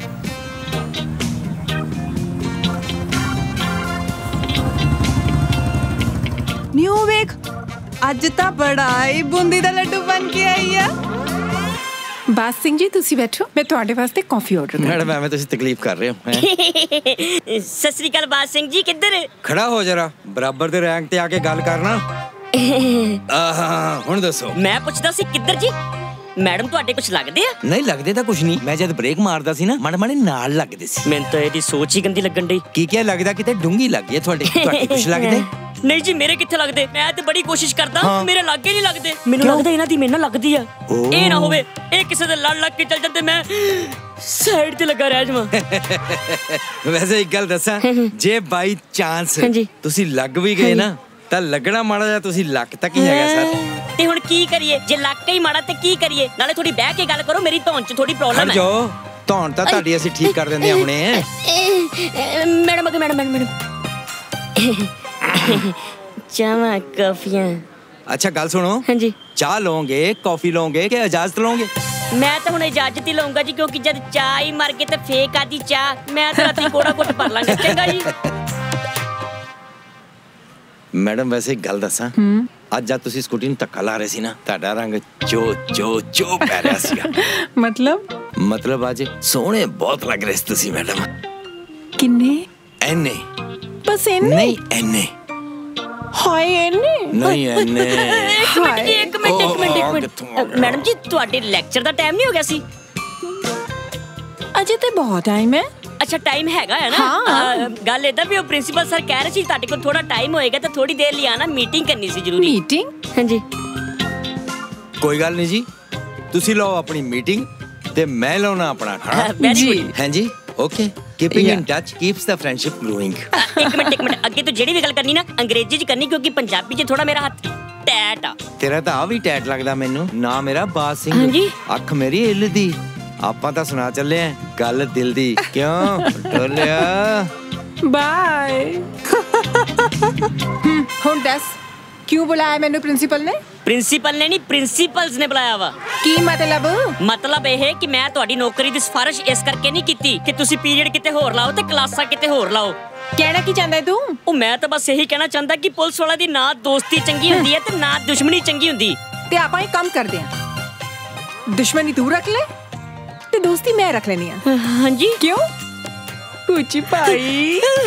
न्यू वेख अज तां बड़ा ही बूंदी दा लड्डू बन के आई है। बास सिंह जी तुसी बैठो, मैं तुहाडे वास्ते कॉफी ऑर्डर कर। मैडम मैं तुसी तकलीफ कर रहे हो हैं। सत श्री अकाल बास सिंह जी, किधर खड़ा हो जरा, बराबर दे रैंक ते आके गल करना। आहा हुण दसो। मैं पुछदा सी किधर जी, मैडम तुहाडे कुछ लगदे आ? नहीं लगदे तां कुछ नहीं, मैं जद ब्रेक मारदा सी ना माड़े माड़े नाल लगदे सी। मैनूं तां इहदी सोच ही गंदी लगन डी। की क्या लगदा किते डूंगी लग गई तुहाडे? तुहाडे कुछ लगदे? नहीं जी मेरे किथे लगदे, मैं ते बड़ी कोशिश करदा हाँ। मेरे लागे नहीं लगदे। मैनूं लगदा इन्हां दी मेरे नाल लगदी आ। ए ना होवे ए किसे दे लड़ लग के चल जांदे, मैं साइड ते लगा रह जावां। वैसे एक गल दसां, जे बाई चांस तुसी लग भी गए ना तां लगना माड़ा जा तुसी लक तक ही हैगा सर। ते हुण की करिए, जे लक ही माड़ा ते की करिए? नाले थोड़ी बैठ के गल करो, मेरी धौन च थोड़ी प्रॉब्लम है। खड़ जाओ, धौन तां तुहाडी ਅਸੀਂ ठीक कर देंदे हुणे। मैडम अगे मैडम मैडम चावा कॉफियां। अच्छा गल सुनो। हाँ जी। चाह लोगे कॉफी लोगे क्या इजाजत लोगे? मैं तो हुण इजाजत ही लूंगा जी, क्योंकि जब चाह ही मर गए तो फेक आदि चाह मैं तो राती कोड़ा घुट भर लांगा। चंगा जी। मैडम वैसे एक गल दसा, ਅੱਜ ਜਦ ਤੁਸੀਂ ਸਕੂਟੀ ਨੂੰ ਧੱਕਾ ਲਾ ਰਹੇ ਸੀ ਨਾ ਤੁਹਾਡਾ ਰੰਗ ਚੋ ਚੋ ਚੋ ਪੈ ਰਿਹਾ ਸੀਗਾ। ਮਤਲਬ ਮਤਲਬ ਅੱਜ ਸੋਹਣੇ ਬਹੁਤ ਲੱਗ ਰਹੇ ਸੀ ਤੁਸੀਂ ਮੈਡਮ। ਕਿੰਨੇ? ਐਨੇ ਬਸ ਇੰਨੇ? ਨਹੀਂ ਐਨੇ। ਹਾਏ ਐਨੇ? ਨਹੀਂ ਐਨੇ। ਇੱਕ ਮਿੰਟ ਜੀ, ਇੱਕ ਮਿੰਟ ਇੱਕ ਮਿੰਟ ਇੱਕ ਮਿੰਟ ਮੈਡਮ ਜੀ ਤੁਹਾਡੇ ਲੈਕਚਰ ਦਾ ਟਾਈਮ ਨਹੀਂ ਹੋ ਗਿਆ ਸੀ? ਅਜੇ ਤੇ ਬਹੁਤ ਟਾਈਮ ਹੈ। अच्छा टाइम हैगा है ना? हाँ। गल इधर भी प्रिंसिपल सर कह रहे सी ताड़े को थोड़ा टाइम होएगा तो थोड़ी देर लिए आना, मीटिंग करनी सी जरूरी। मीटिंग? हाँ जी। कोई गल नहीं जी, तुसी लो अपनी मीटिंग ते मैं लाना अपना खाना। Very good. हाँ जी okay, keeping in touch keeps the friendship growing. एक मिनट एक मिनट, अगे तो जेड़ी भी गल करनी ना अंग्रेजी च करनी, क्योंकि पंजाबी च थोड़ा मेरा हाथ टैट आ। तेरा तो आ भी टैट लगदा मैनू ना। मेरा बास सिंह। हाँ जी। अख मेरी हिल दी, ਆਪਾਂ ਤਾਂ ਸੁਣਾ ਚੱਲੇ ਆਂ ਗੱਲ ਦਿਲ ਦੀ। ਕਿਉਂ ਢੋਲਿਆ? ਬਾਏ। ਹੁਣ ਦੱਸ क्यों बुलाया मैंने प्रिंसिपल ने? प्रिंसिपल ने नहीं, प्रिंसिपल्स ने बुलाया वा। की मतलब? मतलब यह है कि मैं तुम्हारी नौकरी दी सिफारिश इस करके नहीं की कि तुसी पीरियड किते होर लाओ ते क्लासां किते होर लाओ। कहना की चाहता है तू? ओ मैं तो बस यही कहना चाहता कि पुलिस वाला दी ना दोस्ती चंगी हुंदी है ते ना दुश्मनी चंगी हुंदी। ते आपां ही कम कर दे, दुश्मनी तू रख ले ते दोस्ती मैं रख लेनी है। हाँ जी। क्यों? कुछ भाई।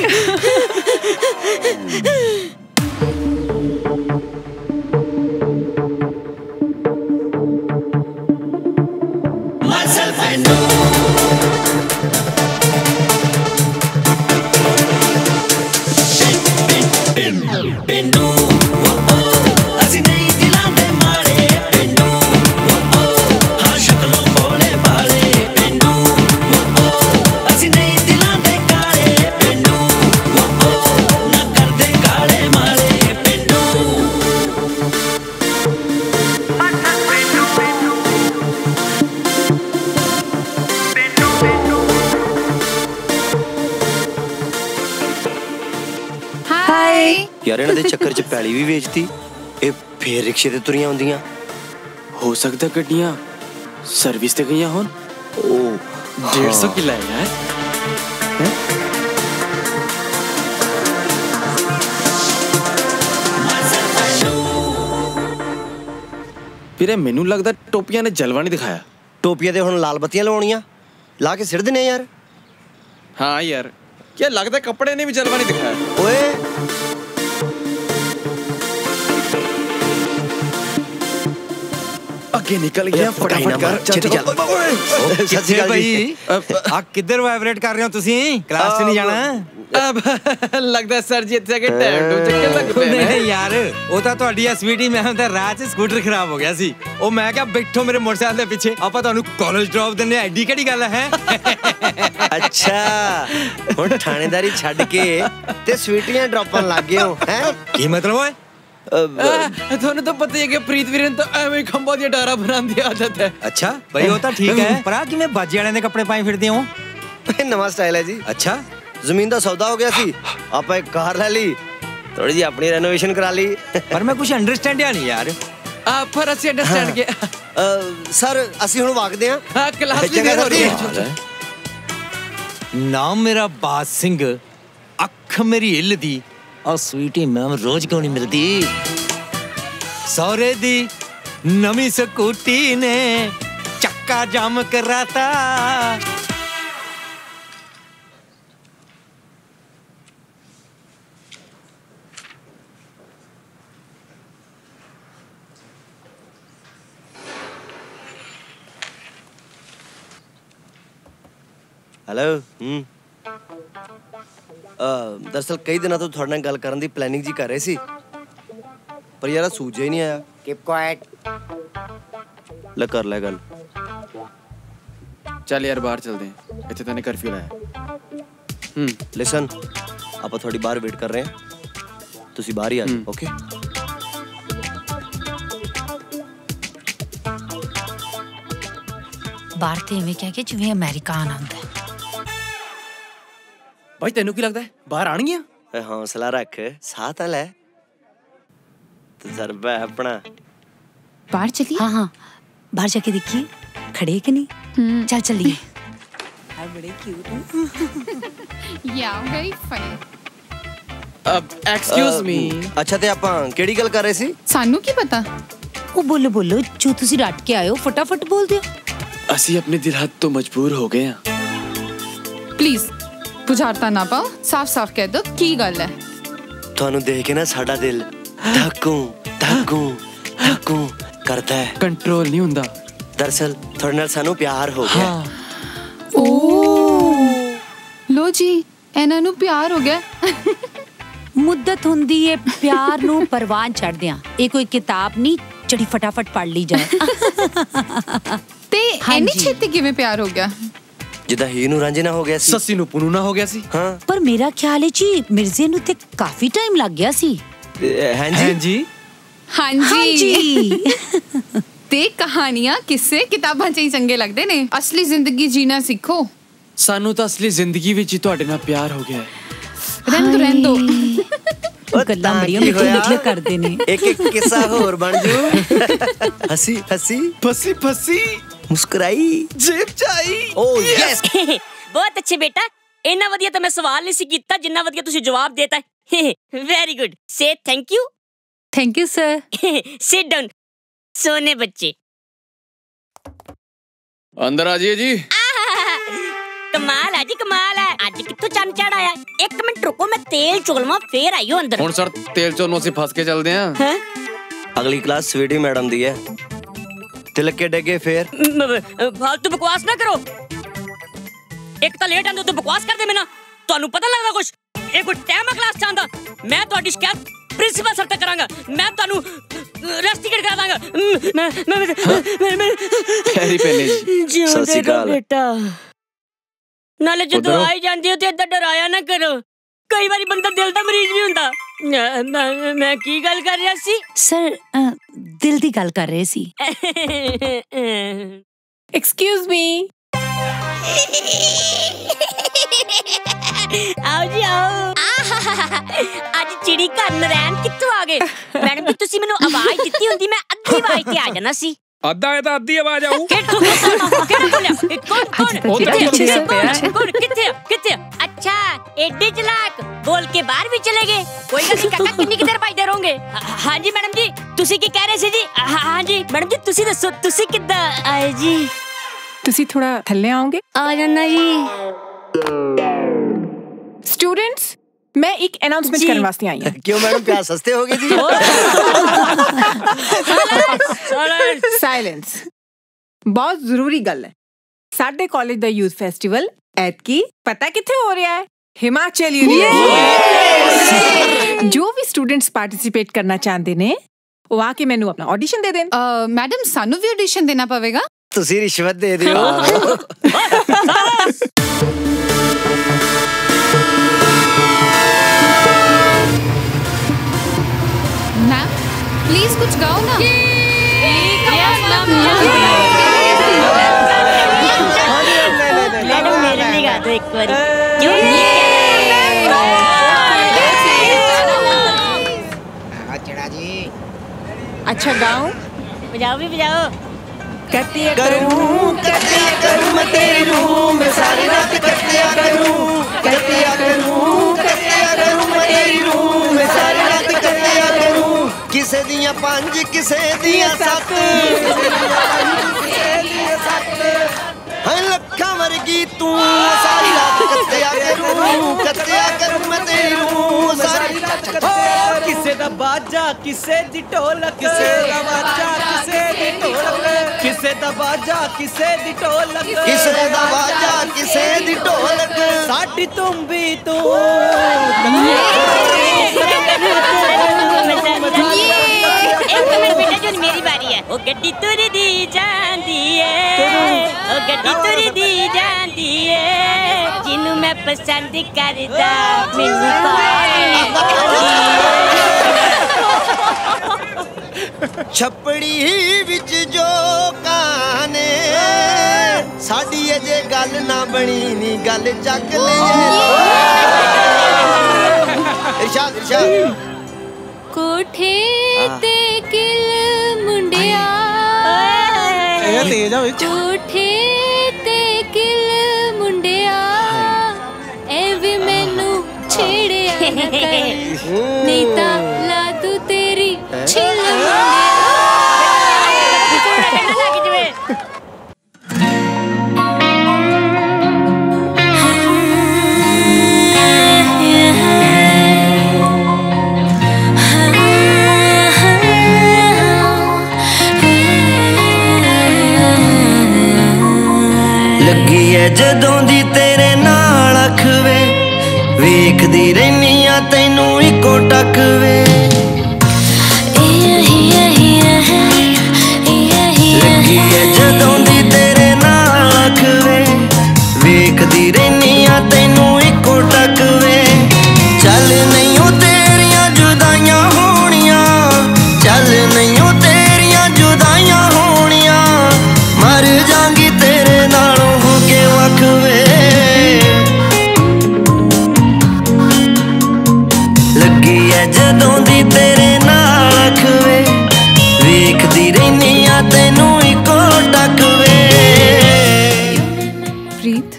Myself I know. Penu, oh oh, assi nahi dilande mare. Penu, oh oh, haan shaklon bole bale. Penu, oh oh, assi nahi dilande kale. Penu, oh oh, na karde kale mare. Penu. यार इन्हां दे चक्कर च पैली भी बेचती, ये फिर रिक्शे ते तुरियां होंदियां। हो सकता गड्डियां सर्विस ते गईयां होन। ओ डेढ़ सौ किला है यार। ਵੀਰੇ ਮੈਨੂੰ ਲੱਗਦਾ ਟੋਪੀਆਂ ਨੇ ਜਲਵਾ ਨਹੀਂ ਦਿਖਾਇਆ। ਟੋਪੀਆਂ ਤੇ ਹੁਣ ਲਾਲ ਬੱਤੀਆਂ ਲਵਾਉਣੀਆਂ, ਲਾ ਕੇ ਸਿਰ ਦਿੰਨੇ ਯਾਰ। ਹਾਂ ਯਾਰ क्या लगता है कपड़े ने भी जलवा नहीं दिखाया। ओए आगे निकल गया, फटाफट कर छेती चल। सत श्री अकाल भाई, आ किधर वाइब्रेट कर रहे हो तुसी? क्लास च नहीं जाना? अब लगदा सर जी ਇੱਥੇ ਆ ਕੇ ਟਾਈਮ ਟੂ ਚੱਕਰ ਲੱਗ ਪਏ ਨੇ। ਨਹੀਂ ਯਾਰ ਉਹ ਤਾਂ ਤੁਹਾਡੀ ਐਸਵੀਟੀ ਮੈਂ ਤਾਂ ਰਾਹ 'ਚ ਸਕੂਟਰ ਖਰਾਬ ਹੋ ਗਿਆ ਸੀ, ਉਹ ਮੈਂ ਕਿਹਾ ਬੈਠੋ ਮੇਰੇ ਮੋਟਰਸਾਈਕਲ ਦੇ ਪਿੱਛੇ, ਆਪਾਂ ਤੁਹਾਨੂੰ ਕਾਲਜ ਡ੍ਰੌਪ ਦਿੰਨੇ। ਐਡੀ ਕਿਹੜੀ ਗੱਲ ਹੈ? ਅੱਛਾ ਹੁਣ ਥਾਣੇਦਾਰੀ ਛੱਡ ਕੇ ਤੇ ਸਵੀਟੀਆਂ ਡ੍ਰੌਪਾਂ ਲੱਗ ਗਏ ਹੋ ਹੈ? ਕੀ ਮਤਲਬ ਓਏ? ਤੁਹਾਨੂੰ ਤਾਂ ਪਤਾ ਹੀ ਹੈ ਕਿ ਪ੍ਰੀਤ ਵੀਰੇ ਨੂੰ ਤਾਂ ਐਵੇਂ ਖੰਭਾਂ ਦੀਆਂ ਡਾਰਾ ਬਣਾਉਣ ਦੀ ਆਦਤ ਹੈ। ਅੱਛਾ ਭਾਈ ਉਹ ਤਾਂ ਠੀਕ ਹੈ, ਪਰ ਆ ਕਿਵੇਂ ਬਾਜੇ ਵਾਲਿਆਂ ਦੇ ਕੱਪੜੇ ਪਾਏ ਫਿਰਦੇ ਹੋ? ਨਵਾਂ ਸਟਾਈਲ ਹੈ ਜੀ। ਅੱਛਾ ਜ਼ਮੀਨ ਦਾ ਸੌਦਾ ਹੋ ਗਿਆ ਸੀ, ਆਪਾਂ ਇੱਕ ਕਾਰ ਲੈ ਲਈ, ਥੋੜੀ ਜਿਹੀ ਆਪਣੀ ਰੈਨੋਵੇਸ਼ਨ ਕਰਾ ਲਈ। ਪਰ ਮੈਂ ਕੁਝ ਅੰਡਰਸਟੈਂਡ ਨਹੀਂ ਯਾਰ, ਆ ਪਰ ਅਸੀਂ ਅੰਡਰਸਟੈਂਡ ਗਿਆ ਸਰ ਅਸੀਂ ਹੁਣ ਵਗਦੇ ਆ ਹਾਂ ਕਲਾਸ ਵੀ ਦੇਰ ਹੋ ਰਹੀ ਹੈ ਨਾਮ ਮੇਰਾ ਬਾਦ ਸਿੰਘ ਅੱਖ ਮੇਰੀ ਹਿੱਲਦੀ ਆ ਸਵੀਟੀ ਮੈਮ ਰੋਜ਼ ਕਿਉਂ ਨਹੀਂ ਮਿਲਦੀ ਸੌਰੇ ਦੀ ਨਵੀਂ ਸਕੂਟੀ ਨੇ ਚੱਕਾ ਜਾਮ ਕਰਾਤਾ हेलो हम्म दरअसल कई दिनों तो थोड़े नाल गल करन दी प्लानिंग जी कर रहे सी पर यार सूझ ही नहीं आया कीप क्वाइट ले कर ले गल चल यार बाहर चलते हैं इत्थे तने कर्फ्यू लाया हम्म लिसन आप थोड़ी बाहर वेट कर रहे हैं तुसी बाहर ही आ जाओ ओके बाहर ते एवें कह के जिवें अमेरिका आना हुंदा है भाई तेनू की लगता है बाहर आणगियां हौसला रख साह तां ले तजर्बा है अपना बाहर चलिए हाँ हाँ बाहर जाके देखिए खड़े कि नहीं चल चलिए बड़े क्यूट या वेरी फनी अब एक्सक्यूज मी अच्छा ते ਆਪਾਂ ਕਿਹੜੀ ਗੱਲ ਕਰ ਰਹੇ ਸੀ ਸਾਨੂੰ ਕੀ ਪਤਾ ਉਹ ਬੋਲੋ ਬੋਲੋ ਜੋ ਤੁਸੀਂ ਰੱਟ ਕੇ ਆਏ ਹੋ ਫਟਾਫਟ ਬੋਲ ਦਿਓ ਅਸੀਂ ਆਪਣੇ ਦਿਲ ਹੱਥ ਤੋਂ ਮਜਬੂਰ ਹੋ ਗਏ ਹਾਂ प्लीज बुझारता ना पाओ साफ साफ कह दो की गल है ਤੁਹਾਨੂੰ ਦੇਖ ਕੇ ਨਾ ਸਾਡਾ ਦਿਲ ਧੱਕੂ ਧੱਕੂ ਧੱਕੂ ਕਰਦਾ ਹੈ ਕੰਟਰੋਲ ਨਹੀਂ ਹੁੰਦਾ ਦਰਅਸਲ ਤੁਹਾਡੇ ਨਾਲ ਸਾਨੂੰ ਪਿਆਰ ਹੋ ਗਿਆ ओ लो जी ਇਹਨਾਂ ਨੂੰ ਪਿਆਰ ਹੋ ਗਿਆ ਮੁੱਦਤ ਹੁੰਦੀ ਏ ਪਿਆਰ ਨੂੰ ਪਰਵਾਨ ਛੱਡਦਿਆਂ ਇਹ ਕੋਈ ਕਿਤਾਬ ਨਹੀਂ ਜਿਹੜੀ ਫਟਾਫਟ ਪੜ ਲਈ ਜਾਏ ਤੇ ਇੰਨੀ ਛੇਤੀ ਕਿਵੇਂ ਪਿਆਰ ਹੋ ਗਿਆ ਜਿੱਦਾਂ ਹੀ ਨੂੰ ਰਾਂਝੇ ਨਾ ਹੋ ਗਿਆ ਸੀ ਸੱਸੀ ਨੂੰ ਪੁਨੂ ਨਾ ਹੋ ਗਿਆ ਸੀ ਹਾਂ ਪਰ ਮੇਰਾ ਖਿਆਲ ਹੈ ਜੀ ਮਿਰਜ਼ੇ ਨੂੰ ਤੇ ਕਾਫੀ ਟਾਈਮ ਲੱਗ ਗਿਆ ਸੀ ਹਾਂਜੀ ਹਾਂਜੀ ਹਾਂਜੀ ਤੇ ਕਹਾਣੀਆਂ ਕਿਸੇ ਕਿਤਾਬਾਂ 'ਚ ਹੀ ਚੰਗੇ ਲੱਗਦੇ ਨੇ ਅਸਲੀ ਜ਼ਿੰਦਗੀ ਜੀਣਾ ਸਿੱਖੋ ਸਾਨੂੰ ਤਾਂ ਅਸਲੀ ਜ਼ਿੰਦਗੀ ਵਿੱਚ ਹੀ ਤੁਹਾਡੇ ਨਾਲ ਪਿਆਰ ਹੋ ਗਿਆ ਹੈ ਰਹਿੰਦੋ ਰਹਿੰਦੋ ਗੱਲਾਂ ਬੜੀਆਂ ਮਿੱਠੀਆਂ ਕਰਦੇ ਨੇ ਇੱਕ ਇੱਕ ਕਿੱਸਾ ਹੋਰ ਬਣ ਜੂ ਹੱਸੀ ਹੱਸੀ ਫਸੀ ਫਸੀ ਮੁਸਕਰਾਈ ਜੇਬ ਚਾਈ ਓ ਯੈਸ ਬਹੁਤ ਅੱਛੇ ਬੇਟਾ ਇੰਨਾ ਵਧੀਆ ਤਾਂ ਮੈਂ ਸਵਾਲ ਨਹੀਂ ਸੀ ਕੀਤਾ ਜਿੰਨਾ ਵਧੀਆ ਤੁਸੀਂ ਜਵਾਬ ਦੇਤਾ very good say thank you thank you sir sit down ਸੋਨੇ ਬੱਚੇ अंदर आ जाइए जी कमाल है जी कमाल है आज कित्थों चन चढ़ आया एक मिनट रुको मैं तेल चोलवा फिर आइयो अंदर हुण सर तेल चोलनों से फंस के चलदे हैं अगली क्लास स्वीटी मैडम दी है तिलक के डगे फिर फालतू बकवास ना करो एक तो लेट आंदे तो बकवास कर दे मैं ना ਤੁਹਾਨੂੰ ਪਤਾ ਲੱਗਦਾ ਕੁਛ ਇਹ ਕੋਈ ਟਾਈਮ ਆ ਕਲਾਸ ਚਾਂਦਾ ਮੈਂ ਤੁਹਾਡੀ ਸ਼ਿਕਾਇਤ ਪ੍ਰਿੰਸੀਪਲ ਸਰ ਤੱਕ ਕਰਾਂਗਾ ਮੈਂ ਤੁਹਾਨੂੰ ਰੈਸਟੀਕੇਟ ਕਰਾ ਦਾਂਗਾ ਮੈਂ ਮੈਂ ਮੈਂ ਖੈਰੀ ਪੈਨੇ ਜੀ ਸਤਿ ਸ਼੍ਰੀ ਅਕਾਲ ਬੇਟਾ ਨਾਲੇ ਜਦੋਂ ਆਈ ਜਾਂਦੀ ਹੋ ਤੇ ਇੱਦਾਂ ਡਰਾਇਆ ਨਾ ਕਰੋ ਕਈ ਵਾਰੀ ਬੰਦਾ ਦਿਲ ਦਾ ਮਰੀਜ਼ ਵੀ ਹੁੰਦਾ ਮੈਂ ਕੀ ਗੱਲ ਕਰ ਰਿਹਾ ਸੀ ਸਰ ਦਿਲ ਦੀ ਗੱਲ ਕਰ ਰਹੇ ਸੀ ਐਕਸਕਿਊਜ਼ ਮੀ आओ जी आओ आज चिड़ी घर नरैन कित्थों आ गए मैडम जी तुसी मैनू आवाज दित्ती हुंदी मैं अद्धी आवाज ते आ जाना सी ਅੱਧਾ ਇਹ ਤਾਂ ਅੱਧੀ ਆਵਾਜ਼ ਆਊ ਕਿਹੜਾ ਬੋਲਿਆ ਕੌਣ ਕੌਣ ਕੌਣ ਕਿੱਥੇ ਕਿੱਥੇ ਅੱਛਾ ਐਡੇ ਚਲਾਕ ਬੋਲ ਕੇ ਬਾਹਰ ਵੀ ਚਲੇ ਗਏ ਕੋਈ ਗੱਲ ਨਹੀਂ ਕਾਕਾ ਕਿੰਨੀ ਕਿ ਦੇਰ ਭਜਦੇ ਰਹੋਗੇ ਹਾਂਜੀ ਮੈਡਮ ਜੀ ਤੁਸੀਂ ਕੀ ਕਹਿ ਰਹੇ ਸੀ ਜੀ ਹਾਂਜੀ ਮੈਡਮ ਜੀ ਤੁਸੀਂ ਦੱਸੋ ਤੁਸੀਂ ਕਿੱਦਾਂ ਆਏ ਜੀ ਤੁਸੀਂ ਥੋੜਾ ਥੱਲੇ ਆਓਗੇ ਆ ਜਾਣਾ ਜੀ स्टूडेंट्स मैं एक अनाउंसमेंट करने वास्ते आई हूं क्यों मैडम प्याज सस्ते हो गए जी साइलेंस बहुत जरूरी गल है साडे कॉलेज दा यूथ फेस्टिवल एतकी पता किथे हो रहा है हिमाचल यूनिवर्सिटी जो भी स्टूडेंट्स पार्टिसिपेट करना चाहते ने वो आके मैनू अपना ऑडिशन दे देन मैडम सानू भी ऑडिशन देना पवेगा तुसी रिश्वत दे दियो मैम प्लीज कुछ गाओ ना मैडम मेरे लिए गा दो एक बार अच्छा गाऊं बजाओ भी बजाओ। कटिया करूं कटिया करूं मैं तेरी रूह में सारी रात कटिया करूं कटिया करूं कटिया करूं मैं तेरी रूह में सारी रात कटिया करूं किसे दियां पंज किसे दियां सत्त हाय लखा वर्गी तू सारी रात कटिया करूं कटिया करूं मैं तेरी रूह सारी रात कटिया किसे दा बाजा किसे दी ढोलक किसे दा बाजा किसे दी ढोलक किसे दा बाजा किसे दी ढोलक किसे दा बाजा किसे दी ढोलक साडी तुम्बी तू एक मिनट बेटा जो मेरी बारी है। ओ गड्डी तुरी दी जांदी है ओ गड्डी तुरी दी जांदी है जिन्नू मैं पसंद करदा मैनू छपड़ी विच जो काने साडी अजे गल ना बनी नी गल चक ले इरशाद इरशाद कोठे ते किल मुंडिया ए तेज होई कोठे ते किल मुंडिया ए भी मैनू छेड़िया ना कर नहीं ता ला तू तेरी छिल लगी है जदों दी तेरे नाल अख वे वेखदी रहनी आ तैनू इको टक वे लगी है जदों दी तेरे नाल अख वे वेखदी रहनी आ तैनू इको टक वे चल नहीं ओ तेरियां जुदाइयां होनियां चल नहीं ओ तेरियां जुदाइयां होनियां मर जांगी तेरे नालों होके वख वे लगी है जदों दी तेरे नाल अख वे वेखदी रहनी आ तैनू इको टक वे प्रीत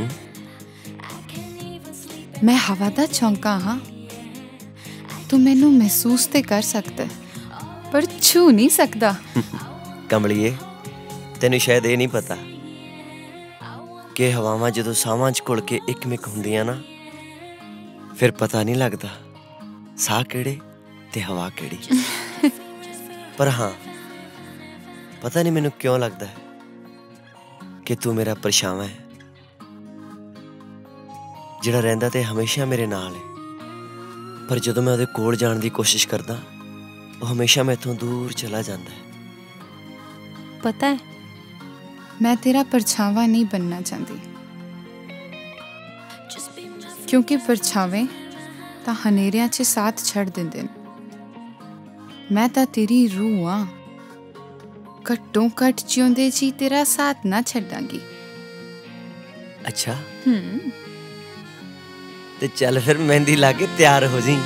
मैं हवा दा चौंका हाँ तू मैनू महसूस ते कर सकता पर छू नहीं सकता कमलिए तेन शायद ये नहीं पता कि हवावां जदों सावां च घुल के एक मिक हुंदियां ना फिर पता नहीं लगता साह केड़े ते हवा केड़ी पर हाँ पता नहीं मैनू क्यों लगता है कि तू मेरा परछावां है जिहड़ा रहिंदा ते हमेशा मेरे नाल है पर जदों मैं उहदे कोल जाण दी कोशिश करदा वो हमेशा मैथों दूर चला जाता है। पता है मैं तेरा परछावा नहीं बनना चाहती क्योंकि परछावे तां हनेरियां च साथ छड़ दिंदे ने मैं तां तेरी रूह हाँ घट्टों घट जिउंदे जी तेरा साथ ना छड्डांगी। अच्छा हम्म ते चल फिर मेहंदी ला के तैयार हो जी।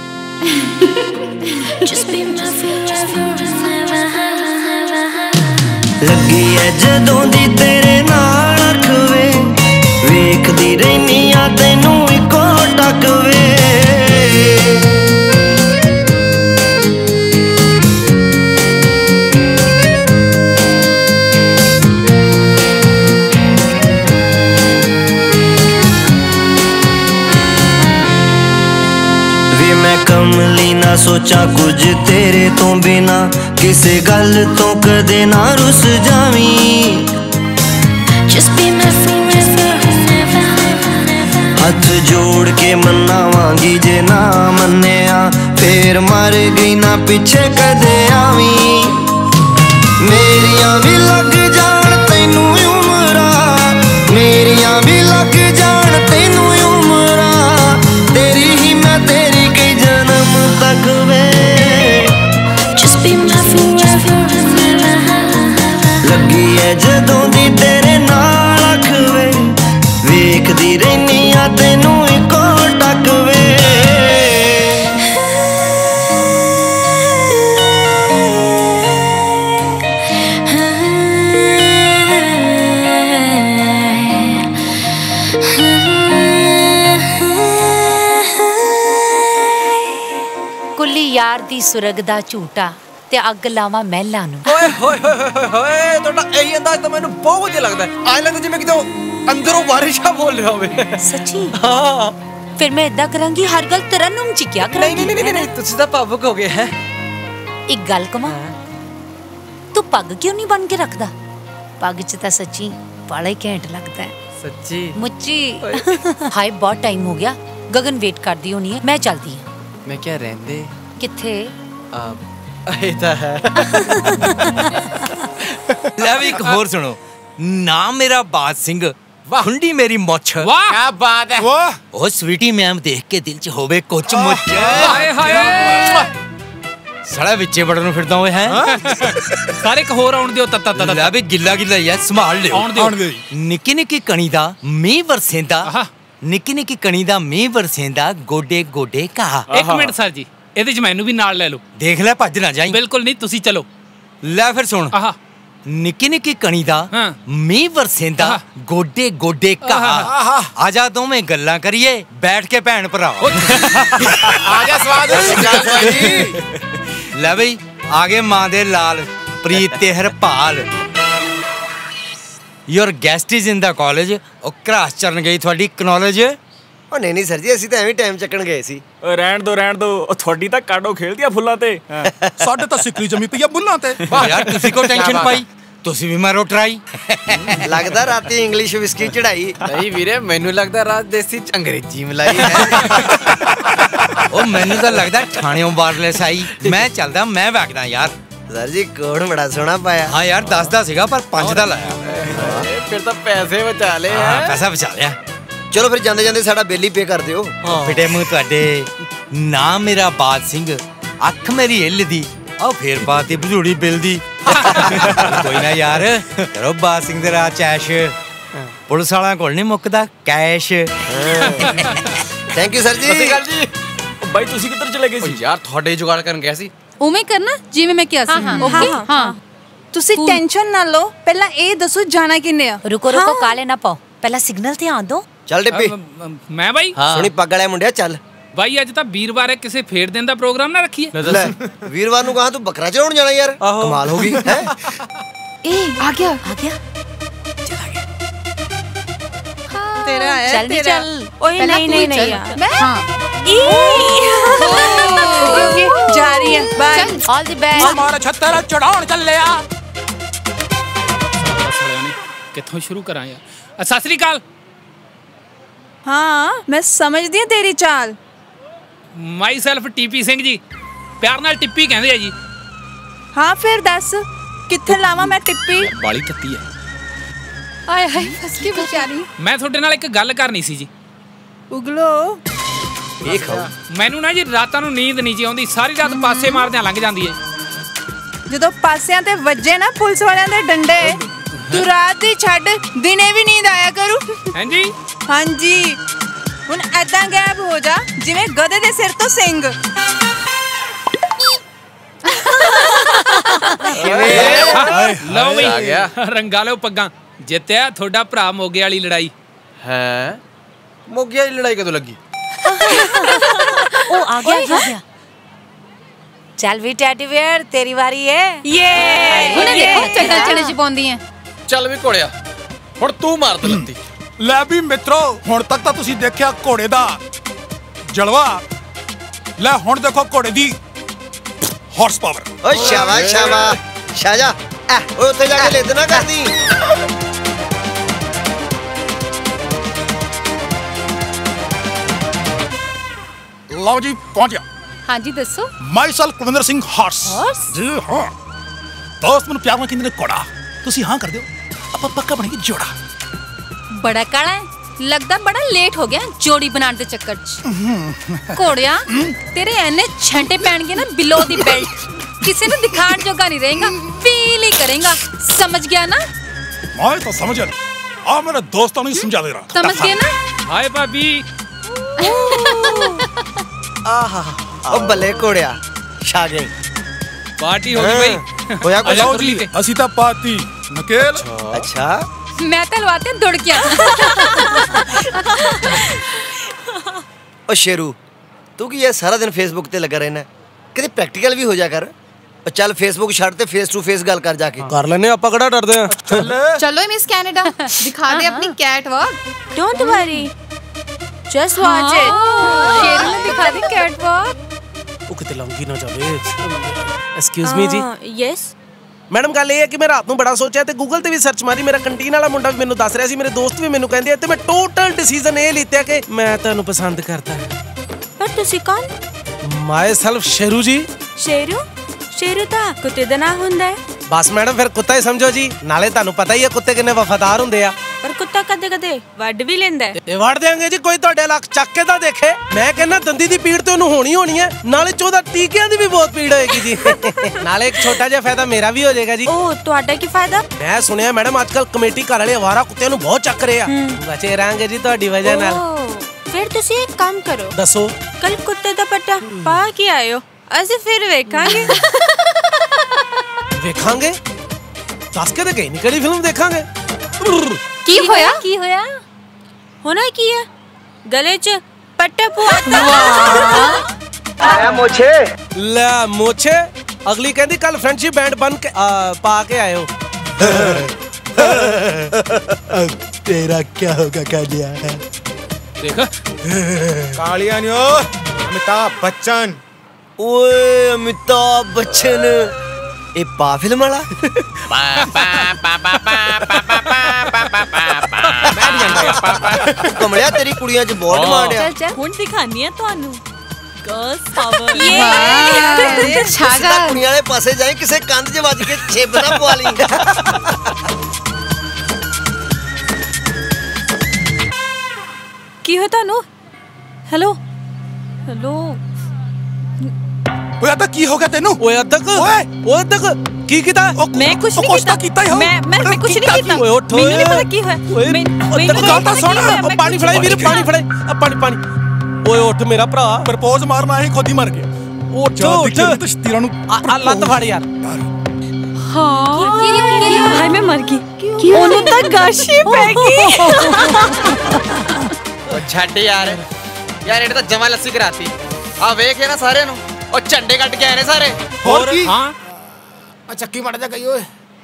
लगी है जदों दी तेरे नाल अख वे वेखदी रहनी आ तैनू इको टक वे कमली ना सोचा कुछ तेरे तो बिना किसे गल तो कदे ना रुस जावी हथ जोड़ के मनावांगी जे ना मन्निया फिर मर गई ना पीछे कदे आवी मेरियां भी लग जान तैनू उमरा मेरियां भी लग जान तैनू उमरा तेरी ही मैं तेरी कई जन्म तक वे लगी है जदों दी तेरे नाल अख वे वेखदी रहनी आ तैनू इको टक वे ਪਿਆਰ ਦੀ ਸੁਰਗ ਦਾ ਝੂਟਾ ਤੇ ਅੱਗ ਲਾਵਾਂ ਮਹਿਲਾਂ ਨੂੰ। ਓਏ ਹੋਏ ਹੋਏ ਹੋਏ ਤੁਹਾਡਾ ਇਹ ਅੰਦਾਜ਼ ਤਾਂ ਮੈਨੂੰ ਬਹੁਤ ਵਧੀਆ ਲੱਗਦਾ ਹੈ। ਆਏ ਲੱਗਦਾ ਜਿਵੇਂ ਕਿਤੇ ਅੰਦਰੋਂ ਬਾਰਿਸ਼ਾ ਬੋਲ ਰਿਹਾ ਹੋਵੇ। ਸੱਚੀ? ਹਾਂ। ਫਿਰ ਮੈਂ ਇਦਾਂ ਕਰਾਂਗੀ, ਹਰ ਗੱਲ ਤਰਨੁਮ ਚ ਕਿਆ ਕਰਾਂਗੀ। ਨਹੀਂ ਨਹੀਂ ਨਹੀਂ ਨਹੀਂ ਤੁਸੀਂ ਤਾਂ ਭਾਵੁਕ ਹੋ ਗਏ ਹੈ। ਇੱਕ ਗੱਲ ਕਵਾਂ, ਤੂੰ ਪੱਗ ਕਿਉਂ ਨਹੀਂ ਬਣ ਕੇ ਰੱਖਦਾ? ਪੱਗ ਚ ਤਾਂ ਸੱਚੀ ਬੜਾ ਹੀ ਘੈਂਟ ਲੱਗਦਾ ਹੈ। ਸੱਚੀ ਮੁੱਚੀ। ਹਾਏ ਬਹੁਤ ਟਾਈਮ ਹੋ ਗਿਆ, ਗਗਨ ਵੇਟ ਕਰਦੀ ਹੋਣੀ ਹੈ, ਮੈਂ ਚੱਲਦੀ ਹਾਂ। ਮੈਂ ਕਿਹਾ ਰਹਿੰਦੇ ਕਿੱਥੇ? ਇਹ ਤਾਂ ਹੈ। ਲੈ ਵੀ ਇੱਕ ਹੋਰ ਸੁਣੋ। ਨਾ ਮੇਰਾ ਬਾਦ ਸਿੰਘ, ਖੁੰਡੀ ਮੇਰੀ ਮੁੱਛ। ਵਾਹ ਕੀ ਬਾਤ ਹੈ। ਵਾਹ ਉਹ ਸਵੀਟੀ ਮੈਮ ਦੇਖ ਕੇ ਦਿਲ ਚ ਹੋਵੇ ਕੁਛ ਮੁੱਛ। ਹਾਏ ਹਾਏ ਸੜਾ ਵਿੱਚੇ ਵੜਨ ਨੂੰ ਫਿਰਦਾ ਓਏ ਹੈ। ਸਾਰੇ ਇੱਕ ਹੋਰ ਆਉਣ ਦਿਓ ਤੱਤਾ ਤੱਤਾ। ਲੈ ਵੀ ਗਿੱਲਾ ਗਿੱਲਾ ਹੀ ਹੈ, ਸੰਭਾਲ ਲਿਓ। ਆਉਣ ਦਿਓ। ਨਿੱਕੀ ਨਿੱਕੀ ਕਣੀ ਦਾ ਮੀਂਹ ਵਰਸੇਂਦਾ, ਨਿੱਕੀ ਨਿੱਕੀ ਕਣੀ ਦਾ ਮੀਂਹ ਵਰਸੇਂਦਾ, ਗੋਡੇ ਗੋਡੇ ਕਹਾ। ਇੱਕ ਮਿੰਟ ਸਰ ਜੀ, ਇਹਦੇ ਚ ਮੈਨੂੰ ਵੀ ਨਾਲ ਲੈ ਲਓ। ਦੇਖ ਲੈ ਭੱਜ ਨਾ ਜਾਈਂ। ਬਿਲਕੁਲ ਨਹੀਂ, ਤੁਸੀਂ ਚਲੋ। ਲੈ ਫਿਰ ਸੁਣ। ਆਹਾ ਨਿੱਕੀ ਨਿੱਕੀ ਕਣੀ ਦਾ ਮੀਂਹ ਵਰਸੇਂਦਾ, ਗੋਡੇ ਗੋਡੇ ਕਹਾ। ਆ ਜਾ ਦੋਵੇਂ ਗੱਲਾਂ ਕਰੀਏ ਬੈਠ ਕੇ ਭੈਣ ਭਰਾ। ਆ ਜਾ ਸਵਾਦ। ਲੈ ਬਈ ਆ ਗਏ ਮਾਂ ਦੇ ਲਾਲ, ਪ੍ਰੀਤ ਤੇ Harpal. Your guest is in the college. ਉਹ ਕਰਾਸ ਚਰਨ ਗਈ ਤੁਹਾਡੀ ਕਨੌਲੇਜ। ਉਹ ਨਹੀਂ ਨਹੀਂ ਸਰ ਜੀ, ਅਸੀਂ ਤਾਂ ਐਵੇਂ ਟਾਈਮ ਚੱਕਣ ਗਏ ਸੀ। ਓਏ ਰਹਿਣ ਦੋ ਰਹਿਣ ਦੋ, ਉਹ ਤੁਹਾਡੀ ਤਾਂ ਕਾਡੋ ਖੇਲਦੀ ਆ ਫੁੱਲਾਂ ਤੇ। ਸਾਡੇ ਤਾਂ ਸਿੱਕਲੀ ਜੰਮੀ ਪਈ ਆ ਬੁੱਲਾਂ ਤੇ। ਯਾਰ ਤੁਸੀਂ ਕੋ ਟੈਨਸ਼ਨ ਪਾਈ, ਤੁਸੀਂ ਵੀ ਮਾਰੋ ਟਰਾਈ। ਲੱਗਦਾ ਰਾਤੀ ਇੰਗਲਿਸ਼ ਵਿਸਕੀ ਚੜਾਈ। ਨਹੀਂ ਵੀਰੇ, ਮੈਨੂੰ ਲੱਗਦਾ ਰਾਤ ਦੇਸੀ ਚ ਅੰਗਰੇਜ਼ੀ ਮਲਾਈ ਹੈ। ਉਹ ਮੈਨੂੰ ਤਾਂ ਲੱਗਦਾ ਥਾਣਿਓਂ ਵਾਇਰਲੈਸ ਆਈ। ਮੈਂ ਚੱਲਦਾ, ਮੈਂ ਵਗਦਾ ਯਾਰ। ਸਰ ਜੀ ਕੋਡ ਬੜਾ ਸੋਹਣਾ ਪਾਇਆ। ਹਾਂ ਯਾਰ ਦਸਦਾ ਸੀਗਾ ਪਰ ਪੰਜ ਦਾ ਲਾਇਆ। ਫਿਰ ਤਾਂ ਪੈਸੇ ਬਚਾ ਲਏ। ਹਾਂ ਪੈਸਾ ਬਚਾ ਲਿਆ। ਚਲੋ ਫਿਰ ਜਾਂਦੇ ਜਾਂਦੇ ਸਾਡਾ ਬਿੱਲ ਹੀ ਪੇ ਕਰ ਦਿਓ। ਫਿਟੇ ਮੂੰਹ ਤੁਹਾਡੇ। ਨਾ ਮੇਰਾ ਬਾਦ ਸਿੰਘ, ਅੱਖ ਮੇਰੀ ਹਿੱਲ ਦੀ, ਆਹ ਫੇਰ ਬਾਤ ਦੀ ਬਜ਼ੂੜੀ ਬਿੱਲ ਦੀ। ਕੋਈ ਨਾ ਯਾਰ, ਕਰੋ ਬਾਦ ਸਿੰਘ ਦੇ ਰਾਹ ਚੈਸ਼। ਪੁਲਿਸ ਵਾਲਿਆਂ ਕੋਲ ਨਹੀਂ ਮੁੱਕਦਾ cash. Thank you sir ji. ਸਤਿ ਸ਼੍ਰੀ ਅਕਾਲ ਜੀ। ਬਾਈ ਤੁਸੀਂ ਕਿੱਧਰ ਚਲੇ ਗਏ ਸੀ? ਯਾਰ ਤੁਹਾਡੇ ਜੁਗਾੜ ਕਰਨ ਗਿਆ ਸੀ। ਉਵੇਂ ਕਰਨਾ ਜਿਵੇਂ ਮੈਂ ਕਿਹਾ ਸੀ। ਓਕੇ ਹਾਂ। ਤੁਸੀਂ ਟੈਨਸ਼ਨ ਨਾ ਲਓ, ਪਹਿਲਾਂ ਇਹ ਦੱਸੋ ਜਾਣਾ ਕਿੰਨੇ ਆ? ਰੁਕੋ ਰੁਕੋ, ਕਾਲੇ ਨਾ ਪਾਓ, ਪਹਿਲਾਂ ਸਿਗਨਲ ਤੇ ਆਉਣ ਦੋ। ਚੱਲ ਡਿੱਪੀ। ਮੈਂ ਬਾਈ ਸੁਣੀ ਪੱਗ ਵਾਲਿਆ ਮੁੰਡਿਆ ਚੱਲ। ਬਾਈ ਅੱਜ ਤਾਂ ਵੀਰਵਾਰ ਹੈ, ਕਿਸੇ ਫੇਰ ਦਿਨ ਦਾ ਪ੍ਰੋਗਰਾਮ ਨਾ ਰੱਖੀਏ। ਵੀਰਵਾਰ ਨੂੰ ਕਹਾਂ ਤੂੰ ਬੱਕਰਾ ਚੜਾਉਣ ਜਾਣਾ ਯਾਰ, ਕਮਾਲ ਹੋ ਗਈ ਹੈ। ਏ ਆ ਗਿਆ ਆ ਗਿਆ। ਤੇਰਾ ਹੈ ਚੱਲ ਨੀ ਤੇਰਾ। ਚੱਲ। ਓਏ ਨਹੀਂ ਨਹੀਂ ਨਹੀਂ ਯਾਰ। ਹਾਂ ਜਾ ਰਹੀ ਹੈ। ਬਾਏ। All the best. ਹਮਾਰਾ ਛੱਤਰ ਚੜਾਉਣ ਚੱਲਿਆ। ਕਿੱਥੋਂ ਸ਼ੁਰੂ ਕਰਾਂ ਯਾਰ? ਸਤਿ ਸ੍ਰੀ ਅਕਾਲ। ਹਾਂ ਮੈਂ ਸਮਝਦੀ ਹਾਂ ਤੇਰੀ ਚਾਲ। ਮਾਈ ਸੈਲਫ ਟੀਪੀ ਸਿੰਘ ਜੀ, ਪਿਆਰ ਨਾਲ ਟਿੱਪੀ ਕਹਿੰਦੇ ਆ ਜੀ। ਹਾਂ ਫਿਰ ਦੱਸ ਕਿੱਥੇ ਲਾਵਾਂ ਮੈਂ ਟਿੱਪੀ? ਬਾਲੀ ਤੱਤੀ ਹੈ। ਆਏ ਹਾਏ ਫਸ ਗਈ ਵਿਚਾਰੀ। ਮੈਂ ਤੁਹਾਡੇ ਨਾਲ ਇੱਕ ਗੱਲ ਕਰਨੀ ਸੀ ਜੀ। ਉਗਲੋ ਇਹ ਖਾਓ। ਮੈਨੂੰ ਨਾ ਜੀ ਰਾਤਾਂ ਨੂੰ ਨੀਂਦ ਨਹੀਂ ਜੀ ਆਉਂਦੀ, ਸਾਰੀ ਰਾਤ ਪਾਸੇ ਮਾਰਦਿਆਂ ਲੰਘ ਜਾਂਦੀ ਹੈ। ਜਦੋਂ ਪਾਸਿਆਂ ਤੇ ਵੱਜੇ ਨਾ ਪੁਲਿਸ ਵਾਲਿਆਂ ਦੇ ਡੰਡੇ, ਤੂੰ ਰਾਤ ਦੀ ਛੱਡ ਦਿਨੇ ਵੀ ਨੀਂਦ ਆਇਆ ਕਰੂ। ਹਾਂਜੀ ਹਾਂਜੀ ਹੁਣ ਐਦਾਂ ਗਾਇਬ ਹੋ ਜਾ ਜਿਵੇਂ ਗਧੇ ਦੇ ਸਿਰ ਤੋਂ ਸਿੰਗ। ਲਓ ਬਈ ਆ ਗਿਆ, ਰੰਗਾ ਲਓ ਪੱਗਾਂ। ਜਿੱਤਿਆ ਤੁਹਾਡਾ ਭਰਾ ਮੋਗੇ ਵਾਲੀ ਲੜਾਈ। ਹੈ ਮੋਗੇ ਵਾਲੀ ਲੜਾਈ ਕਦੋਂ ਲੱਗੀ? ਉਹ ਆ ਗਿਆ ਆ ਗਿਆ। ਚੱਲ ਵੀ ਟੈਡੀ ਵੇਅਰ ਤੇਰੀ ਵਾਰੀ ਹੈ। ਯੇ ਉਹਨੇ ਦੇਖੋ ਚੱਡਾ ਚੜੇ ਚ ਪਾਉਂਦੀ ਹੈ। ਚੱਲ ਵੀ ਘੋੜਿਆ, ਹੁਣ ਤੂੰ ਮਾਰ ਦੇ ਲੱਤੀ। ਲੈ ਵੀ ਮਿੱਤਰੋ, ਹੁਣ ਤੱਕ ਤਾਂ ਤੁਸੀਂ ਦੇਖਿਆ ਘੋੜੇ ਦਾ ਜਲਵਾ। ਲੈ ਹੁਣ ਦੇਖੋ ਘੋੜੇ ਦੀ ਹਾਰਸ ਪਾਵਰ। ਓਏ ਸ਼ਾਬਾਸ਼ ਸ਼ਾਬਾਸ਼ ਸ਼ਾਜਾ। ਓਏ ਉੱਥੇ ਜਾ ਕੇ ਲਿੱਦ ਨਾ ਕਰਦੀ। ਲਓ ਜੀ ਪਹੁੰਚ ਗਿਆ। ਹਾਂਜੀ ਦੱਸੋ। ਮਾਈਸੈਲ ਕੁਲਵਿੰਦਰ ਸਿੰਘ ਹਾਰਸ। ਜੀ ਹਾਂ ਦੋਸਤ ਮੈਨੂੰ ਪਿਆਰ ਨਾਲ ਕਹਿੰਦੇ ਨੇ ਘੋੜਾ। ਤੁਸੀਂ ਹਾਂ ਕਰ ਦਿਓ, ਆਪਾਂ ਪੱਕਾ ਬਣੇਗੀ ਜੋੜਾ। ਬੜਾ ਕਾਲਾ ਹੈ, ਲੱਗਦਾ ਬੜਾ ਲੇਟ ਹੋ ਗਿਆ ਜੋੜੀ ਬਣਾਉਣ ਦੇ ਚੱਕਰ 'ਚ। ਘੋੜਿਆ ਤੇਰੇ ਐਨੇ ਛੰਟੇ ਪੈਣਗੇ ਨਾ ਬਿਲੋ ਦੀ ਬੈਲਟ, ਕਿਸੇ ਨੂੰ ਦਿਖਾਣ ਜੋਗਾ ਨਹੀਂ ਰਹੇਗਾ, ਫੀਲ ਹੀ ਕਰੇਗਾ। ਸਮਝ ਗਿਆ ਨਾ? ਮੈਂ ਤਾਂ ਸਮਝ ਗਿਆ। ਆ ਮੇਰੇ ਦੋਸਤਾਂ ਨੂੰ ਸਮਝਾ ਦੇ ਰਹਾ। ਸਮਝ ਗਿਆ ਨਾ? ਹਾਏ ਭਾਬੀ। ਆਹਾ ਉਹ ਬੱਲੇ ਘੋੜਿਆ ਛਾ ਗਈ। ਪਾਰਟੀ ਹੋ ਗਈ ਬਈ। ਹੋਇਆ ਕੁਝ? ਲਓ ਜੀ ਅਸੀਂ ਤਾਂ ਪਾਤੀ ਨਕੇਲ। ਅੱਛਾ ਮੈਂ ਤਾਂ ਲਵਾਤੇ ਦੌੜ ਗਿਆ। ਓ ਸ਼ੇਰੂ, ਤੂੰ ਕੀ ਇਹ ਸਾਰਾ ਦਿਨ ਫੇਸਬੁੱਕ ਤੇ ਲੱਗਾ ਰਹਿਣਾ? कदे प्रैक्टिकल भी हो जा कर। चल फेसबुक छड़ ते फेस टू फेस गल कर जाके कर लेने आप कड़ा डरदे हैं। चल चलो मिस कनाडा दिखा दे अपनी catwalk. Don't worry just watch it. शेरू ने दिखा दी कैट वॉक। ओ किते लंगी ना जावे। एक्सक्यूज मी जी। यस मैडम गल ये है कि मैं रात ਨੂੰ ਬੜਾ ਸੋਚਿਆ ਤੇ ਗੂਗਲ ਤੇ ਵੀ ਸਰਚ ਮਾਰੀ। ਮੇਰਾ ਕੰਟੀਨ ਵਾਲਾ ਮੁੰਡਾ ਵੀ ਮੈਨੂੰ ਦੱਸ ਰਿਹਾ ਸੀ, ਮੇਰੇ ਦੋਸਤ ਵੀ ਮੈਨੂੰ ਕਹਿੰਦੇ ਤੇ ਮੈਂ ਟੋਟਲ ਡਿਸੀਜਨ ਇਹ ਲਿੱਤਾ ਕਿ ਮੈਂ ਤੁਹਾਨੂੰ ਪਸੰਦ ਕਰਦਾ। ਪਰ ਤੁਸੀਂ ਕੌਣ? ਮਾਈ ਸੈਲਫ ਸ਼ੇਰੂ ਜੀ। ਸ਼ੇਰੂ? ਸ਼ੇਰੂ ਤਾਂ ਕੁੱਤੇ ਦਾ ਨਾਂ ਹੁੰਦਾ ਹੈ। ਬਸ ਮੈਡਮ ਫਿਰ ਕੁੱਤਾ ਹੀ ਸਮਝੋ ਜੀ। ਨਾਲੇ ਤੁਹਾਨੂੰ ਪਤਾ ਹੀ ਹੈ ਕੁੱਤੇ ਕਿੰਨੇ ਵਫਾਦਾਰ ਹੁੰਦੇ ਆ। ਪਰ ਕੁੱਤਾ ਕਦੇ ਕਦੇ ਵੱਢ ਵੀ ਲੈਂਦਾ ਹੈ। ਇਹ ਵੱਢ ਦੇਾਂਗੇ ਜੀ, ਕੋਈ ਤੁਹਾਡੇ ਲੱਕ ਚੱਕ ਕੇ ਤਾਂ ਦੇਖੇ। ਮੈਂ ਕਹਿੰਦਾ ਦੰਦੀ ਦੀ ਪੀੜ ਤੇ ਉਹਨੂੰ ਹੋਣੀ ਹੋਣੀ ਹੈ, ਨਾਲੇ ਚੌਦਾਂ ਟੀਕਿਆਂ ਦੀ ਵੀ ਬਹੁਤ ਪੀੜ ਹੋਏਗੀ ਜੀ। ਨਾਲੇ ਇੱਕ ਛੋਟਾ ਜਿਹਾ ਫਾਇਦਾ ਮੇਰਾ ਵੀ ਹੋ ਜਾਏਗਾ ਜੀ। ਓ ਤੁਹਾਡਾ ਕੀ ਫਾਇਦਾ? ਮੈਂ ਸੁਣਿਆ ਮੈਡਮ ਅੱਜਕੱਲ ਕਮੇਟੀ ਘਰ ਵਾਲੇ ਅਵਾਰਾ ਕੁੱਤਿਆਂ ਨੂੰ ਬਹੁਤ ਚੱਕ ਰਹੇ ਆ। ਬਚੇ ਰਹਾਂਗੇ ਜੀ ਤੁਹਾਡੀ ਵਜ੍ਹਾ ਨਾਲ। ਫਿਰ ਤੁਸੀਂ ਇੱਕ ਕੰਮ ਕਰੋ। ਦੱਸੋ। ਕੱਲ ਕੁੱਤੇ ਦਾ ਪੱਟਾ ਪਾ ਕੇ ਆਇਓ, ਅਸੀਂ ਫਿਰ ਵੇਖਾਂਗੇ। ਵੇਖਾਂਗੇ? ਦੱਸ ਕੇ ਤੇ ਗਈ ਨਹੀਂ, ਕਿਹੜੀ ਫਿਲਮ ਦੇਖਾਂਗੇ? ਕੀ ਹੋਇਆ? ਕੀ ਹੋਇਆ? ਹੋਣਾ ਕੀ ਹੈ? ਗਲੇ 'ਚ ਪੱਟਾ ਪਵਾਤਾ। ਆਇਆ ਮੋਛੇ ਲੈ ਮੋਛੇ। ਅਗਲੀ ਕਹਿੰਦੀ ਕੱਲ ਫਰੈਂਡਸ਼ਿਪ ਬੈਂਡ ਬਣ ਕੇ ਪਾ ਕੇ ਆਇਓ। तेरा क्या होगा कालिया? देखा कालिया नहीं हो, अमिताभ बच्चन। ओए अमिताभ बच्चन ए पा फिल्म वाला। कमलिया तेरी कुड़ियां च बहुत डिमांड है। चल चल हुन दिखानी है ਤੁਹਾਨੂੰ गर्ल्स पावर। ये छागा कुड़ियां वाले पासे जाए किसे कंध च ਵੱਜ के ਛਿੱਬ ਨਾ ਪਵਾ ਲਈ। ਕੀ ਹੋਇਆ ਤੁਹਾਨੂੰ? ਹੈਲੋ ਹੈਲੋ ਓਏ ਅੱਧਕ ਕੀ ਹੋ ਗਿਆ ਤੈਨੂੰ? ਓਏ ਅੱਧਕ ਓਏ ਓਏ ਅੱਧਕ ਕੀ ਕੀਤਾ? ਮੈਂ ਕੁਛ ਨਹੀਂ ਕੀਤਾ। ਮੈਂ ਮੈਂ ਮੈਂ ਕੁਛ ਨਹੀਂ ਕੀਤਾ। ਓਏ ਉੱਠ ਮੈਨੂੰ ਨਹੀਂ ਪਤਾ ਕੀ ਹੋਇਆ। ਮੈਨੂੰ ਗੱਲ ਤਾਂ ਸੁਣ। ਉਹ ਪਾਣੀ ਫੜਾਈ ਵੀਰ, ਪਾਣੀ ਫੜਾਈ। ਆ ਪਾਣੀ ਪਾਣੀ। ਓਏ ਉੱਠ ਮੇਰਾ ਭਰਾ। ਪ੍ਰਪੋਜ਼ ਮਾਰਨਾ ਹੈ ਖੁਦ ਹੀ ਮਰ ਗਿਆ। ਉੱਠ ਉੱਠ ਤੀਰਾਂ ਨੂੰ ਆ ਲੱਤ ਫੜ ਯਾਰ। ਹਾਂ ਹਾਏ ਮੈਂ ਮਰ ਗਈ। ਉਹਨੂੰ ਤਾਂ ਗਾਸ਼ੀ ਪੈ ਗਈ। ਉਹ ਛੱਡ ਯਾਰ ਯਾਰ ਇਹਨੇ ਤਾਂ ਜਮਾ ਲੱਸੀ ਕਰਾਤੀ। ਆ ਵੇਖ ਇਹ ਨਾ ਸਾਰਿਆਂ ਨੂੰ ਉਹ ਝੰਡੇ ਕੱਟ ਕੇ ਆਏ ਨੇ ਸਾਰੇ। ਹੋਰ ਕੀ? ਹਾਂ ਆ ਚੱਕੀ ਮੜ ਜਾ ਗਈ ਓਏ।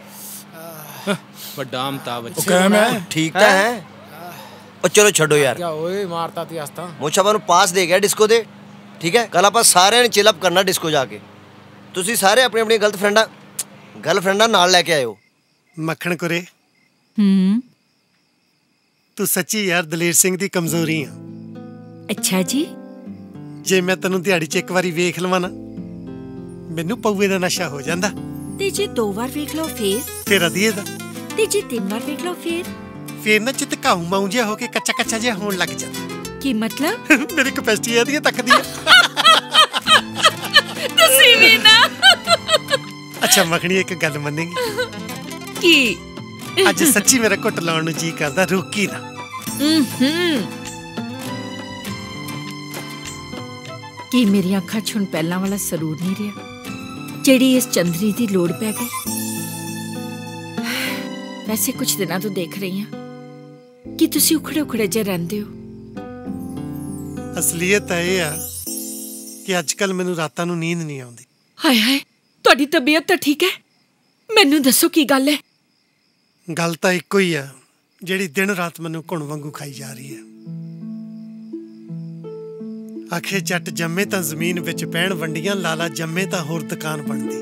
ਵੱਡਾ ਅਮਤਾਬ ਬੱਚਾ। ओके मैं ठीक तो है। और चलो छोड़ो यार। क्या ओए मारता ती आस्ता। मोछा ਨੂੰ ਪਾਸ ਦੇ ਗਿਆ ਡਿਸਕੋ ਦੇ। ਠੀਕ ਹੈ ਕੱਲ ਆਪਾਂ ਸਾਰਿਆਂ ਨੇ ਚਿਲ ਅਪ ਕਰਨਾ ਡਿਸਕੋ ਜਾ ਕੇ। ਤੁਸੀਂ ਸਾਰੇ ਆਪਣੀ ਆਪਣੀ ਗਰਲਫ੍ਰੈਂਡਾਂ ਗਰਲਫ੍ਰੈਂਡਾਂ ਨਾਲ ਲੈ ਕੇ ਆਇਓ। ਮੱਖਣ ਕੁਰੇ ਹੂੰ ਤੂੰ ਸੱਚੀ ਯਾਰ ਦਲੇਰ ਸਿੰਘ ਦੀ ਕਮਜ਼ੋਰੀ ਆ। ਅੱਛਾ ਜੀ। ਜੇ ਮੈਂ ਤੈਨੂੰ ਦਿਹਾੜੀ 'ਚ ਇੱਕ ਵਾਰੀ ਵੇਖ ਲਵਾਂ ਨਾ ਮੈਨੂੰ ਪਊਏ ਦਾ ਨਸ਼ਾ ਹੋ ਜਾਂਦਾ। ਤੇ ਜੇ ਦੋ ਵਾਰ ਵੇਖ ਲਓ ਫੇਰ? ਫੇਰ ਅਧੀਏ ਦਾ। ਤੇ ਜੇ ਤਿੰਨ ਵਾਰ ਵੇਖ ਲਓ ਫੇਰ? ਫੇਰ ਨਾ ਚਿੱਤ ਘਾਉ ਮਾਉ ਜਿਹਾ ਹੋ ਕੇ ਕੱਚਾ ਕੱਚਾ ਜਿਹਾ ਹੋਣ ਲੱਗ ਜਾਂਦਾ। ਕੀ ਮਤਲਬ? ਮੇਰੀ ਕਪੈਸਿਟੀ ਇਹਦੀ ਤੱਕਦੀ ਆ। ਤੁਸੀਂ ਵੀ ਨਾ। ਅੱਛਾ ਮੱਖਣੀ ਇੱਕ ਗੱਲ ਮੰਨੇਗੀ? ਕੀ? ਅੱਜ ਸੱਚੀ ਮੇਰਾ ਘੁੱਟ ਲਾਉਣ ਨੂੰ ਜੀ ਕਰਦਾ, ਰੋਕੀ ਨਾ। ਹੂੰ ਕੀ ਮੇਰੀਆਂ ਅੱਖਾਂ 'ਚ ਹੁਣ ਪਹਿਲਾਂ ਵਾਲਾ ਸਰੂਰ ਨਹੀਂ ਰਿਹਾ ਜਿਹੜੀ ਇਸ ਚੰਦਰੀ ਦੀ ਲੋੜ ਪੈ ਗਈ? ਵੈਸੇ ਕੁਝ ਦਿਨਾਂ ਤੋਂ ਦੇਖ ਰਹੀ ਹਾਂ ਕਿ ਤੁਸੀਂ ਉਖੜੇ ਉਖੜੇ ਜਿਹੇ ਰਹਿੰਦੇ ਹੋ। ਅਸਲੀਅਤ ਇਹ ਆ ਕਿ ਅੱਜ ਕੱਲ ਮੈਨੂੰ ਰਾਤਾਂ ਨੂੰ ਨੀਂਦ ਨਹੀਂ ਆਉਂਦੀ। ਹਾਏ ਹਾਏ ਤੁਹਾਡੀ ਤਬੀਅਤ ਤਾਂ ਠੀਕ ਹੈ? ਮੈਨੂੰ ਦੱਸੋ ਕੀ ਗੱਲ ਹੈ? ਗੱਲ ਤਾਂ ਇੱਕੋ ਹੀ ਆ ਜਿਹੜੀ ਦਿਨ ਰਾਤ ਮੈਨੂੰ ਘੁਣ ਵਾਂਗੂ ਖਾਈ ਜਾ ਰਹੀ ਹੈ। ਆਖੇ ਜੱਟ ਜੰਮੇ ਤਾਂ ਜ਼ਮੀਨ ਵਿੱਚ ਪੈਣ ਵੰਡੀਆਂ, ਲਾਲਾ ਜੰਮੇ ਤਾਂ ਹੋਰ ਦੁਕਾਨ ਬਣਦੀ।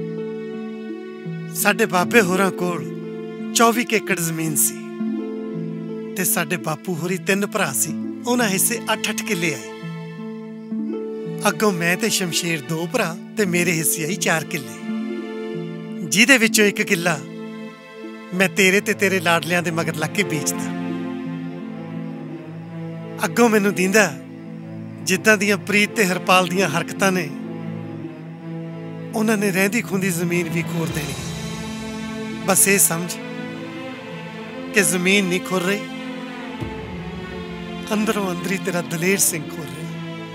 ਸਾਡੇ ਬਾਬੇ ਹੋਰਾਂ ਕੋਲ ਚੌਵੀ ਏਕੜ ਜ਼ਮੀਨ ਸੀ ਤੇ ਸਾਡੇ ਬਾਪੂ ਹੋਰੀ ਤਿੰਨ ਭਰਾ ਸੀ, ਉਹਨਾਂ ਹਿੱਸੇ ਅੱਠ ਅੱਠ ਕਿੱਲੇ ਆਏ। ਅੱਗੋਂ ਮੈਂ ਤੇ ਸ਼ਮਸ਼ੇਰ ਦੋ ਭਰਾ ਤੇ ਮੇਰੇ ਹਿੱਸੇ ਆਈ ਚਾਰ ਕਿੱਲੇ, ਜਿਹਦੇ ਵਿੱਚੋਂ ਇੱਕ ਕਿੱਲਾ ਮੈਂ ਤੇਰੇ ਤੇ ਤੇਰੇ ਲਾਡਲਿਆਂ ਦੇ ਮਗਰ ਲੱਗ ਕੇ ਵੇਚਦਾ। ਅੱਗੋਂ ਮੈਨੂੰ ਦੀਂਦਾ ਜਿੱਦਾਂ ਦੀਆਂ ਪ੍ਰੀਤ ਤੇ ਹਰਪਾਲ ਦੀਆਂ ਹਰਕਤਾਂ ਨੇ, ਉਹਨਾਂ ਨੇ ਰਹਿੰਦੀ ਖੁੰਦੀ ਜ਼ਮੀਨ ਵੀ ਖੋਰ ਦੇਣੀ। ਬਸ ਇਹ ਸਮਝ ਕਿ ਜ਼ਮੀਨ ਨਹੀਂ ਖੁਰ ਰਹੀ, ਅੰਦਰੋਂ ਅੰਦਰੀ ਤੇਰਾ ਦਲੇਰ ਸਿੰਘ ਖੁਰ ਰਿਹਾ।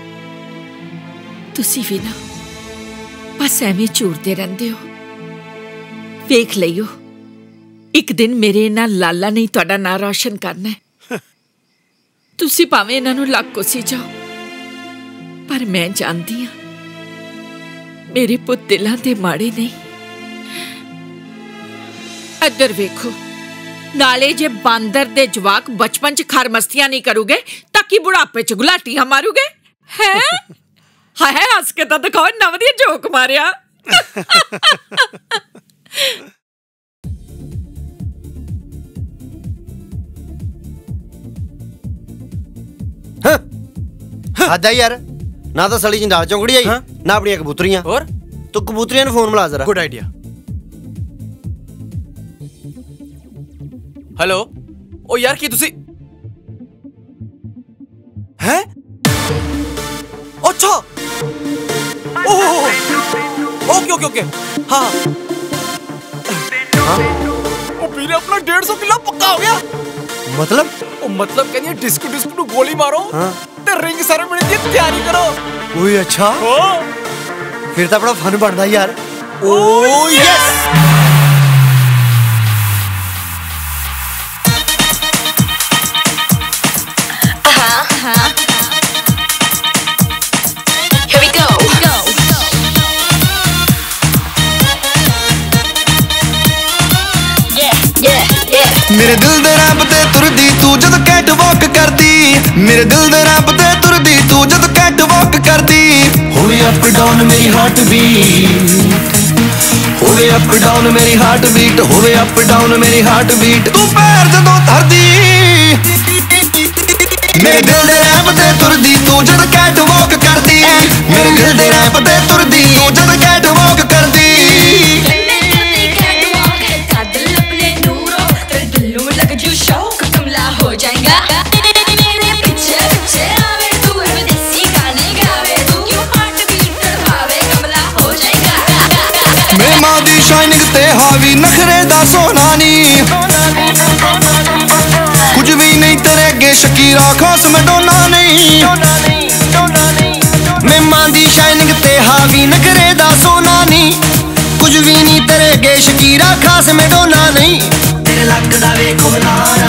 ਤੁਸੀਂ ਵੀ ਨਾ ਬਸ ਐਵੇਂ ਝੂਰਦੇ ਰਹਿੰਦੇ ਹੋ। ਵੇਖ ਲਈਓ ਇੱਕ ਦਿਨ ਮੇਰੇ ਨਾਲ ਲਾਲਾ ਨਹੀਂ ਤੁਹਾਡਾ ਨਾਂ ਰੌਸ਼ਨ ਕਰਨਾ ਹੈ। ਤੁਸੀਂ ਭਾਵੇਂ ਇਹਨਾਂ ਨੂੰ ਲੱਕ ਕੋਸੀ ਜਾਓ, ਪਰ ਮੈਂ ਜਾਣਦੀ ਹਾਂ मेरे पुत दिलां दे माड़े नहीं। इधर वेखो, नाले जे बांदर दे जवाक बचपन च खर मस्तियां नहीं करोगे ताकि बुढ़ापे च गुलाटियां मारोगे हैं? हाय हाय हंस के तो दिखाओ, इन्ना वधिया जोक मारिया। आदा यार ना तो सड़ी जंजाल चौंकड़ी आई ना अपनी कबूतरियां। और तू कबूतरियां ने फोन मिला जरा। Good idea. हेलो ओ यार की तुसी हैं? अच्छा ओह ओके ओके ओके हाँ हाँ ओ वीरे अपना डेढ़ सौ किलो पक्का हो गया। मतलब ओ मतलब कहनी डिस्को डिस्को नु गोली मारो हाँ? ते रिंग सेरेमनी की तैयारी करो। ओए अच्छा फिर तो बड़ा फन बनदा यार। ओ यस मेरे दिल दे रैंप ते तुरदी तू जद कैट वॉक करदी। मेरे दिल दे रैंप ते तुरदी तू जद कैट वॉक करदी। होवे अप डाउन मेरी हार्ट बीट, होवे अप डाउन मेरी हार्ट बीट, होवे अप डाउन मेरी हार्ट बीट। तू पैर जदों धरदी मेरे दिल दे रैंप ते तुरदी तू जद कैट वॉक करदी। मेरे दिल दे रैंप ते तुरदी तू जद कैट वॉक करदी। हो जाएगा मेरे पीछे पीछे आवे तू विदेशी गाने गावे तू क्यों हार्ट बीट तड़पावे कमला हो जाएगा। मेरी मां दी शाइनिंग ते हावी नखरे दा सोना नी कुछ भी नहीं तेरे अगे शकीरा खास मैडोना नहीं। मेरी मां दी शाइनिंग ते हावी नखरे दा सोना नी कुछ भी नहीं तेरे अगे शकीरा खास मैडोना नहीं। तेरे लक दा वेखो लारा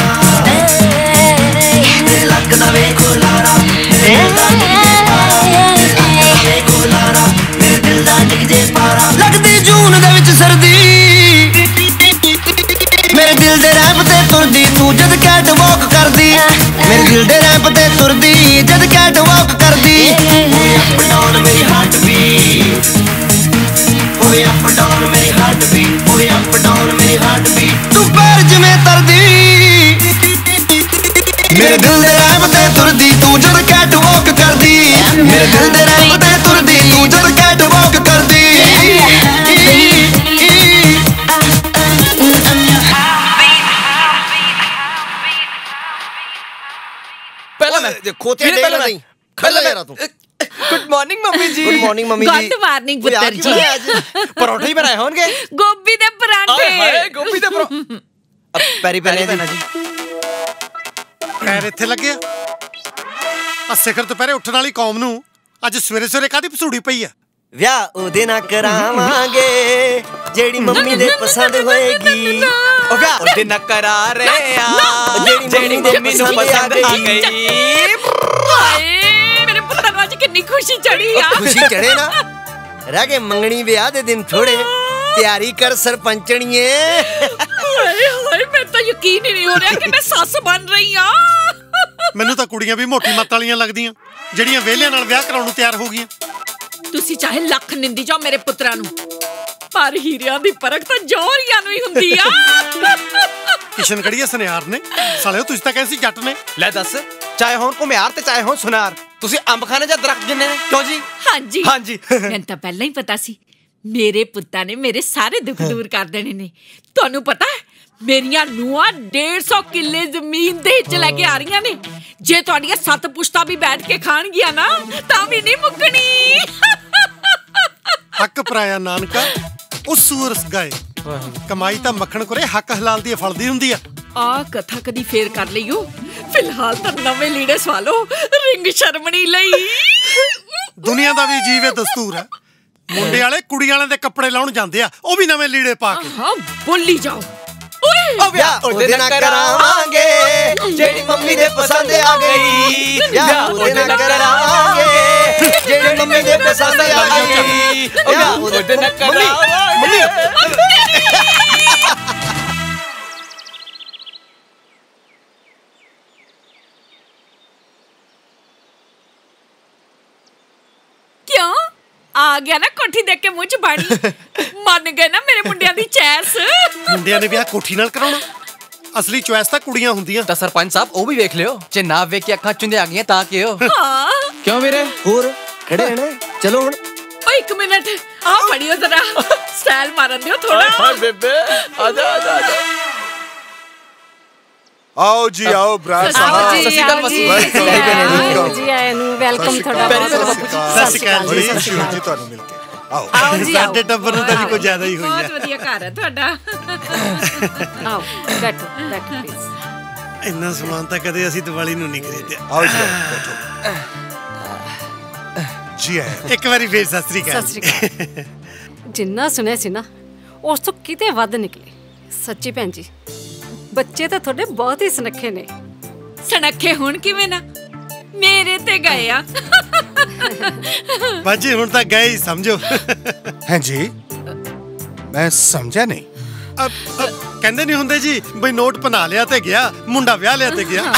तेरे लक दा वेखो लारा मेरे दिल दा निकजे पारा वेखो लारा मेरे दिल दा निकजे पारा। लगदी जून दे विच सर्दी मेरे दिल दे रैंप ते तुरदी तू जद कैट वॉक करदी। मेरे दिल दे रैंप ते तुरदी जद कैट वॉक करदी। होवे अप डाउन मेरी हार्ट बीट, होवे अप डाउन मेरी हार्ट बीट, होवे अप डाउन मेरी हार्ट बीट। तू पैर जिवें तरदी मेरे दिल दे रैंप ते तुरदी तू जद कैट वॉक करदी। मेरे दिल दे रैंप ते तुरदी तू जद कैट वॉक करदी। खोते डेग नहीं खल्ला मेरा तू। गुड मॉर्निंग मम्मी जी। गुड मॉर्निंग मम्मी जी। गुड मॉर्निंग पुत्र जी। परोठे ही बनाए होंगे। गोभी दे परांठे। हाय गोभी दे परो अब पैरी पैरी जी पैर ਇੱਥੇ ਲੱਗਿਆ ਆ ਸਿਖਰ ਦੁਪਹਿਰੇ ਉੱਠਣ ਵਾਲੀ ਕੌਮ ਨੂੰ ਅੱਜ ਸਵੇਰੇ ਸਵੇਰੇ ਕਾਦੀ ਪਸੂੜੀ ਪਈ ਆ। ਵਿਆਹ ਉਹਦੇ ਨਾਲ ਕਰਾਵਾਂਗੇ ਜਿਹੜੀ ਮੰਮੀ ਦੇ ਪਸੰਦ ਹੋਏਗੀ। ਉਹ ਵਿਆਹ ਉਹਦੇ ਨਾਲ ਕਰਾ ਰਹੇ ਆ ਜਿਹੜੀ ਮੰਮੀ ਨੂੰ ਪਸੰਦ ਆ ਗਈ। ਹਾਏ ਮੇਰੇ ਪੁੱਤਰ ਨੂੰ ਅੱਜ ਕਿੰਨੀ ਖੁਸ਼ੀ ਚੜੀ ਆ। ਖੁਸ਼ੀ ਚੜੇ ਨਾ ਰਹਿ ਗਏ ਮੰਗਣੀ ਵਿਆਹ ਦੇ ਦਿਨ ਥੋੜੇ। ਤਿਆਰੀ ਕਰ ਸਰਪੰਚਣੀਏ। ਹਾਏ ਹਾਏ ਮੈਨੂੰ ਤਾਂ ਯਕੀਨ ਹੀ ਨਹੀਂ ਹੋ ਰਿਹਾ ਕਿ ਮੈਂ ਸੱਸ ਬਣ ਰਹੀ ਆ। ਮੈਨੂੰ ਤਾਂ ਕੁੜੀਆਂ ਵੀ ਮੋਟੀ ਮੱਤ ਵਾਲੀਆਂ ਲੱਗਦੀਆਂ ਜਿਹੜੀਆਂ ਵਿਹਲਿਆਂ ਨਾਲ ਵਿਆਹ ਕਰਾਉਣ ਨੂੰ ਤਿਆਰ ਹੋ ਗਈਆਂ। ਤੁਸੀਂ ਚਾਹੇ ਲੱਖ ਨਿੰਦੀ ਜਾਓ ਮੇਰੇ ਪੁੱਤਰਾਂ ਨੂੰ ਪਰ ਹੀਰਿਆਂ ਦੀ ਪਰਖ ਤਾਂ ਜੌਹਰੀਆਂ ਨੂੰ ਹੀ ਹੁੰਦੀ ਆ। ਕਿਸ਼ਨ ਕੜੀਆ ਸੁਨਿਆਰ ਨੇ ਸਾਲਿਓ ਤੁਸੀਂ ਤਾਂ ਕਹਿੰਦੇ ਸੀ ਜੱਟ ਨੇ। ਲੈ ਦੱਸ ਚਾਹੇ ਹੋਣ ਘੁਮਿਆਰ ਤੇ ਚਾਹੇ ਹੋਣ ਸੁਨਾਰ ਤੁਸੀਂ ਅੰਬ ਖਾਣੇ ਜਾਂ ਦਰਖਤ ਜਿੰਨੇ ਨੇ ਕਿਉਂ ਜੀ। ਹਾਂਜੀ ਹਾਂਜੀ ਮੈਨੂੰ ਤਾਂ ਪਹਿਲਾਂ ਹੀ ਪਤਾ ਸੀ ਮੇਰੇ ਪੁੱਤਾਂ ਨੇ ਮੇਰੇ ਸਾਰੇ ਦੁੱਖ ਦੂਰ ਕਰ ਦੇਣੇ ਨੇ। ਤੁਹਾਨੂੰ ਪਤਾ ਹੈ ਮੇਰੀਆਂ ਨੂੰਹਾਂ ਡੇਢ ਸੌ ਕਿੱਲੇ ਜ਼ਮੀਨ ਦੇ ਵਿੱਚ ਲੈ ਕੇ ਆ ਰਹੀਆਂ ਨੇ। ਜੇ ਤੁਹਾਡੀਆਂ ਸੱਤ ਪੁਸ਼ਤਾਂ ਵੀ ਬੈਠ ਕੇ ਖਾਣਗੀਆਂ ਨਾ ਤਾਂ ਵੀ ਨਹੀਂ ਮੁੱਕਣੀ। ਹੱਕ ਪਰਾਇਆ ਨਾਨਕਾ ਉਸ ਸੂਰਸ ਗਏ ਕਮਾਈ ਤਾਂ ਮੱਖਣ ਕੋਰੇ ਹੱਕ ਹਲਾਲ ਦੀ ਫਲਦੀ ਹੁੰਦੀ ਆ। ਆ ਕਥਾ ਕਦੀ ਫੇਰ ਕਰ ਲਈਓ। ਫਿਲਹਾਲ ਤਾਂ ਨਵੇਂ ਲੀੜੇ ਸਵਾਲੋ ਰਿੰਗ ਸ਼ਰਮਣੀ ਲਈ। ਦੁਨੀਆ ਦਾ ਵੀ ਜੀਵੇ ਦਸਤੂਰ ਹੈ ਮੁੰਡੇ ਵਾਲੇ ਕੁੜੀਆਂ ਵਾਲਿਆਂ ਦੇ ਕੱਪੜੇ ਲਾਉਣ ਜਾਂਦੇ ਆ ਉਹ ਵੀ ਨਵੇਂ ਲੀੜੇ ਪਾ ਕੇ। ਹਾਂ ਬੋਲੀ ਜਾਓ। ਓਏ ਵਿਆਹ ਉਹਦੇ ਨਾਲ ਕਰਾਵਾਂਗੇ जेड़ी मम्मी दे पसंद आ गई ब्याह ओदे नाल करावांगे जेड़ी मम्मी दे पसंद आ गई ब्याह ओदे नाल करावांगे क्यों आ गया ना कोठी देख के मुंह च बाड़ी मन गए ना मेरे मुंडिया दी चैस मुंडिया ने ब्याह कोठी नाल कराउणा असली चॉइस ਤਾਂ ਕੁੜੀਆਂ ਹੁੰਦੀਆਂ ਤਾਂ ਸਰਪੰਚ ਸਾਹਿਬ ਉਹ ਵੀ ਵੇਖ ਲਿਓ ਜੇ ਨਾ ਵੇਖ ਕੇ ਅੱਖਾਂ ਚੁੰਦੇ ਆ ਗਈਆਂ ਤਾਂ ਕਿਉਂ ਹਾਂ ਕਿਉਂ ਵੀਰੇ ਹੋਰ ਖੜੇ ਨੇ ਚਲੋ ਹੁਣ ਓ ਇੱਕ ਮਿੰਟ ਆ ਫੜਿਓ ਜ਼ਰਾ ਸਟਾਈਲ ਮਾਰਨ ਦਿਓ ਥੋੜਾ ਹਾਏ ਬੇਬੇ ਆਜਾ ਆਜਾ ਆਜਾ आओ जी आओ ब्रास साहब सत श्री अकाल मसी जी आए नु वेलकम थोड़ा बहुत सत श्री अकाल बड़ी खुशी होई जी ਤੁਹਾਨੂੰ ਮਿਲ ਕੇ आओ आओ जी आओ ਸਾਡੇ ਟੱਬਰ ਨੂੰ ਤਾਂ ਕੋਈ ਜ਼ਿਆਦਾ ਹੀ ਹੋਈ ਹੈ ਬਹੁਤ ਵਧੀਆ ਘਰ ਹੈ ਤੁਹਾਡਾ आओ बैठो बैठो प्लीज ਇੰਨਾ ਸਮਾਨ ਤਾਂ ਕਦੇ ਅਸੀਂ ਦੀਵਾਲੀ ਨੂੰ ਨਹੀਂ ਖਰੀਦਿਆ आओ जी बैठो जी आए ਇੱਕ ਵਾਰੀ ਫੇਰ ਸਤ श्री अकाल सत श्री अकाल जिन्ना सुने सी ना ਉਸ ਤੋਂ ਕਿਤੇ ਵੱਧ ਨਿਕਲੇ ਸੱਚੀ ਭੈਣ ਜੀ ਬੱਚੇ ਤਾਂ ਤੁਹਾਡੇ ਬਹੁਤ ਹੀ ਸੁਨੱਖੇ ਨੇ ਸੁਨੱਖੇ ਹੁਣ ਕਿਵੇਂ ਨਾ ਮੇਰੇ ਤੇ ਗਏ ਆ ਬਾਜੀ ਹੁਣ ਤਾਂ ਗਏ ਹੀ ਸਮਝੋ हैं जी मैं समझा नहीं ਅਬ ਕਹਿੰਦੇ ਨਹੀਂ ਹੁੰਦੇ ਜੀ ਬਈ ਨੋਟ ਬਣਾ ਲਿਆ ਤੇ ਗਿਆ ਮੁੰਡਾ ਵਿਆਹ ਲਿਆ ਤੇ ਗਿਆ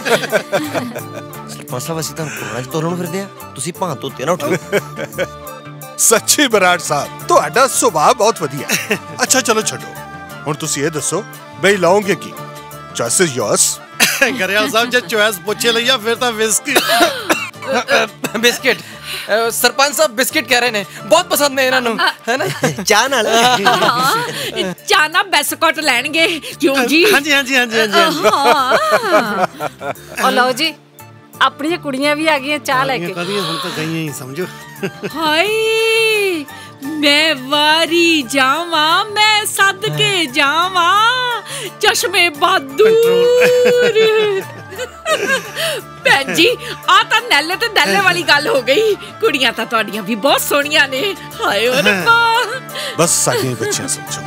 ਸਰਪੰਚ ਸਾਹਿਬ ਅਸੀਂ ਤਾਂ ਕੋਰਾਂ 'ਚ ਤੋਰਨ ਫਿਰਦੇ ਆ ਤੁਸੀਂ ਭਾਂ ਤੋਂ ਤੇ ਨਾ ਉੱਠੋ ਸੱਚੀ ਬਰਾੜ ਸਾਹਿਬ ਤੁਹਾਡਾ ਸੁਭਾਅ ਬਹੁਤ ਵਧੀਆ ਅੱਛਾ ਚਲੋ ਛੱਡੋ ਹੁਣ ਤੁਸੀਂ ਇਹ ਦੱਸੋ ਬਈ ਲਾਉਂਗੇ ਕੀ ਚॉइस इज योर्स ਗਰੇਵਾਲ ਸਾਹਿਬ ਜੇ ਚॉइस ਪੁੱਛੇ ਲਈਆ ਫਿਰ ਤਾਂ ਵਿਸਕੀ ਬਿਸਕਿਟ ਸਰਪੰਚ ਸਾਹਿਬ ਬਿਸਕਿਟ ਕਹਿ ਰਹੇ ਨੇ ਬਹੁਤ ਪਸੰਦ ਨੇ ਇਹਨਾਂ ਨੂੰ ਹੈ ਨਾ ਚਾਹ ਨਾਲ ਚਾਹ ਨਾਲ ਬਿਸਕੁਟ ਲੈਣਗੇ ਕਿਉਂ ਜੀ ਹਾਂਜੀ ਹਾਂਜੀ ਹਾਂਜੀ ਹਾਂਜੀ ਉਹ ਲਓ ਜੀ ਆਪਣੀਆਂ ਕੁੜੀਆਂ ਵੀ ਆ ਗਈਆਂ ਚਾਹ ਲੈ ਕੇ ਕਦੀਆਂ ਹੁਣ ਤਾਂ ਗਈਆਂ ਹੀ ਸਮਝੋ ਹਾਏ ਮੈਂ ਵਾਰੀ ਜਾਵਾਂ ਮੈਂ ਸੱਦ ਕੇ ਜਾਵਾਂ ਚਸ਼ਮੇ ਬਹਾਦੁਰ ਭੈਣ ਜੀ ਆ ਤਾਂ ਨੈਲੇ ਤੇ ਦੈਲੇ ਵਾਲੀ ਗੱਲ ਹੋ ਗਈ ਕੁੜੀਆਂ ਤਾਂ ਤੁਹਾਡੀਆਂ ਵੀ ਬਹੁਤ ਸੋਹਣੀਆਂ ਨੇ ਹਾਏ ਓ ਰੱਬਾ ਬਸ ਸਾਡੀਆਂ ਬੱਚੀਆਂ ਸਮਝੋ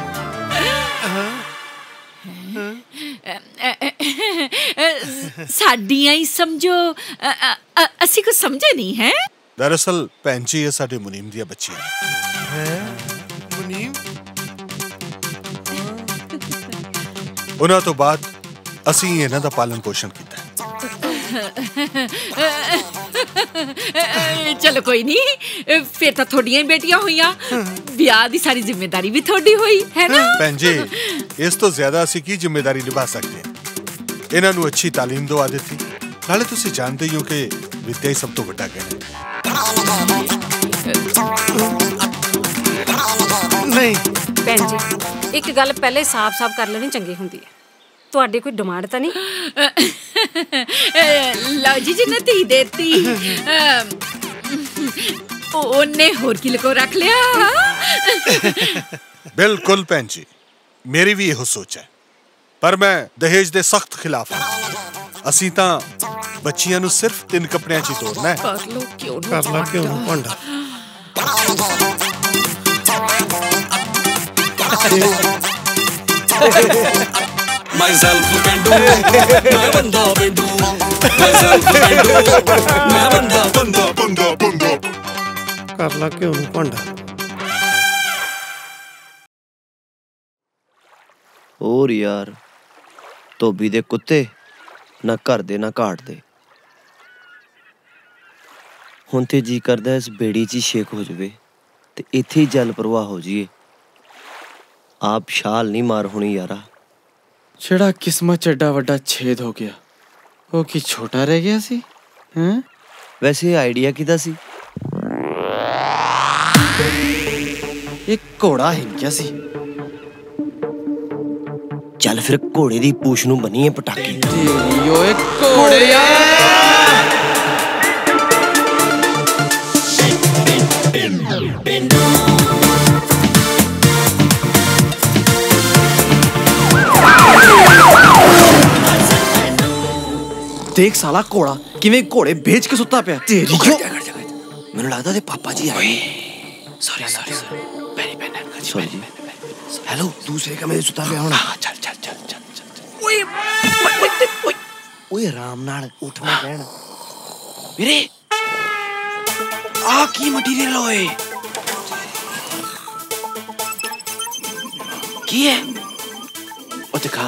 ਸਾਡੀਆਂ ਹੀ ਸਮਝੋ ਅਸੀਂ ਕੁਝ ਸਮਝੇ ਨਹੀਂ ਹੈ ਦਰਅਸਲ ਭੈਣ ਜੀ ਇਹ ਸਾਡੇ ਮੁਨੀਮ ਦੀਆਂ ਬੱਚੀਆਂ ਹੈ ਮੁਨੀਮ ਉਹਨਾਂ ਤੋਂ ਬਾਅਦ ਅਸੀਂ ਇਹਨਾਂ ਦਾ ਪਾਲਣ ਪੋਸ਼ਣ ਕੀਤਾ ਚਲੋ ਕੋਈ ਨਹੀਂ ਫਿਰ ਤਾਂ ਤੁਹਾਡੀਆਂ ਹੀ ਬੇਟੀਆਂ ਹੋਈਆਂ ਵਿਆਹ ਦੀ ਸਾਰੀ ਜ਼ਿੰਮੇਵਾਰੀ ਵੀ ਤੁਹਾਡੀ ਹੋਈ ਹੈ ਨਾ ਭੈਣ ਜੀ ਇਸ ਤੋਂ ਜ਼ਿਆਦਾ ਅਸੀਂ ਕੀ ਜ਼ਿੰਮੇਵਾਰੀ ਨਿਭਾ ਸਕਦੇ ਹਾਂ ਇਹਨਾਂ ਨੂੰ ਅੱਛੀ ਤਾਲੀਮ ਦਿਵਾ ਦਿੱਤੀ ਨਾਲੇ ਤੁਸੀਂ ਜਾਣਦੇ ਹੋ ਕਿ ਵਿਦਿਆ ਹੀ ਸਭ ਤੋਂ ਵੱਡਾ ਗਿਆਨ ਹੈ ਨਹੀਂ ਭੈਣ ਜੀ ਇੱਕ ਗੱਲ ਪਹਿਲੇ ਸਾਫ਼-ਸਾਫ਼ ਕਰ ਲੈਣੀ ਚੰਗੀ ਹੁੰਦੀ ਹੈ ਤੁਹਾਡੀ ਕੋਈ ਡਿਮਾਂਡ ਤਾਂ ਨਹੀਂ ਲਓ ਜੀ ਜਿੰਨੇ ਧੀ ਦੇਤੀ ਉਹਨੇ ਹੋਰ ਕੀ ਲਕੋ ਰੱਖ ਲਿਆ ਬਿਲਕੁਲ ਭੈਣ ਜੀ ਮੇਰੀ ਵੀ ਇਹੋ ਸੋਚ ਹੈ ਪਰ ਮੈਂ ਦਹੇਜ ਦੇ ਸਖਤ ਖਿਲਾਫ ਹਾਂ ਅਸੀਂ ਤਾਂ ਬੱਚੀਆਂ ਨੂੰ ਸਿਰਫ ਤਿੰਨ ਕੱਪੜਿਆਂ 'ਚ ਹੀ ਤੋਰਨਾ ਹੈ ਕਰ ਲੋ ਕਿਉਂ ਕਰ ਲਾ ਕਿਉਂ ਭਾਂਡਾ myself pendu मैं बंदा pendu myself pendu मैं बंदा बंदा बंदा बंदा ਕਰ ਲਾ ਕਿਉਂ ਭਾਂਡਾ ਹੋਰ ਯਾਰ ਧੋਬੀ ਦੇ ਕੁੱਤੇ ਨਾ ਘਰ ਦੇ ਨਾ ਘਾਟ ਦੇ ਹੁਣ ਤੇ ਜੀ ਕਰਦਾ ਇਸ ਬੇੜੀ 'ਚ ਹੀ ਛੇਕ ਹੋ ਜਾਵੇ ਤੇ ਇੱਥੇ ਹੀ ਜਲ ਪ੍ਰਵਾਹ ਹੋ ਜਾਈਏ ਆਪ ਛਾਲ ਨਹੀਂ ਮਾਰ ਹੋਣੀ ਯਾਰਾ ਜਿਹੜਾ ਕਿਸਮਤ 'ਚ ਏਡਾ ਵੱਡਾ ਛੇਦ ਹੋ ਗਿਆ ਉਹ ਕੀ ਛੋਟਾ ਰਹਿ ਗਿਆ ਸੀ ਹੈਂ ਵੈਸੇ ਆਈਡੀਆ ਕਿਹਦਾ ਸੀ ਇਹ ਘੋੜਾ ਹਿੰਕਿਆ ਸੀ ਚੱਲ ਫਿਰ ਘੋੜੇ ਦੀ ਪੂਛ ਨੂੰ ਬੰਨੀਏ ਪਟਾਕੇ ਤੇਰੀ ਓਏ ਘੋੜਿਆ ਦੇਖ ਸਾਲਾ ਘੋੜਾ ਕਿਵੇਂ ਘੋੜੇ ਵੇਚ ਕੇ ਸੁੱਤਾ ਪਿਆ ਤੇਰੀ ਮੈਨੂੰ ਲੱਗਦਾ ਤੇ ਪਾਪਾ ਜੀ ਆਏ ਸੌਰੀ ਸੌਰੀ ਪੈਰੀ ਪੈਨ ਸੌਰੀ ਜੀ ਹੈਲੋ ਦੂਸਰੇ ਕਮਰੇ 'ਚ ਸੁੱਤਾ ਪਿਆ ਹੋਣਾ ਚੱਲ ਚੱਲ ਚੱਲ ਚੱਲ ਓਏ ਓਏ ओए आराम नाल उठना कहना ਵੀਰੇ ਆ ਕੀ ਮਟੀਰੀਅਲ ਹੋਏ ਕੀ ਹੈ ਉਹ ਦਿਖਾ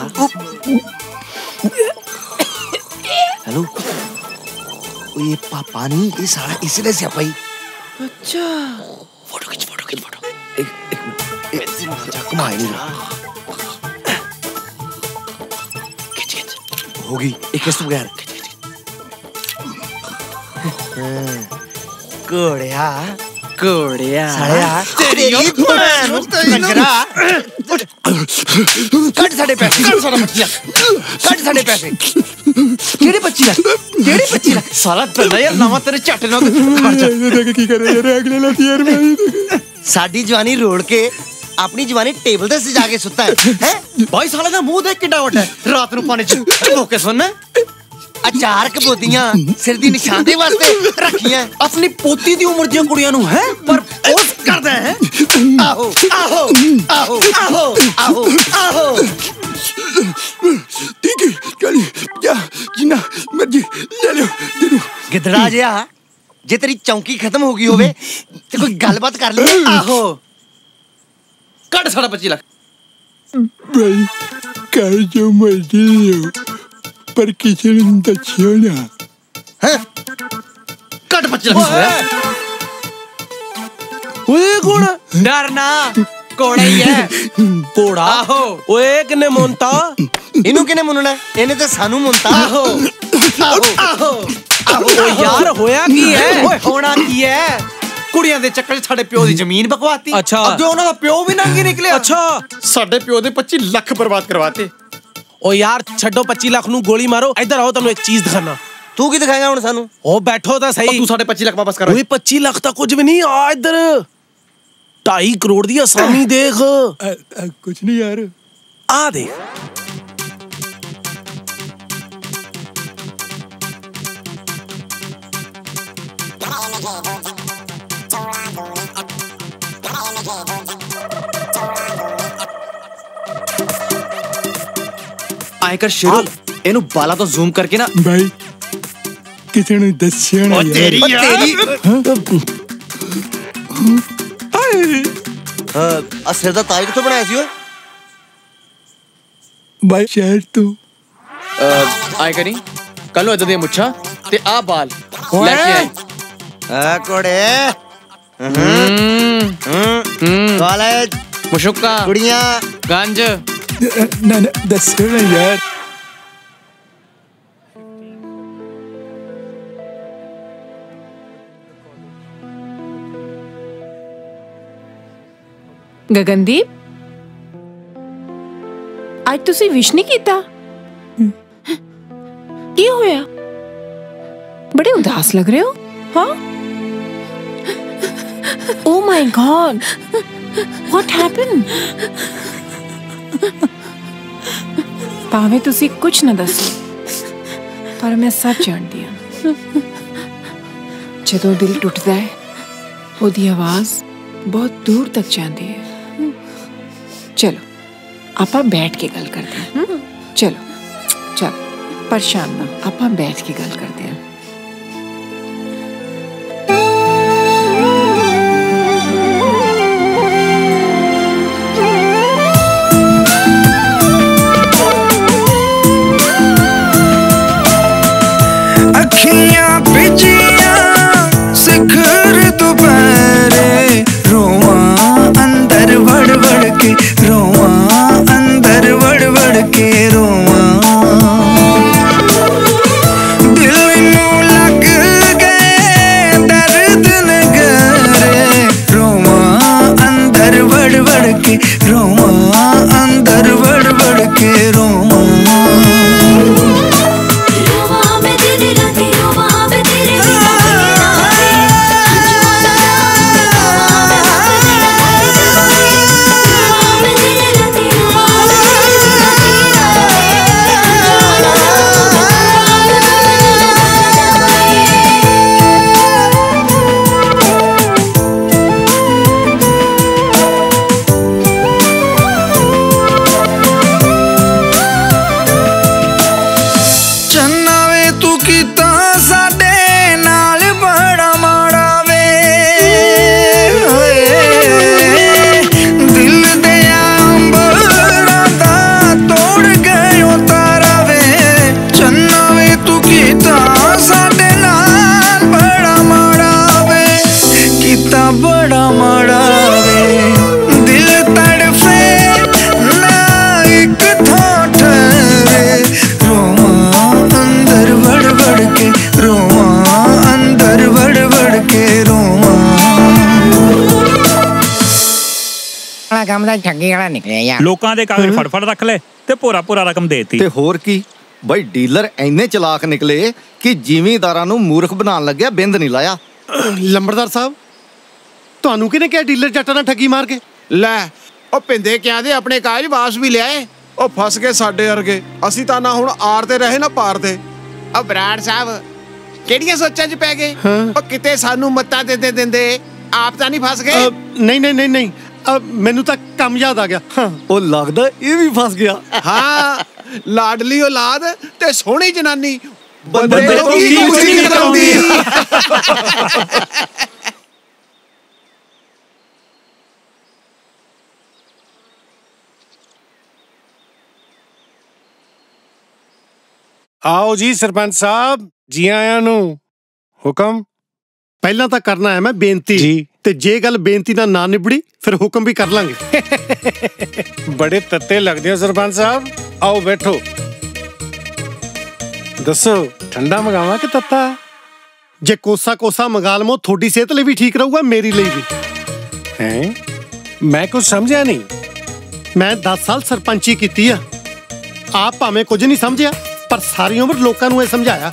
हेलो ये पापा नहीं ये सारा इसलिए से भाई अच्छा फोटो खींच फोटो खींच फोटो एक एक मिनट एक मिनट कमाई नहीं खींच खींच होगी एक किस बगैर कोड़िया कोड़िया साया तेरी भैन कंजरा कट साडे पैसे कट साडा बच्चिया कट साडे पैसे केड़े पच्ची लाख केड़े पच्ची लाख साला बंदा यार नवा तेरे झट ना खर्चा की करे यार अगले लाख यार मैं साडी जवानी रोड के अपनी जवानी टेबल ते सजा के सुता है हैं भाई साला दा मुंह देख किड्डा वड्डा है रात नु पानी च धोके सुन अचार कबोतियां सिर दी निशानदे वास्ते रखियां अपनी पोती दी उम्र दी कुड़ियां नु है पर पोस करदा है आहो आहो आहो आहो आहो आहो ठीक है चल जा जिन्ना मर्जी ले लो दे दो गिदड़ा जिया जे तेरी चौकी खत्म हो गई होवे ते कोई गलबात कर ले आहो कट साढ़े पच्चीस लाख भाई कर जो मर्जी हो पर किसी ने दच्छियो ना हैं कट पच्चीस लाख ओए कौन डरना कोड़ा ही है कोड़ा आहो ओए किने मुनता इनु किने मुनना इने ते सानू मुनता आहो आहो आहो आहो यार होया की है ओए होना की है कुड़ियां दे चक्कर च साडे प्यो दी जमीन बकवाती अच्छा अगे उन्हां दा प्यो भी नंगी निकलिया अच्छा साडे प्यो दे पच्चीस लाख बर्बाद करवाते ओ यार छड्डो पच्चीस लाख नु गोली मारो इधर आओ तन्नू एक चीज दिखाना तू की दिखाएगा हुन सानू ओ बैठो ता सही तू साडे पच्चीस लाख वापस कर ओए पच्चीस लाख ता कुछ भी नहीं आ इधर ढाई करोड़ दी आसामी देख कुछ नहीं यार आ देख आयकर शेरू एनु बाला तो जूम करके ना भाई किसी ने दस्सिया ना तेरी तेरी आ सिर दा ताज किथों बनाया सी ओए भाई शहर तू आयकर नहीं कल इधर दे मुच्छा ते आ बाल लेके आई आ कोड़े हम्म कॉलेज मुशक्का कुड़ियां गंज ना ना दस्सिया ना यार गगनदीप आज तुसी विश नहीं कीता की होया बड़े उदास लग रहे हो हाँ oh my god what happened भावे तुसी कुछ ना दसो पर मैं सच जानती हूं जदों दिल टुटदा है ओदी आवाज बहुत दूर तक जाती है चलो आपा बैठ के गल करते हैं चलो चलो परेशान ना आपा बैठ के गल करते हैं अखियां बिजिया सिखर दोपहरे रोवा अंदर वड़ वड़ के रोवा अंदर वड़ वड़ के रोवा दिल ठगी वाला निकले यार। ਲੋਕਾਂ ਦੇ ਕਾਗਜ਼ ਫੜ ਫੜ ਰੱਖ ਲੈ ਤੇ ਭੋਰਾ ਭੋਰਾ ਰਕਮ ਦੇਤੀ। ਤੇ ਹੋਰ ਕੀ ਬਈ ਡੀਲਰ ਇੰਨੇ ਚਲਾਕ ਨਿਕਲੇ ਕਿ ਜ਼ਿਮੀਂਦਾਰਾਂ ਨੂੰ ਮੂਰਖ ਬਣਾਉਣ ਲੱਗਿਆ, ਬਿੰਦ ਨਹੀਂ ਲਾਇਆ। ਲੰਬੜਦਾਰ ਸਾਹਿਬ, ਤੁਹਾਨੂੰ ਕਿਹਨੇ ਕਿਹਾ ਡੀਲਰ ਜੱਟਾਂ ਨਾਲ ਠੱਗੀ ਮਾਰ ਕੇ? ਲੈ ਉਹ ਪਿੰਦੇ ਕਿਆ ਦੇ ਆਪਣੇ ਕਾਗਜ਼ ਵਾਪਸ ਵੀ ਲਿਆਏ। ਉਹ ਫਸ ਗਏ ਸਾਡੇ ਵਰਗੇ, ਅਸੀਂ ਤਾਂ ਨਾ ਹੁਣ ਆਰ ਤੇ ਰਹੇ ਨਾ ਪਾਰ ਤੇ। ਆ ਬਰਾੜ ਸਾਹਿਬ ਕਿਹੜੀਆਂ ਸੋਚਾਂ 'ਚ ਪੈ ਗਏ? ਉਹ ਕਿਤੇ ਸਾਨੂੰ ਮੱਤਾ ਦਿੰਦੇ ਦਿੰਦੇ ਆਪ ਤਾਂ ਨਹੀਂ ਫਸ ਗਏ? ਨਹੀਂ ਨਹੀਂ ਨਹੀਂ ਨਹੀਂ, ਮੈਨੂੰ ਤਾਂ ਕੰਮ ਯਾਦ ਆ ਗਿਆ। ਉਹ ਲੱਗਦਾ ਇਹ ਵੀ ਫਸ ਗਿਆ। ਹਾਂ, ਲਾਡਲੀ ਔਲਾਦ ਤੇ ਸੋਹਣੀ ਜਨਾਨੀ ਬੰਦੇ ਤੋਂ ਕੀ ਕੁਝ ਨਹੀਂ ਕਰਾਉਂਦੀ। आओ जी सरपंच साहब, जी आया नु। हुक्म पहला तो करना है मैं बेनती जी, ते जे गल बेनती ना ना निबड़ी फिर हुक्म भी कर लांगे। बड़े तत्ते लगदे हो सरपंच साहब, आओ बैठो। दसो ठंडा मंगावा कि तत्ता? जे कोसा कोसा मंगा लवो, थोड़ी सेहत लिए भी ठीक रहूगा, मेरी लिए भी। हैं? मैं कुछ समझा नहीं। मैं दस साल सरपंची कीती आ, आप भावें कुछ नहीं समझिया पर सारी उम्र लोगों ਨੂੰ ਇਹ ਸਮਝਾਇਆ।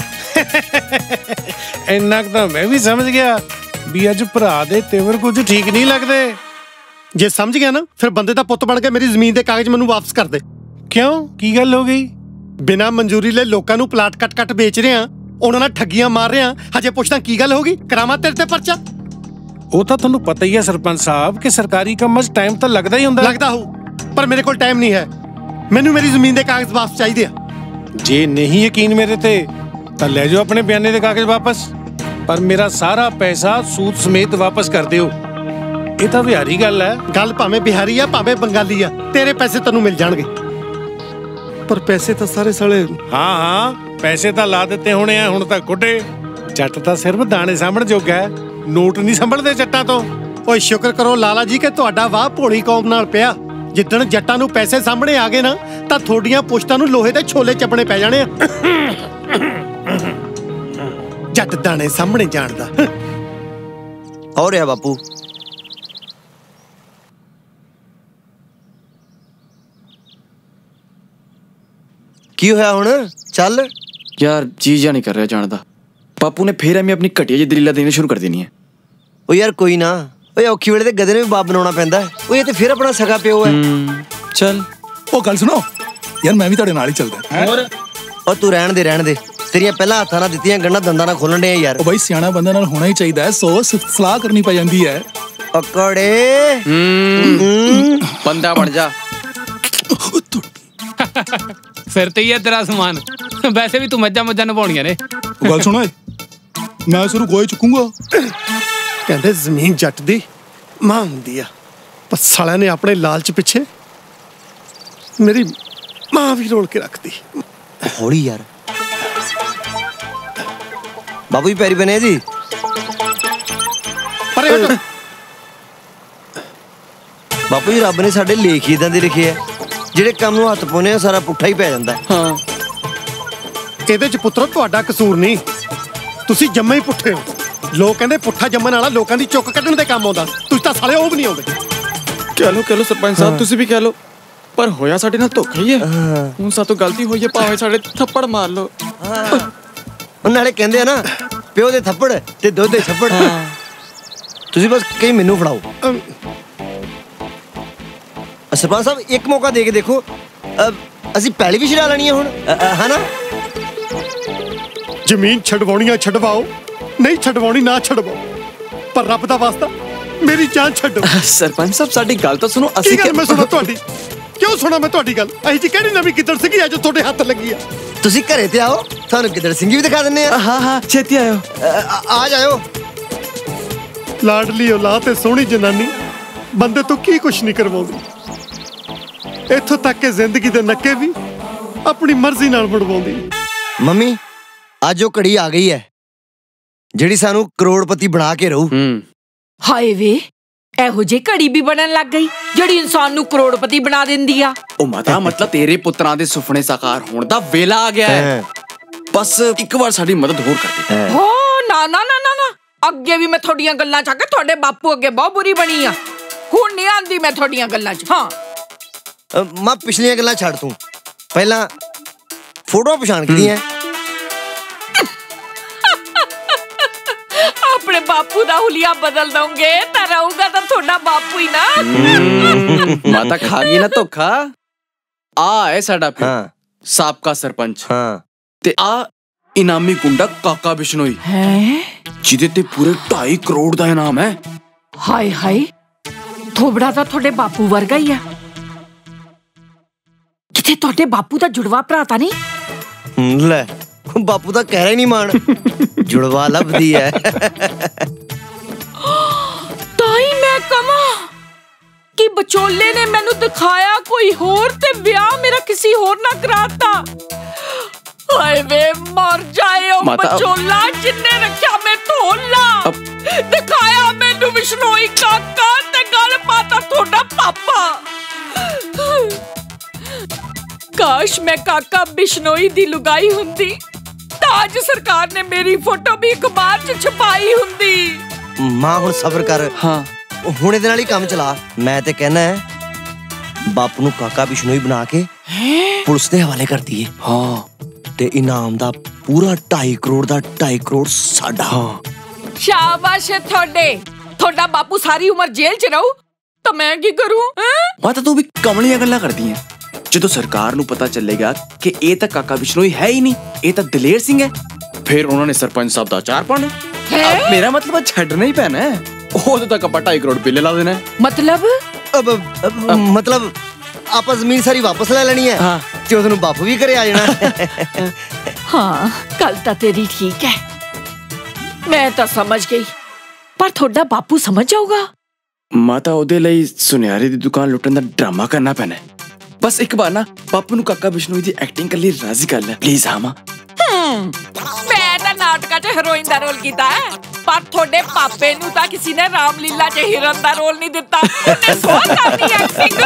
ਇੰਨਾ ਕੁ ਤਾਂ ਮੈਂ ਵੀ ਸਮਝ ਗਿਆ ਵੀ ਅੱਜ ਭਰਾ ਦੇ ਤੇਵਰ ਕੁਝ ਠੀਕ ਨਹੀਂ ਲੱਗਦੇ। ਜੇ ਸਮਝ ਗਿਆ ਨਾ ਫਿਰ ਬੰਦੇ ਦਾ ਪੁੱਤ ਬਣ ਕੇ ਮੇਰੀ ਜ਼ਮੀਨ ਦੇ ਕਾਗਜ਼ ਮੈਨੂੰ ਵਾਪਸ ਕਰ ਦੇ। ਕਿਉਂ, ਕੀ ਗੱਲ ਹੋ ਗਈ? ਬਿਨਾਂ ਮਨਜ਼ੂਰੀ ਲੈ ਲੋਕਾਂ ਨੂੰ ਪਲਾਟ ਕੱਟ ਕੱਟ ਵੇਚ ਰਹੇ ਆ, ਉਹਨਾਂ ਨਾਲ ਠੱਗੀਆਂ ਮਾਰ ਰਹੇ ਆ, ਹਜੇ ਪੁੱਛਦਾ ਕੀ ਗੱਲ ਹੋ ਗਈ? ਕਰਾਵਾਂ ਤੇਰੇ ਤੇ ਪਰਚਾ? ਉਹ ਤਾਂ ਤੁਹਾਨੂੰ ਪਤਾ ਹੀ ਹੈ ਸਰਪੰਚ ਸਾਹਿਬ ਕਿ ਸਰਕਾਰੀ ਕੰਮਾਂ 'ਚ ਟਾਈਮ ਤਾਂ ਲੱਗਦਾ ਹੀ ਹੁੰਦਾ। ਲੱਗਦਾ ਹੋ, ਪਰ ਮੇਰੇ ਕੋਲ ਟਾਈਮ ਨਹੀਂ ਹੈ। ਮੈਨੂੰ ਮੇਰੀ ਜ਼ਮੀਨ ਦੇ ਕਾਗਜ਼ ਵਾਪਸ ਚਾਹੀਦੇ ਆ। जे नहीं यकीन मेरे ते तो ले जाओ अपने बयाने दे कागज वापस, पर मेरा सारा पैसा सूद समेत वापस कर दियो। ये तो बिहारी गल है। गल भावें बिहारी है भावें बंगाली है, तेरे पैसे तेनू मिल जाणगे। पर पैसे तो सारे साले हाँ हाँ पैसे तो ला दिते होने हैं, हुण तां कुटे। जट तां सिर्फ दाने सामण जोगा है, नोट नहीं संभलदे जट्टां तो। ओए शुक्र करो लाला जी कि तुहाडा वाह भोली कौम नाल पिया। जिद्दण जट्टां नूं पैसे सामने आ गए ना ਤਾਂ ਥੋੜੀਆਂ ਪੁਸ਼ਤਾਂ ਨੂੰ ਲੋਹੇ ਦੇ ਛੋਲੇ ਚੱਪਣੇ ਪੈ ਜਾਣੇ ਆ। ਜੱਟ ਦਾਣੇ ਸਾਹਮਣੇ ਜਾਣਦਾ। ਹੋ ਰਿਹਾ ਬਾਪੂ? ਕੀ ਹੋਇਆ ਹੁਣ? ਚੱਲ ਯਾਰ ਜੀ ਜਾ ਨਹੀਂ ਕਰ ਰਿਹਾ ਜਾਣ ਦਾ। ਬਾਪੂ ਨੇ ਫੇਰ ਐਵੇਂ ਆਪਣੀ ਘਟੀਆ ਜਿਹੀ ਦਲੀਲਾਂ ਦੇਣੀ ਸ਼ੁਰੂ ਕਰ ਦੇਣੀ ਹੈ। ਉਹ ਯਾਰ ਕੋਈ ਨਾ, ਓਏ ਔਖੀ ਵੇਲੇ ਤੇ ਗਧੇ ਨੂੰ ਵੀ ਬਾਪ ਬਣਾਉਣਾ ਪੈਂਦਾ। ਉਹ ਇਹ ਤੇ ਫਿਰ ਆਪਣਾ ਸਗਾ ਪਿਓ ਹੈ। ਚੱਲ ਉਹ ਗੱਲ ਸੁਣੋ ਯਾਰ, ਮੈਂ ਵੀ ਤੁਹਾਡੇ ਨਾਲ ਹੀ ਚੱਲਦਾ। ਹੋਰ ਉਹ ਤੂੰ ਰਹਿਣ ਦੇ ਰਹਿਣ ਦੇ, ਤੇਰੀਆਂ ਪਹਿਲਾਂ ਹੱਥਾਂ ਨਾਲ ਦਿੱਤੀਆਂ ਗੰਢਾਂ ਦੰਦਾਂ ਨਾਲ ਖੋਲਣ ਦੇ ਯਾਰ। ਉਹ ਬਾਈ ਸਿਆਣਾ ਬੰਦੇ ਨਾਲ ਹੋਣਾ ਹੀ ਚਾਹੀਦਾ, ਸੋ ਸਲਾਹ ਕਰਨੀ ਪੈ ਜਾਂਦੀ ਹੈ। ਅਕੜੇ ਬੰਦਾ ਬਣ ਜਾ। ਫਿਰ ਤੇ ਹੀ ਹੈ ਤੇਰਾ ਸਮਾਨ। ਵੈਸੇ ਵੀ ਤੂੰ ਮੱਝਾਂ ਮੱਝਾਂ ਨਿਭਾਉਣੀਆਂ ਨੇ। ਗੱਲ ਸੁਣੋ, ਮੈਂ ਸਿਰ ਗੋਏ ਚੁੱਕੂੰਗਾ। ਕਹਿੰਦੇ ਜ਼ਮੀਨ ਜੱਟ ਦੀ ਮਾਂ ਹੁੰਦੀ ਆ, ਪਰ ਸਾਲਿਆਂ ਨੇ ਆਪਣੇ ਲਾਲਚ ਪਿੱਛੇ ਮੇਰੀ ਮਾਂ ਵੀ ਰੋਲ ਕੇ ਰੱਖਦੀ। ਹੌਲੀ ਯਾਰ। ਬਾਬੂ ਜੀ ਪੈਰੀ ਬਣੇ ਜੀ। ਪਰੇ ਹਟੋ। ਬਾਪੂ ਜੀ ਰੱਬ ਨੇ ਸਾਡੇ ਲੇਖ ਹੀ ਇਦਾਂ ਦੇ ਲਿਖੇ ਆ, ਜਿਹੜੇ ਕੰਮ ਨੂੰ ਹੱਥ ਪਾਉਂਦੇ ਆ ਸਾਰਾ ਪੁੱਠਾ ਹੀ ਪੈ ਜਾਂਦਾ। ਹਾਂ, ਇਹਦੇ ਚ ਪੁੱਤਰੋ ਤੁਹਾਡਾ ਕਸੂਰ ਨਹੀਂ, ਤੁਸੀਂ ਜੰਮੇ ਹੀ ਪੁੱਠੇ ਹੋ। ਲੋਕ ਕਹਿੰਦੇ ਪੁੱਠਾ ਜੰਮਣ ਵਾਲਾ ਲੋਕਾਂ ਦੀ ਚੁੱਕ ਕੱਢਣ ਦੇ ਕੰਮ ਆਉਂਦਾ, ਤੁਸੀਂ ਤਾਂ ਸਾਲੇ ਉਹ ਵੀ ਨਹੀਂ ਆਉਂਦੇ। ਕਹਿ ਲੋ ਕਹਿ ਲੋ ਸਰਪੰਚ ਸਾਹਿਬ, ਤੁਸੀਂ ਵੀ ਕਹਿ ਲੋ, ਪਰ ਹੋਇਆ ਸਾਡੇ ਨਾਲ ਧੋਖਾ ਹੀ ਹੈ। ਹੁਣ ਸਾਤੋਂ ਗਲਤੀ ਹੋਈ ਹੈ, ਭਾਵੇਂ ਸਾਡੇ ਥੱਪੜ ਮਾਰ ਲੋ। ਉਹ ਨਾਲੇ ਕਹਿੰਦੇ ਆ ਨਾ, ਪਿਓ ਦੇ ਥੱਪੜ ਤੇ ਦੁੱਧ ਦੇ ਛੱਪੜ। ਤੁਸੀਂ ਬਸ ਕਈ ਮੈਨੂੰ ਫੜਾਓ। ਸਰਪੰਚ ਸਾਹਿਬ ਇੱਕ ਮੌਕਾ ਦੇ ਕੇ ਦੇਖੋ, ਅਸੀਂ ਪਹਿਲੀ ਵੀ ਛਡਾ ਲੈਣੀ ਹੈ ਹੁਣ, ਹਨਾ? ਜ਼ਮੀਨ ਛਡਵਾਉਣੀਆਂ ਛਡਵਾਓ, ਨਹੀਂ ਛਡਵਾਉਣੀ ਨਾ ਛਡਵਾਓ, ਪਰ ਰੱਬ ਦਾ ਵਾਸਤਾ ਮੇਰੀ ਜਾਨ ਛੱਡੋ। ਸਰਪੰਚ ਸਾਹਿਬ ਸਾਡੀ ਗੱਲ ਤਾਂ ਸੁਣੋ। ਅਸੀਂ ਕੀ ਗੱਲ ਮੈਂ ਸੁਣਾ ਤੁਹਾਡੀ? ਕਿਉਂ ਸੁਣਾ ਮੈਂ ਤੁਹਾਡੀ ਗੱਲ? ਅਹੀ ਜੀ ਕਿਹੜੀ ਨਵੀਂ ਗਿੱਦੜ ਸਿੰਘੀ ਅੱਜ ਤੁਹਾਡੇ ਹੱਥ ਲੱਗੀ ਆ? ਤੁਸੀਂ ਘਰੇ ਤੇ ਆਓ, ਤੁਹਾਨੂੰ ਗਿੱਦੜ ਸਿੰਘੀ ਵੀ ਦਿਖਾ ਦਿੰਨੇ ਆ। ਹਾਂ ਹਾਂ ਛੇਤੀ ਆਇਓ। ਆ ਜਾਇਓ। ਲਾਡਲੀ ਔਲਾਦ ਤੇ ਸੋਹਣੀ ਜਨਾਨੀ ਬੰਦੇ ਤੋਂ ਕੀ ਕੁਛ ਨਹੀਂ ਕਰਵਾਉਂਦੀ। ਇੱਥੋਂ ਤੱਕ ਕਿ ਜ਼ਿੰਦਗੀ ਦੇ ਨੱਕੇ ਵੀ ਆਪਣੀ ਮਰਜ਼ੀ ਨਾਲ ਵੜਵਾਉਂਦੀ। ਮੰਮੀ ਅੱਜ ਉਹ ਘੜੀ ਆ ਗਈ ਹੈ ਜਿਹੜੀ ਸਾਨੂੰ ਕਰੋੜਪਤੀ ਬਣਾ ਕੇ ਰਹੂ। ਹਾਏ ਵੇ, ਇਹੋ ਜਿਹੀ ਘੜੀ ਵੀ ਬਣਨ ਲੱਗ ਗਈ ਜਿਹੜੀ ਇਨਸਾਨ ਨੂੰ ਕਰੋੜਪਤੀ ਬਣਾ ਦਿੰਦੀ ਆ। ਉਹ ਮਾਤਾ ਮਤਲਬ ਤੇਰੇ ਪੁੱਤਰਾਂ ਦੇ ਸੁਪਨੇ ਸਾਕਾਰ ਹੋਣ ਦਾ ਵੇਲਾ ਆ ਗਿਆ ਹੈ। ਬਸ ਇੱਕ ਵਾਰ ਸਾਡੀ ਮਦਦ ਹੋਰ ਕਰ ਦੇ। ਹੋ ਨਾ ਨਾ ਨਾ ਨਾ, ਅੱਗੇ ਵੀ ਮੈਂ ਤੁਹਾਡੀਆਂ ਗੱਲਾਂ ਚ ਆ ਕੇ ਤੁਹਾਡੇ ਬਾਪੂ ਅੱਗੇ ਬਹੁਤ ਬੁਰੀ ਬਣੀ ਆ। हुण नहीं आंदी मैं थोड़ियां गल्लां च। हाँ मां पिछलियां गल्लां छड़ तू, पहला फोटो पछाण की है। अपने बापू दा हुलिया बदल दोगे ता रहूगा तो थोड़ा बापू ही ना। माता खा गई ना धोखा। आ है साडा पिंड साबका सरपंच। हाँ ते आ इनामी गुंडा काका बिश्नोई हैं जिदे ते पूरे ढाई करोड़ दा इनाम है। हाय हाय थोबड़ा दा थोड़े बापू वर्गा ही है। किथे थोड़े बापू दा जुड़वा भरा ता नहीं? ले बापू दा कह ही नहीं मान जुड़वा लभदी है। ताई मैं कमा कि बचोले ने मैनू दिखाया कोई होर ते ब्याह मेरा किसी होर ना कराता। हाय वे मर जाए ओ बचोला जिन्ने रखा मैं ढोला दिखाया मैनू बिश्नोई काका ते गल पाता थोड़ा पापा। काश मैं काका बिश्नोई दी लुगाई हुंदी ताज सरकार ने मेरी फोटो भी अखबार च छपाई हुंदी। मां हुण सबर कर। हाँ हुण इहदे नाल ही काम चला। मैं ते कहना है बापू नू काका बिश्नोई बना के पुलिस दे हवाले कर दिए। हाँ ते इनाम दा पूरा ढाई करोड़ दा ढाई करोड़ साडा। हाँ शाबाश है थोड़े थोड़ा बापू सारी उम्र जेल च रहू तो मैं की करूं? माता तू भी कमलियां गल्लां करदी है। जो सरकार नू पता चलेगा कि ये तो काका बिश्नोई है ही नहीं, ये तो दलेर सिंह है, फिर उन्होंने सरपंच साहब दा अचार पाना। अब मेरा मतलब छड़ना ही पैना है। ओदे तक ਆਪਾਂ ढाई करोड़ बिल ला देना है। मतलब अब, अब, अब मतलब आप जमीन सारी वापस ले लेनी है। हाँ ते ओदे नू बापू भी करे आ जाना। हाँ गल तां तेरी ठीक है मैं तो समझ गई पर थोड़ा बापू समझ जाऊगा। माता ओदे लई सुनियारे दी दुकान लुटन दा ड्रामा करना पैना है। बस एक बार ना बापू नू काका बिश्नोई दी एक्टिंग कर ली राजी कर ले प्लीज। हाँ मां मैं ना नाटका च हीरोइन दा रोल कीता है पर थोड़े पापे नू ता किसी ने रामलीला च हिरन दा रोल नहीं दिता। उन्हें सो करनी एक्टिंग।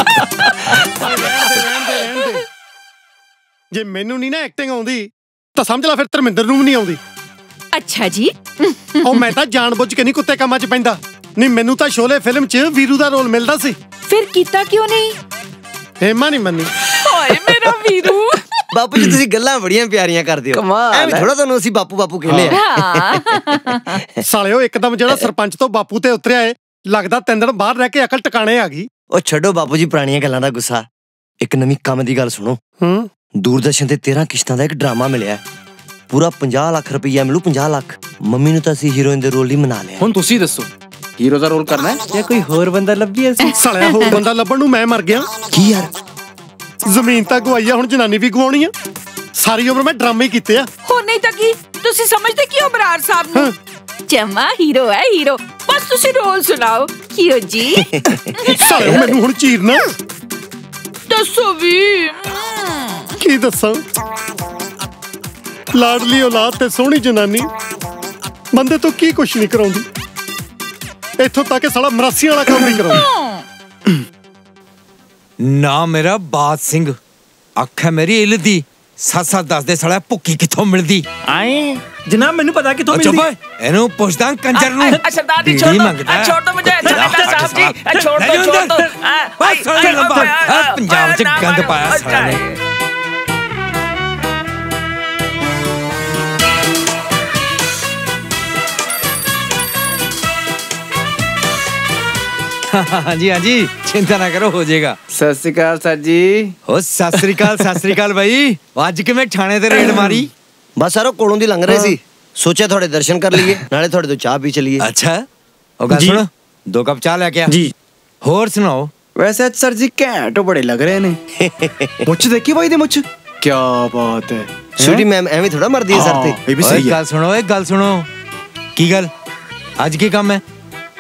जे मैनू नहीं ना एक्टिंग आउंदी तां समझ ला फिर धर्मिंदर नू भी नहीं आउंदी। अच्छा जी ओ मैं तां जानबुੱਝ के नहीं कुत्ते कामां च पैंदा। नहीं मैनू तां शोले फिल्म च वीरू दा रोल मिलदा सी। फिर कीता क्यों नहीं? हेमा नहीं मन्नी। ओए मेरा वीरू बापू जी तुसी गल्लां बड़ियां प्यारियां करदे हो। एवें थोड़ा तुहानू असीं बापू बापू कहने आ। सालिओ एकदम जेड़ा सरपंच तो बापू ते उतरिया है लगदा तीन दिन बाहर रह के अकल टकाने आ गई। ओ छड्डो बापू जी पुराणियां गल्लां दा गुस्सा। एक नवीं काम दी गल सुनो। दूरदर्शन ते तेरह किश्तां दा एक ड्रामा मिलिया पूरा पचास लाख रुपया मिलू। पचास लाख मम्मी नू तां असीं हीरोइन दे रोल ही मना लिया। हुण तुसी दसो हीरो दा रोल करना है या कोई होर बंदा लब्भी है? सालिया होर बंदा लब्भण नू मैं मर गया। की यार जमीन तां गवाई हुण जनानी भी गवाउणी आ। सारी उम्र मैं ड्रामे ही कीते आ। हो नहीं तां की तुसी समझदे क्यों बरार साहब नू? जमा हीरो है हीरो बस तुसी रोल सुनाओ क्यों जी? सालिया मैनू हुण चीरना दसो भी की दसां। लाडली औलाद ते सोहनी जनानी बंदे तो की कुछ नहीं कराउंदी। इत्थों तक साला मरासी वाला काम नहीं कराउंदी। ना मेरा बात सिंह अख है मेरी इल दी सच सच दस दे साला भुक्की किथों मिलदी। आए जनाब मैनू पता किथों मिलदी। चुप एनु पुछदा कंजर नू। सरदार जी छोड़ दो छोड़ दो मुझे जनाब साहब जी छोड़ दो छोड़ दो। पंजाब च गंद पाया साला ने। हाँ जी हाँ जी चिंता ना करो हो जाएगा। सत श्री अकाल सर जी। ओ सत श्री अकाल सत श्री अकाल भाई आज कि मैं ठाणे ते रेड मारी। बस सारो कोलों दी लंघ रहे सी सोचा थोड़े दर्शन कर लिए नाले थोड़े तो चाह पी चलिए। अच्छा ओ गल सुनो दो कप चाह लेके आ जी। होर सुनाओ। वैसे सर जी घैंट बड़े लग रहे ने। मुछ देखी भाई दे मुछ क्या बात है। छोटी मैम एवें थोड़ा मरदी है सर ते। ये भी सही है। गल सुनो एक गल सुनो की गल आज की काम है?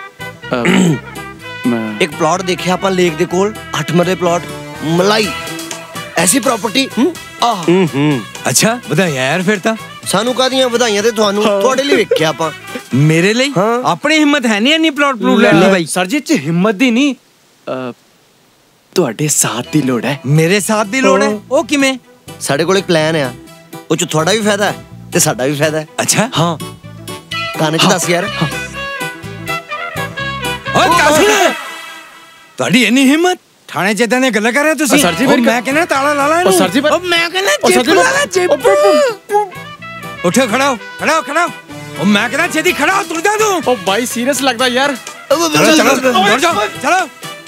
एक प्लॉट देखिया अपन लेक दे कोल आठ मरले प्लॉट मलाई ऐसी प्रॉपर्टी। अच्छा बधाइयां यार फिर ता सानू कादियां बधाइयां ते ਤੁਹਾਨੂੰ ਤੁਹਾਡੇ ਲਈ ਵੇਖਿਆ ਆਪਾਂ। ਮੇਰੇ ਲਈ ਆਪਣੀ ਹਿੰਮਤ ਹੈ ਨਹੀਂ ਇੰਨੀ ਪਲਾਟ ਪਲੂਟ ਲੈਣ ਦੀ ਬਾਈ। ਸਰ ਜੀ ਚ ਹਿੰਮਤ ਦੀ ਨਹੀਂ ਤੁਹਾਡੇ ਸਾਥ ਦੀ ਲੋੜ ਹੈ। ਮੇਰੇ ਸਾਥ ਦੀ ਲੋੜ ਹੈ ਉਹ ਕਿਵੇਂ? ਸਾਡੇ ਕੋਲ ਇੱਕ ਪਲਾਨ ਆ ਉਹ ਚ ਤੁਹਾਡਾ ਵੀ ਫਾਇਦਾ ਹੈ ਤੇ ਸਾਡਾ ਵੀ ਫਾਇਦਾ ਹੈ। ਅੱਛਾ ਹਾਂ ਕਾਨੇ ਚ ਦੱਸ ਯਾਰ। ਓਏ ਕਾਸੂ ਤੁਹਾਡੀ ਇੰਨੀ ਹਿੰਮਤ ਥਾਣੇ ਚ ਇਦਾਂ ਦੀਆਂ ਗੱਲਾਂ ਕਰ ਰਹੇ ਹੋ ਤੁਸੀਂ ਸਰ ਜੀ ਫਿਰ ਮੈਂ ਕਹਿੰਦਾ ਤਾਲਾ ਲਾ ਲੈ ਉਹ ਸਰ ਜੀ ਉਹ ਮੈਂ ਕਹਿੰਦਾ ਚਿੱਪ ਲਾ ਲੈ ਚਿੱਪ ਉੱਠੋ ਖੜਾ ਹੋ ਖੜਾ ਹੋ ਖੜਾ ਹੋ ਉਹ ਮੈਂ ਕਹਿੰਦਾ ਛੇਤੀ ਖੜਾ ਹੋ ਤੁਰ ਜਾ ਤੂੰ ਉਹ ਬਾਈ ਸੀਰੀਅਸ ਲੱਗਦਾ ਯਾਰ ਚਲੋ ਚਲੋ ਤੁਰ ਜਾ ਚਲੋ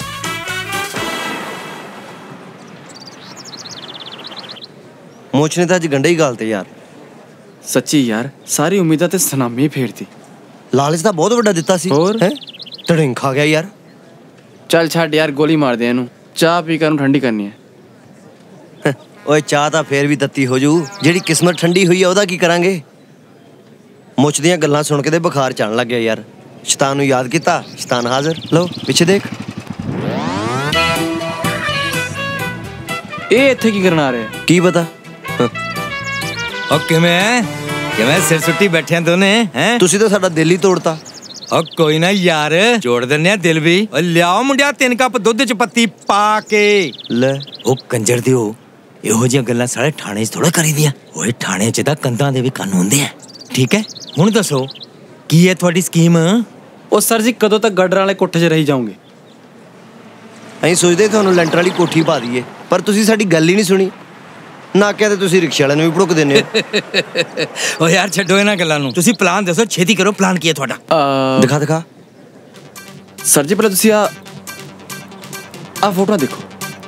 ਮੋਚ ਨੇ ਤਾਂ ਅੱਜ ਗੰਡੇ ਹੀ ਗਾਲਤੇ ਯਾਰ ਸੱਚੀ ਯਾਰ ਸਾਰੀ ਉਮੀਦਾਂ ਤੇ ਸਨਾਮੀ ਫੇਰਤੀ ਲਾਲਚ ਤਾਂ ਬਹੁਤ ਵੱਡਾ ਦਿੱਤਾ ਸੀ ਹੋਰ ਹੈ ਟੜਿੰਗ ਖਾ ਗਿਆ ਯਾਰ ਚੱਲ ਛੱਡ ਯਾਰ ਗੋਲੀ ਮਾਰ ਦੇ ਇਹਨੂੰ ਚਾਹ ਪੀ ਕੇ ਨੂੰ ਠੰਡੀ ਕਰਨੀ ਹੈ ਓਏ ਚਾਹ ਤਾਂ ਫੇਰ ਵੀ ਤੱਤੀ ਹੋ ਜੂ ਜਿਹੜੀ ਕਿਸਮਤ ਠੰਡੀ ਹੋਈ ਆ ਉਹਦਾ ਕੀ ਕਰਾਂਗੇ ਮੁੱਛ ਦੀਆਂ ਗੱਲਾਂ ਸੁਣ ਕੇ ਤੇ ਬੁਖਾਰ ਚੜਨ ਲੱਗ ਗਿਆ ਯਾਰ ਸ਼ੈਤਾਨ ਨੂੰ ਯਾਦ ਕੀਤਾ ਸ਼ੈਤਾਨ ਹਾਜ਼ਰ ਲਓ ਪਿੱਛੇ ਦੇਖ ਇਹ ਇੱਥੇ ਕੀ ਕਰਨ ਆ ਰਿਹਾ ਕੀ ਪਤਾ ਓ ਕਿਵੇਂ ਕਿਵੇਂ ਸਿਰ ਸੁੱਟੀ ਬੈਠੇ ਦੋਨੇ ਹੈ ਤੁਸੀਂ ਤਾਂ ਸਾਡਾ ਦਿਲ ਹੀ ਤੋੜਤਾ ਓ ਕੋਈ ਨਾ ਯਾਰ ਜੋੜ ਦਿੰਨੇ ਆ ਦਿਲ ਵੀ ਓ ਲਿਆਓ ਮੁੰਡਿਆ ਤਿੰਨ ਕੱਪ ਦੁੱਧ ਚ ਪੱਤੀ ਪਾ ਕੇ ਲੈ ਉਹ ਕੰਜਰ ਦਿਓ ਇਹੋ ਜਿਹੀਆਂ ਗੱਲਾਂ ਸਾਰੇ ਥਾਣੇ 'ਚ ਥੋੜਾ ਕਰੀਦੀਆਂ ਓਏ ਥਾਣੇ 'ਚ ਤਾਂ ਕੰਧਾਂ ਦੇ ਵੀ ਕੰਨ ਹੁੰਦੇ ਆ ਠੀਕ ਹੈ ਹੁਣ ਦੱਸੋ ਕੀ ਹੈ ਤੁਹਾਡੀ ਸਕੀਮ ਉਹ ਸਰ ਜੀ ਕਦੋਂ ਤੱਕ ਗੜਰਾਂ ਵਾਲੇ ਕੋਠੇ 'ਚ ਰਹੀ ਜਾਓਗੇ ਅਸੀਂ ਸੋਚਦੇ ਤੁਹਾਨੂੰ ਲੈਂਟਰ ਵਾਲੀ ਕੋਠੀ ਪਾ ਦਈਏ ਪਰ ਤੁਸੀਂ ਸਾਡੀ ਗੱਲ ਹੀ ਨਹੀਂ ਸੁਣੀ ਨਾਕਿਆ ਤੇ ਤੁਸੀਂ ਰਿਕਸ਼ੇ ਵਾਲਿਆਂ ਨੂੰ ਵੀ ਭੜਕ ਦਿੰਦੇ ਹੋ ਓ ਯਾਰ ਛੱਡੋ ਇਹਨਾਂ ਗੱਲਾਂ ਨੂੰ ਤੁਸੀਂ ਪਲਾਨ ਦੱਸੋ ਛੇਤੀ ਕਰੋ ਪਲਾਨ ਕੀ ਹੈ ਤੁਹਾਡਾ ਦਿਖਾ ਦਿਖਾ ਸਰ ਜੀ ਪਹਿਲਾਂ ਤੁਸੀਂ ਆ ਆ ਫੋਟੋ ਦੇਖੋ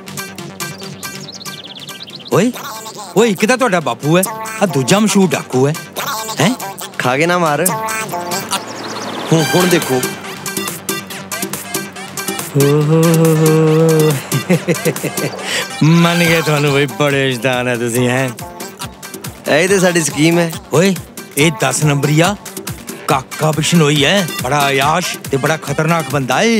ਓਏ ਓਏ ਇੱਕ ਤਾਂ ਤੁਹਾਡਾ ਬਾਪੂ ਹੈ ਆ ਦੂਜਾ ਮਸ਼ਹੂਰ ਡਾਕੂ ਹੈ ਹੈ ਖਾ ਕੇ ਨਾ ਮਾਰ ਹੁਣ ਹੁਣ ਦੇਖੋ ਮੰਨ ਗਏ ਤੁਹਾਨੂੰ ਬਈ ਬੜੇ ਸ਼ੈਤਾਨ ਹੈ ਤੁਸੀਂ ਹੈ ਇਹ ਤੇ ਸਾਡੀ ਸਕੀਮ ਹੈ ਓਏ ਇਹ ਦਸ ਨੰਬਰੀਆ ਕਾਕਾ ਬਿਸ਼ਨੋਈ ਹੈ ਬੜਾ ਆਯਾਸ਼ ਤੇ ਬੜਾ ਖਤਰਨਾਕ ਬੰਦਾ ਹੈ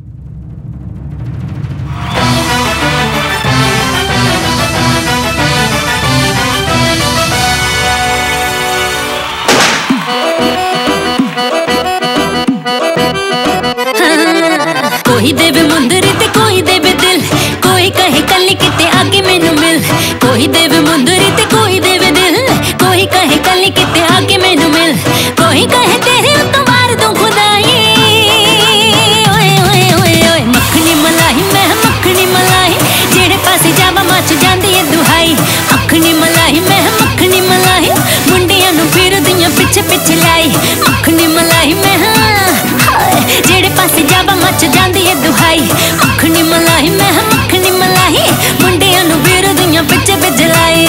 कोई देवे मुंदरी ते कोई देवे दिल कोई कहे कल किते आगे मैनू मिल कोई देवे मुंदरी ते कोई देवे दिल कोई कहे कल किते आगे मैनू मिल कोई कहे तेरे तो मार दूं खुदाई ओए ओए ओए ओए मखनी मलाई मैं मखनी मलाई जेड़े पासे जावा मच जांदी है दुहाई मखनी मलाई मैं मखनी मलाई मुंडियां नू फिरदियां पिछे पिछे लाई मखनी मलाई मैं जेड़े पासे जावा मच जांदी है दुहाई मखनी मलाई मैं मखनी मलाई मुंडियां नू फिरदियां पिछे पिछे लाई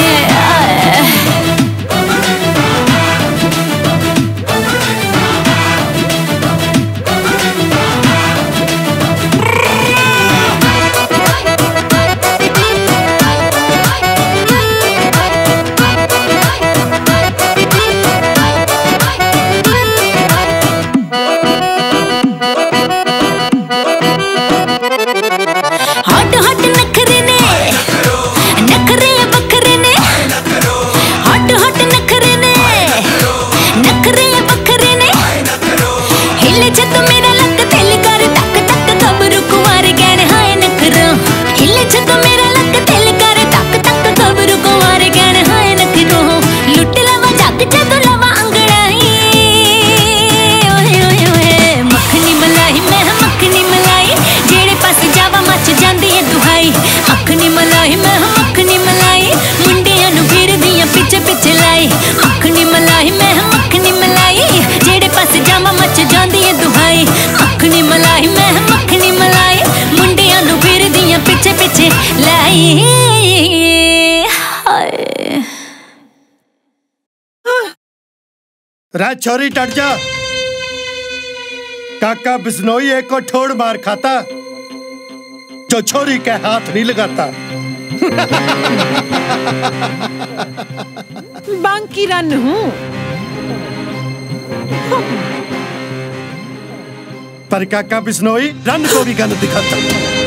राज छोरी टट जा काका बिश्नोई एक को ठोड़ मार खाता जो छोरी के हाथ नहीं लगाता बांकी रन हूं पर काका बिश्नोई रन को भी गन दिखाता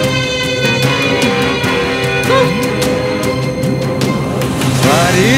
वारी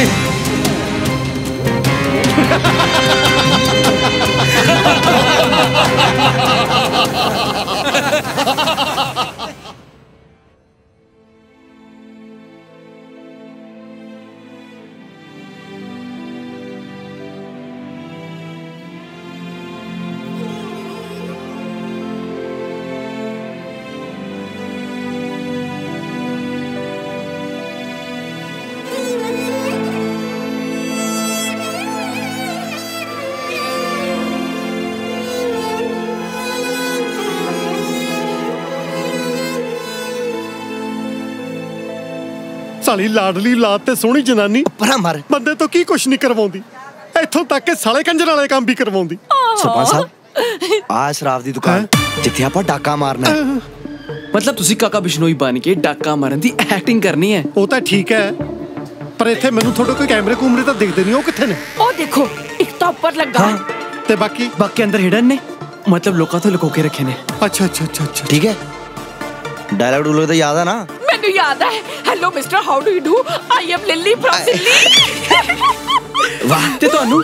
साली लाडली लात ते सोहनी जनानी परा मार बंदे तो की कुछ नहीं करवाउंदी इत्थों तक के साले कंजर वाले काम भी करवाउंदी। सरपंच साहब आ शराब दी दुकान जिथे आपां डाका मारना है। मतलब तुसी काका बिश्नोई बन के डाका मारन दी एक्टिंग करनी है। वो तो ठीक है पर इत्थे मैनू थोड़े कोई कैमरे कूमरे तो दिखदे नहीं। वो कित्थे ने? ओ देखो एक तो ऊपर लगा है ते बाकी बाकी अंदर हिडन ने मतलब लोगों तो लुको के रखे ने। अच्छा अच्छा अच्छा अच्छा ठीक है डायलॉग डूलॉग तो याद है ना? मैनू याद है। Hello mister how do you do I am Lily from Delhi. वाह ते तोनू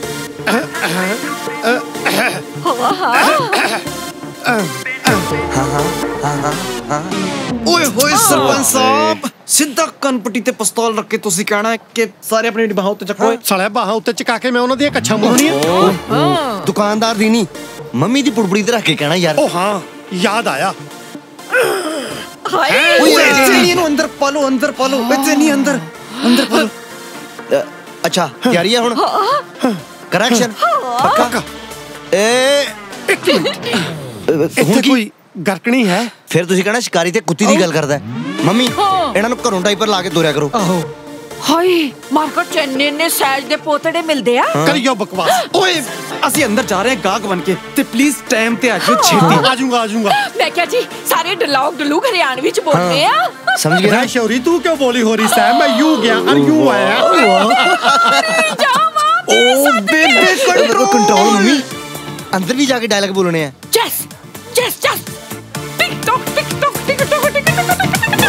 ओए होए सरपंच साहब सीधा कनपट्टी ते पिस्तौल रख के तुसी कहना है कि सारे अपनी बाहां उत्ते चको। साले बाहां उत्ते चका के मैं उन्हां दी कच्छा मोहनी है। दुकानदार दी नहीं मम्मी दी पुड़पुड़ी ते रख के कहना यार। ओ हां याद आया। ओए इतनी अंदर पालो अंदर पालो इतनी अंदर अंदर पालो। अच्छा तैयारी है हुन करेक्शन पक्का। ए एक मिनट इत्थे कोई गरकनी है? फिर तुसी कहना शिकारी ते कुत्ती दी गल करदा है। मम्मी इन्हां नु घरों डाइपर ला के दोरिया करो। आहो हाय मार्केट च इन्ने इन्ने सैज दे पोतड़े मिलदे आ। करियो बकवास। ओए असि अंदर जा रहे हैं गाहक बन के ते प्लीज टाइम ते आ जाओ छेती। आ जाऊंगा आ जाऊंगा। मैं क्या जी सारे डलॉग डलूग हरियाणवी च बोलते आ। समझ गया ना शौरी तू क्यों बोली हो रही सैम? मैं यूं गया और यूं आया। Oh baby control control mummy अंदर भी जाके डायलॉग बोलने हैं। Chase chase chase tick tock tick tock tick tock tick tock.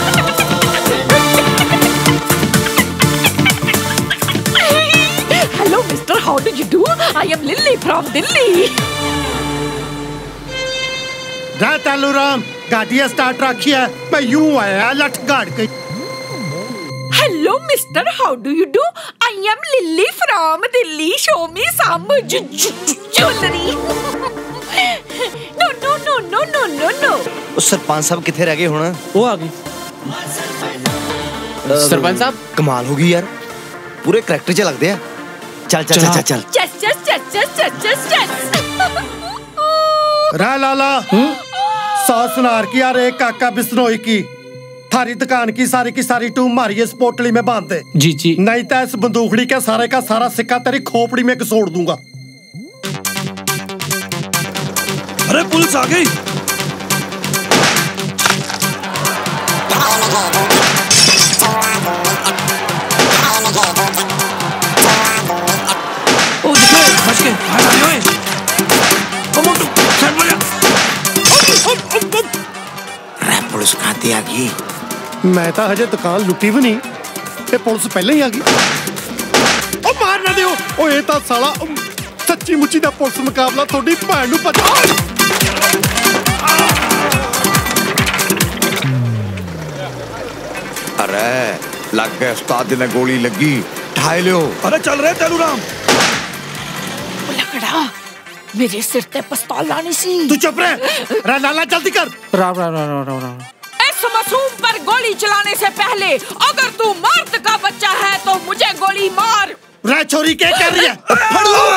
Hello mister how do you do I am Lily from Delhi. जा तालू राम गाड़ी स्टार्ट रखी है मैं यूं आया लठ गाड़ के। Hello mister how do you do I am Lily from Delhi show me some jewellery. No no no no no no no. उस सरपंच साहब किथे रह गए हुन? वो आ गए। सरपंच साहब कमाल होगी यार पूरे करैक्टर च लगदे आ। चल चल चल चल चस चस चस चस चस चस चस। रा लाला सौ सुनार की यार एक काका बिश्नोई की थारी दुकान की सारी की सारी टू मारी इस पोटली में बांध दे। जी जी नहीं तो इस बंदूकड़ी के सारे का सारा सिक्का तेरी खोपड़ी में घसोड़ दूंगा। अरे पुलिस आ गई। ओ देखो बच गए आ जा ओए। ओ मोटू चल बोला। रे पुलिस खाती आ गई। मैं तो हजे दुकान लुटी भी नहीं ये पुलिस पहले ही आ गई। ओ मार ना दियो ओ ये तो साला सच्ची मुच्ची दा पुलिस मुकाबला थोड़ी भैन नू पता। अरे लग गए उस्ताद ने गोली लगी ठाई लियो। अरे चल रहे तेलू राम। लकड़ा मेरे सिर ते पिस्तौल लानी सी। तू चुप रह। रा लाला जल्दी कर। राम राम राम राम राम। इस मासूम पर गोली चलाने से पहले अगर तू मर्द का बच्चा है तो मुझे गोली मार। रा छोरी क्या कर रही है? फड़ लो।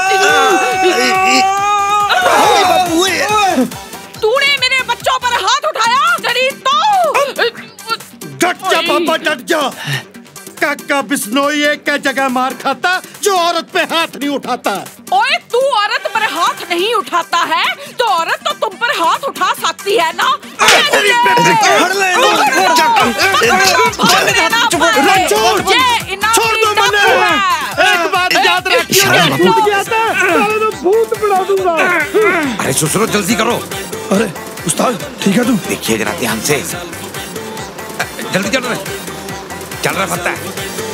तूने मेरे बच्चों पर हाथ उठाया तेरी तो। डट जा बाबा डट जा। काका बिश्नोई एक क्या जगह मार खाता जो औरत पे हाथ नहीं उठाता। ओए तू औरत पर हाथ नहीं उठाता है तो औरत तो तुम पर हाथ उठा सकती है ना। छोड़ दो मैंने एक बात याद रखियो टूट गया था साले तो भूत बना दूंगा। अरे ससुरो जल्दी करो। अरे उस्ताद ठीक है तू? देखिए जरा ध्यान से जल्दी चल रहे चल रहा फत्ता है।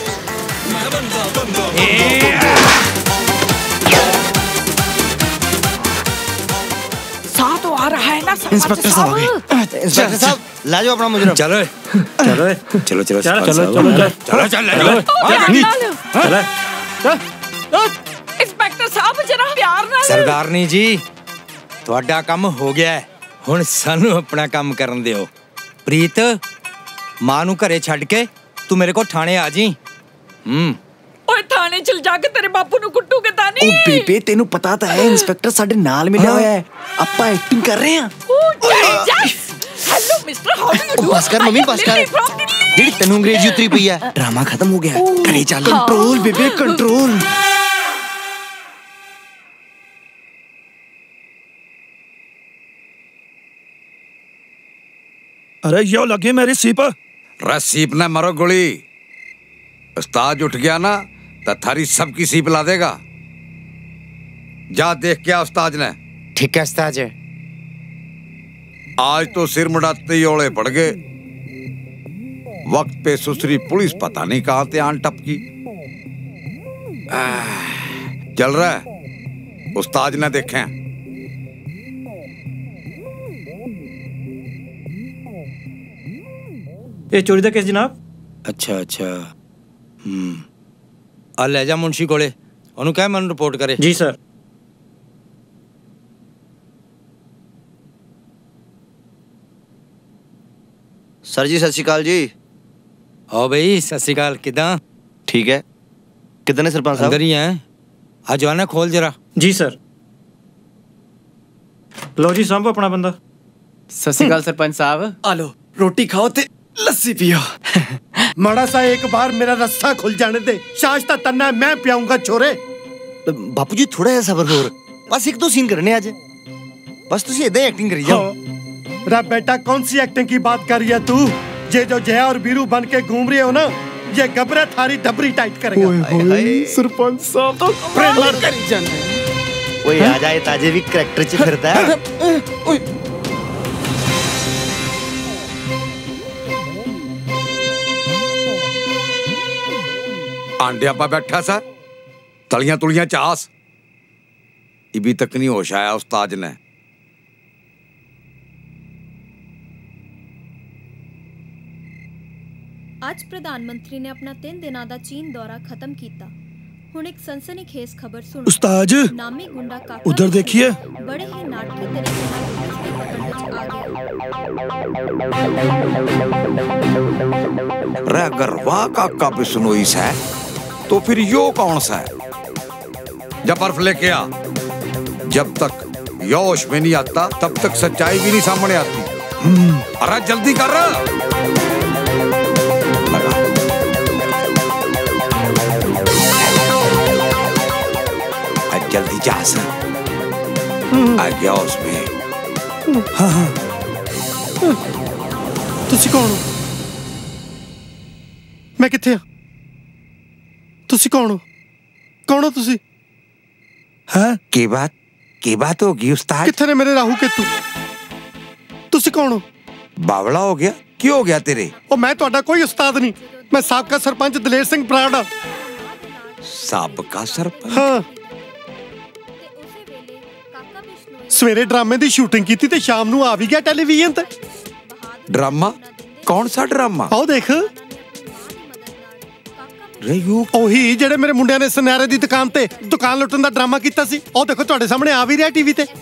साथ तो आ रहा है ना इंस्पेक्टर साहब आ गए। इंस्पेक्टर साहब ला जाओ अपना मुजरिम। चलो चलो चलो चलो चलो चलो चलो चलो इंस्पेक्टर साहब जरा प्यार ना। सरदारनी जी ਤੁਹਾਡਾ ਕੰਮ ਹੋ ਗਿਆ ਹੈ ਹੁਣ ਸਾਨੂੰ ਆਪਣਾ ਕੰਮ ਕਰਨ ਦਿਓ। ਪ੍ਰੀਤ ਮਾਂ ਨੂੰ ਘਰੇ ਛੱਡ ਕੇ ਤੂੰ ਮੇਰੇ ਕੋਲ ਥਾਣੇ ਆ ਜੀ। ਹੂੰ ओए थाने चल जाके तेरे बापू नु कुट्टूगे तानी। ओ बेबे तेनू पता तो है इंस्पेक्टर साडे नाल मिलिया होया है आपां एक्टिंग कर रहे हैं। Hello mister how do you do? बस कर मम्मी बस कर। जेडी तेनू अंग्रेजी उतरी पई है। ड्रामा खत्म हो गया, घरे चल। कंट्रोल बेबे कंट्रोल। अरे यो लगे मेरी सीप। रे सीप ने मरो गोली। उस्ताद उठ गया ना तो थारी सबकी सीप ला देगा। जा देख क्या उस्ताद ने। ठीक है उस्ताद। आज तो सिर मुड़ाते ही ओले पड़ गए। वक्त पे सुसरी पुलिस पता नहीं कहां से आन टपकी। चल रहा है उस्ताद ने देखे। ये चोरी दा केस जनाब। अच्छा अच्छा हम्म आ ले जा मुंशी कोले ओनू कह मन रिपोर्ट करे। जी सर। सर जी सत श्री अकाल जी। आओ भाई सत श्री अकाल। किदा ठीक है। किधर है सरपंच साहब? अंदर ही हैं। आ जाना खोल जरा। जी सर। लो जी सांभो अपना बंदा। सत श्री अकाल सरपंच साहब। आ लो रोटी खाओ ते लस्सी पियो। माड़ा सा एक बार मेरा रस्सा खुल जाने दे। शाश्ता तन्ना मैं पियाऊंगा छोरे। बापू जी थोड़ा सा सबर होर, बस एक दो सीन करने आज। बस तुसी इधर एक्टिंग करी जाओ। रा बेटा कौन सी एक्टिंग की बात कर रही है तू? ये जो जया और बीरू बन के घूम रही हो ना, ये गबरे थारी डबरी टाइट करेगा। सरपंच साहब तो प्रेम करी जाने। ओए आ जाए ताजे भी करैक्टर च फिरदा है। आंडिया पा बैठा सा तलियां तुलियां चास। इबी तक नहीं होश आया उस्ताद ने। ਅੱਜ ਪ੍ਰਧਾਨ ਮੰਤਰੀ ਨੇ ਆਪਣਾ ਤਿੰਨ ਦਿਨਾਂ ਦਾ ਚੀਨ ਦੌਰਾ ਖਤਮ ਕੀਤਾ। ਹੁਣ ਇੱਕ ਸਨਸਨੀਖੇਜ਼ ਖਬਰ ਸੁਣੋ। ਉਸਤਾਦ ਨਾਮੀ ਗੁੰਡਾ ਕਾਕਾ ਉਧਰ ਦੇਖिए। बड़े ही नाटकी तरीके ਨਾਲ पुलिस की पकड़ ਵਿੱਚ आ गया। रे अगर वाह काका बिश्नोई सा है तो फिर यो कौन सा है? जब बर्फ लेके आ। जब तक योश में नहीं आता तब तक सच्चाई भी नहीं सामने आती। अरे जल्दी कर रहा। जल्दी जा सर। आ गया उसमें। हाँ हाँ तुसी कौन हो? मैं किथे हाँ? तुसी कौन हो? कौन हो तुसी? हाँ की बात की बात होगी उस्ताद? किथे ने मेरे राहु केतु? तुसी कौन हो? बावला हो गया? क्यों हो गया तेरे? ओ मैं तोड़ा कोई उस्ताद नहीं। मैं साबका सरपंच दलेर सिंह बराड़ा। साबका सरपंच? हाँ। सवेरे ड्रामे दी शूटिंग की थी ते शाम नू आ भी गया टेलीविजन ते। ड्रामा? कौन सा ड्रामा? आओ देख। रेयू ओही जेड़े मेरे मुंडिया ने सुनहरे दी दुकान ते दुकान लुटन दा ड्रामा कीता सी। ओ देखो तुहाडे सामने आ भी रहा टीवी ते।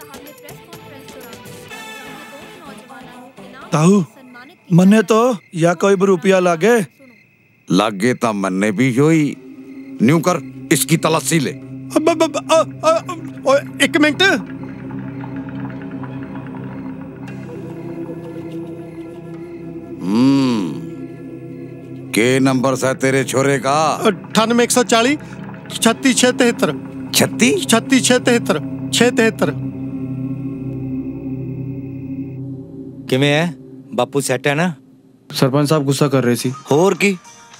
ताऊ मन्ने तो या कोई रुपया लागे? लागे ता मन्ने भी योई। न्यू कर इसकी तलाशी ले। अब, अब, अब, आ, आ, आ, एक मिनट। हम्म के नंबर सा तेरे छोरे का? अठानवे एक सौ चालीस छत्तीस छह तिहत्तर। छत्तीस छत्तीस छह तिहत्तर छह तिहत्तर। किमें है बापू सेट है ना? सरपंच साहब गुस्सा कर रहे सी। होर की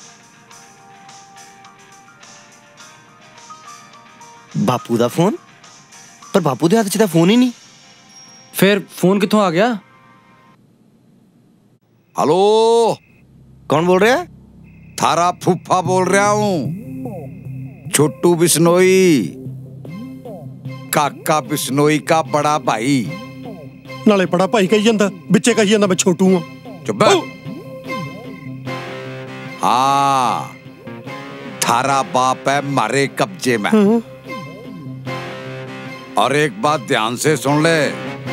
बापू दा फोन? पर बापू दे हाथ च तां फोन ही नहीं। फिर फोन कित्थों आ गया? हेलो कौन बोल रहा है? थारा फूफा बोल रहा हूँ। छोटू बिश्नोई, काका बिश्नोई का बड़ा भाई। नाले बड़ा भाई कही जांदा, बिच्चे कही जांदा मैं छोटू हूं। चुप। हाँ थारा बाप है मारे कब्जे में। और एक बात ध्यान से सुन ले,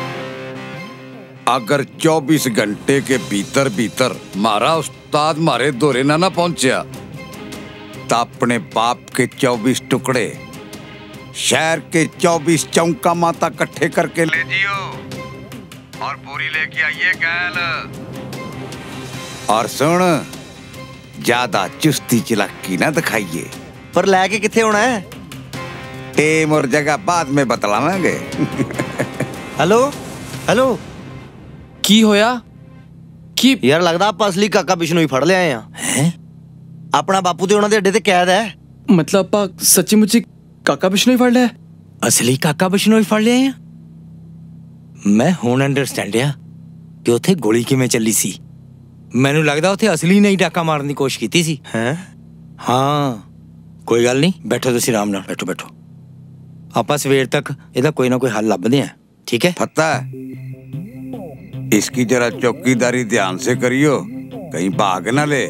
अगर चौबीस घंटे के भीतर भीतर मारा उस्ताद मारे दौरे ना ना पहुंचा तो अपने बाप के चौबीस टुकड़े शहर के चौबीस चौका माता इकट्ठे करके ले जियो और पूरी लेके आइए गैल। और सुन, ज्यादा चुस्ती चलाकी ना दिखाइए। पर लेके किथे होना है? टेम और जगह बाद में बतलावांगे। हेलो हेलो की होया? की यार लगदा आप असली काका बिश्नोई फड़ ले आए हैं। अपना बापू ते उन्हां दे अड्डे ते कैद है। मतलब आपा सच्ची मुच्ची काका बिश्नोई फड़ लिया? असली काका बिश्नोई फड़ लिया है? मैं हुण अंडरस्टैंड आ कि उथे गोली किवें चली सी। मैनू लगदा उथे असली ने ही डाका मारन दी कोशिश कीती सी। हैं? हाँ, कोई गल नहीं, बैठो तुसीं आराम नाल, बैठो बैठो। आपां सवेर तक इहदा कोई ना कोई हल लभदे हैं, ठीक है? पता है, इसकी जरा चौकीदारी ध्यान से करियो, कहीं भाग ना ले।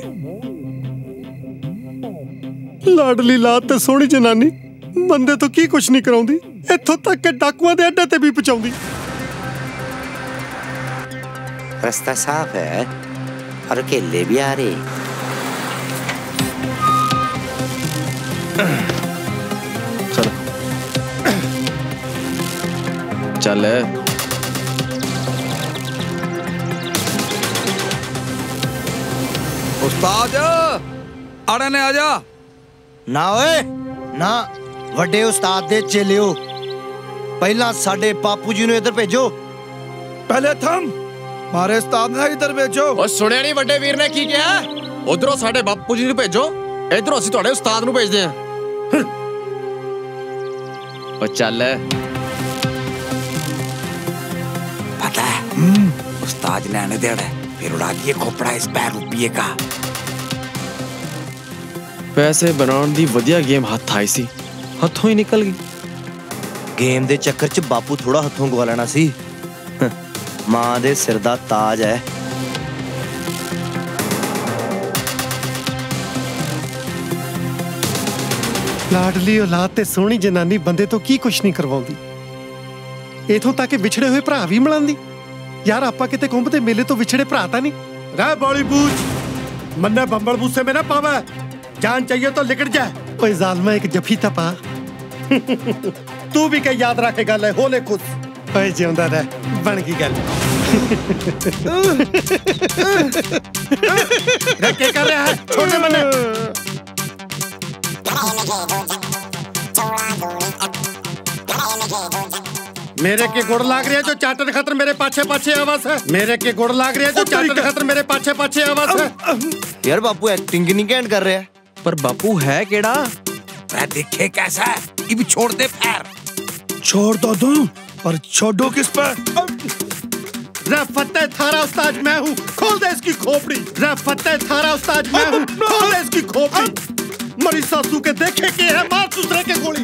लाडली लात ते सोहनी जनानी बंदे तो की कुछ नहीं कराउंदी, इत्थों तक के डाकुआं दे अड्डे ते भी पहुंचाउंदी। रास्ता साफ है और अकेले भी आ रहे। चल चल उस्ताद आड़े ने आजा। ना ओए ना, वड्डे उस्ताद दे चेलियो, पहला साडे बापू जी नु इधर भेजो। पहले थम मारे उस्ताद ने इधर भेजो। ओ सुनिया नहीं वड्डे वीर ने की किया? उधरों साडे बापू जी नु भेजो, इधरों ਅਸੀਂ ਤੁਹਾਡੇ उस्ताद नु भेजदे हैं। ओ चल पता है, उस्ताद लेने दे रहा है, फिर उड़ा दिए खोपड़ा इस पैर रुपये का। पैसे बनाउण दी वधिया गेम हथ आई सी, हथों ही निकल गई। गेम दे चक्कर च बापू थोड़ा हथों गवा लेना सी। मां दे सिर दा ताज है। लाडली औलाद ते सोहनी जनानी बंदे तो की कुछ नहीं करवाउंदी, इथों तक कि विछड़े हुए भरा भी मिलांदी। यार आपा किते घुंमते मेले तो विछड़े भरा ता नहीं। रह बॉली बूझ, मन्ने बंबल बूसे में ना पावे, जान चाहिए तो लिकट जा। ओए जालमा एक जफी था पा। तू भी कहीं याद रखे गल है, होले खुश। ओए जिंदा रह, बन गई गल। क्या कर रहा है छोटे मन्ने? मेरे के गुड़ लाग रहे हैं जो चाटर खतर मेरे पाछे पाछे आवाज है। मेरे के गुड़ लाग रहे हैं जो चाटर खतर मेरे पाछे पाछे आवाज है। यार बापू एक्टिंग नहीं कैंड कर रहे हैं। पर बापू है केड़ा? मैं देखे कैसा है, ये भी छोड़ दे पैर। छोड़ तो दूं, पर छोड़ो किस पर? रफ़ते थारा उस्ताद मैं हूँ, खोल दे इसकी खोपड़ी। रफ़ते थारा उस्ताद मैं हूँ, खोल दे इसकी खोपड़ी। मरी सासू के देखे के है, मार दूसरे के गोली।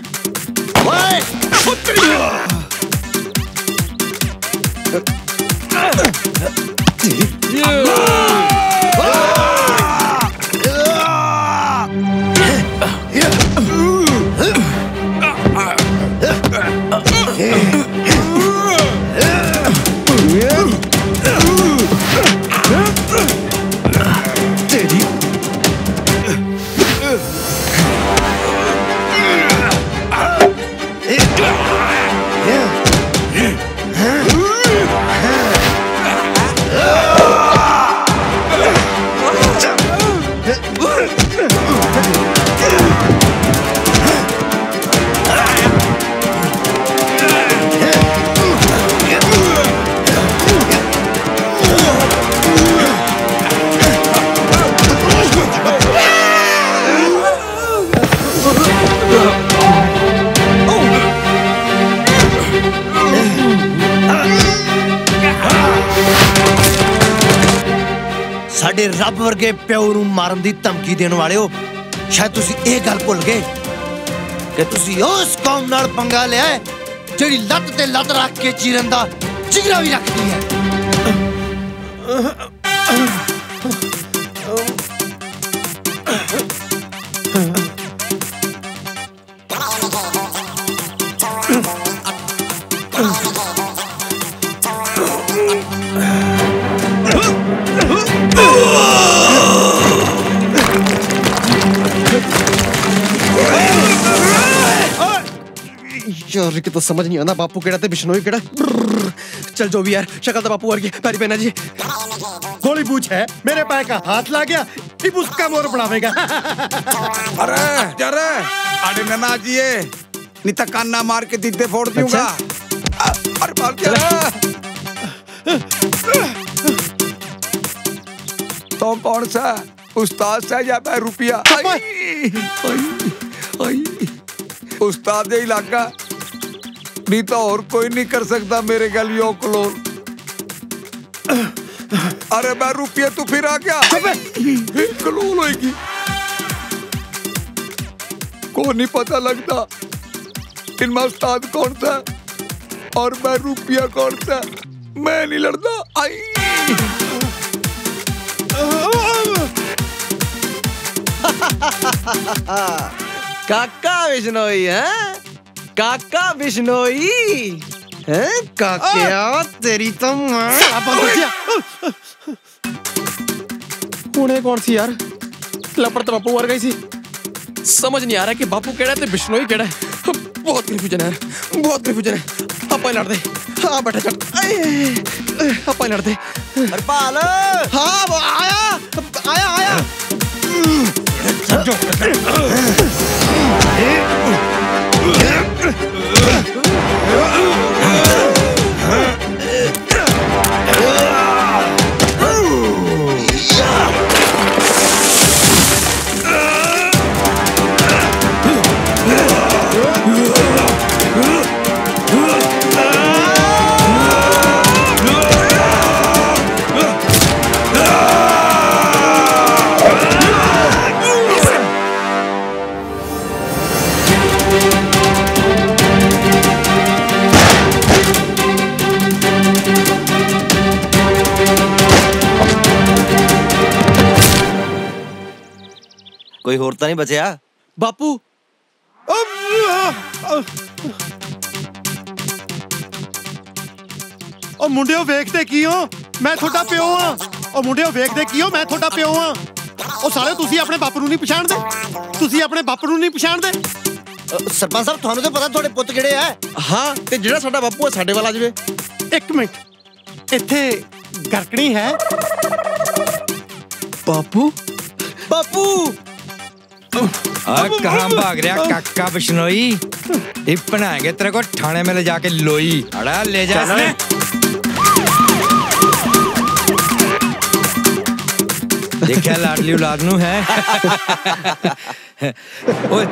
साडे रब वर्गे प्यो नूं मारन दी धमकी देने वाले हो, शायद तुसी ये गल भुल गए कि तुसी उस कौम नाल पंगा लिया है जेड़ी लत ते लत रख के चीरन दा जिगरा भी रखदी है। यार कि तो समझ नहीं आना बापू केड़ा ते बिश्नोई केड़ा। चल जो भी यार, शक्ल तो बापू वर्गी, पैरी पहना जी। गोली पूछ है, मेरे पैर का हाथ ला गया, अब उसका मोर बढ़ावेगा। अरे जरे अरे नना जी नहीं तो कान्ना मार के दीदे फोड़ दूंगा। अरे बाप तो कौन सा उस्ताद सा या मैं रुपया? उस्ताद ही लागा नहीं तो और कोई नहीं कर सकता मेरे गलियों क्लोन। अरे मैं रुपये तू फिर आ गया क्लोन होगी को नहीं पता लगता इनमें उस्ताद कौन सा और मैं रुपया कौन सा। मैं नहीं लड़ता। आई काका बिश्नोई है, काका बिश्नोई है, काकिया तेरी तो पुणे कौन सी यार, लपड़ तो बापू मर गई सी। समझ नहीं आ रहा कि बापू केड़ा ते बिश्नोई केड़ा है। बहुत कन्फ्यूजन है, बहुत कन्फ्यूजन है। आप लड़ दे, हाँ बैठा चल, आप लड़ दे। हरपाल, हाँ आया आया आया। कोई होर तो नहीं बचया बापू। ओ मुंडियो वेखदे की हो, मैं थोड़ा प्यो हां। ओ मुंडियो वेखदे की हो, मैं थोड़ा प्यो हां। ओ साले तुसी अपने बापू नूं नहीं पछाणदे, तुसी अपने बापू नूं नहीं पछाणदे। सरपंच साहब थानू तो पता थोड़े पुੱਤ किहड़े है। हाँ ते जेड़ा साडा बापू है साडे वाला जवे। एक मिनट इत्थे गरकणी है। बापू बापू आ कहाँ भाग रहा काका बिश्नोई? ये बनाएंगे तेरे को थाने में ले जाके लोई। अड़ा ले जा इसने। देखा लाडली औलाद नू है। ओए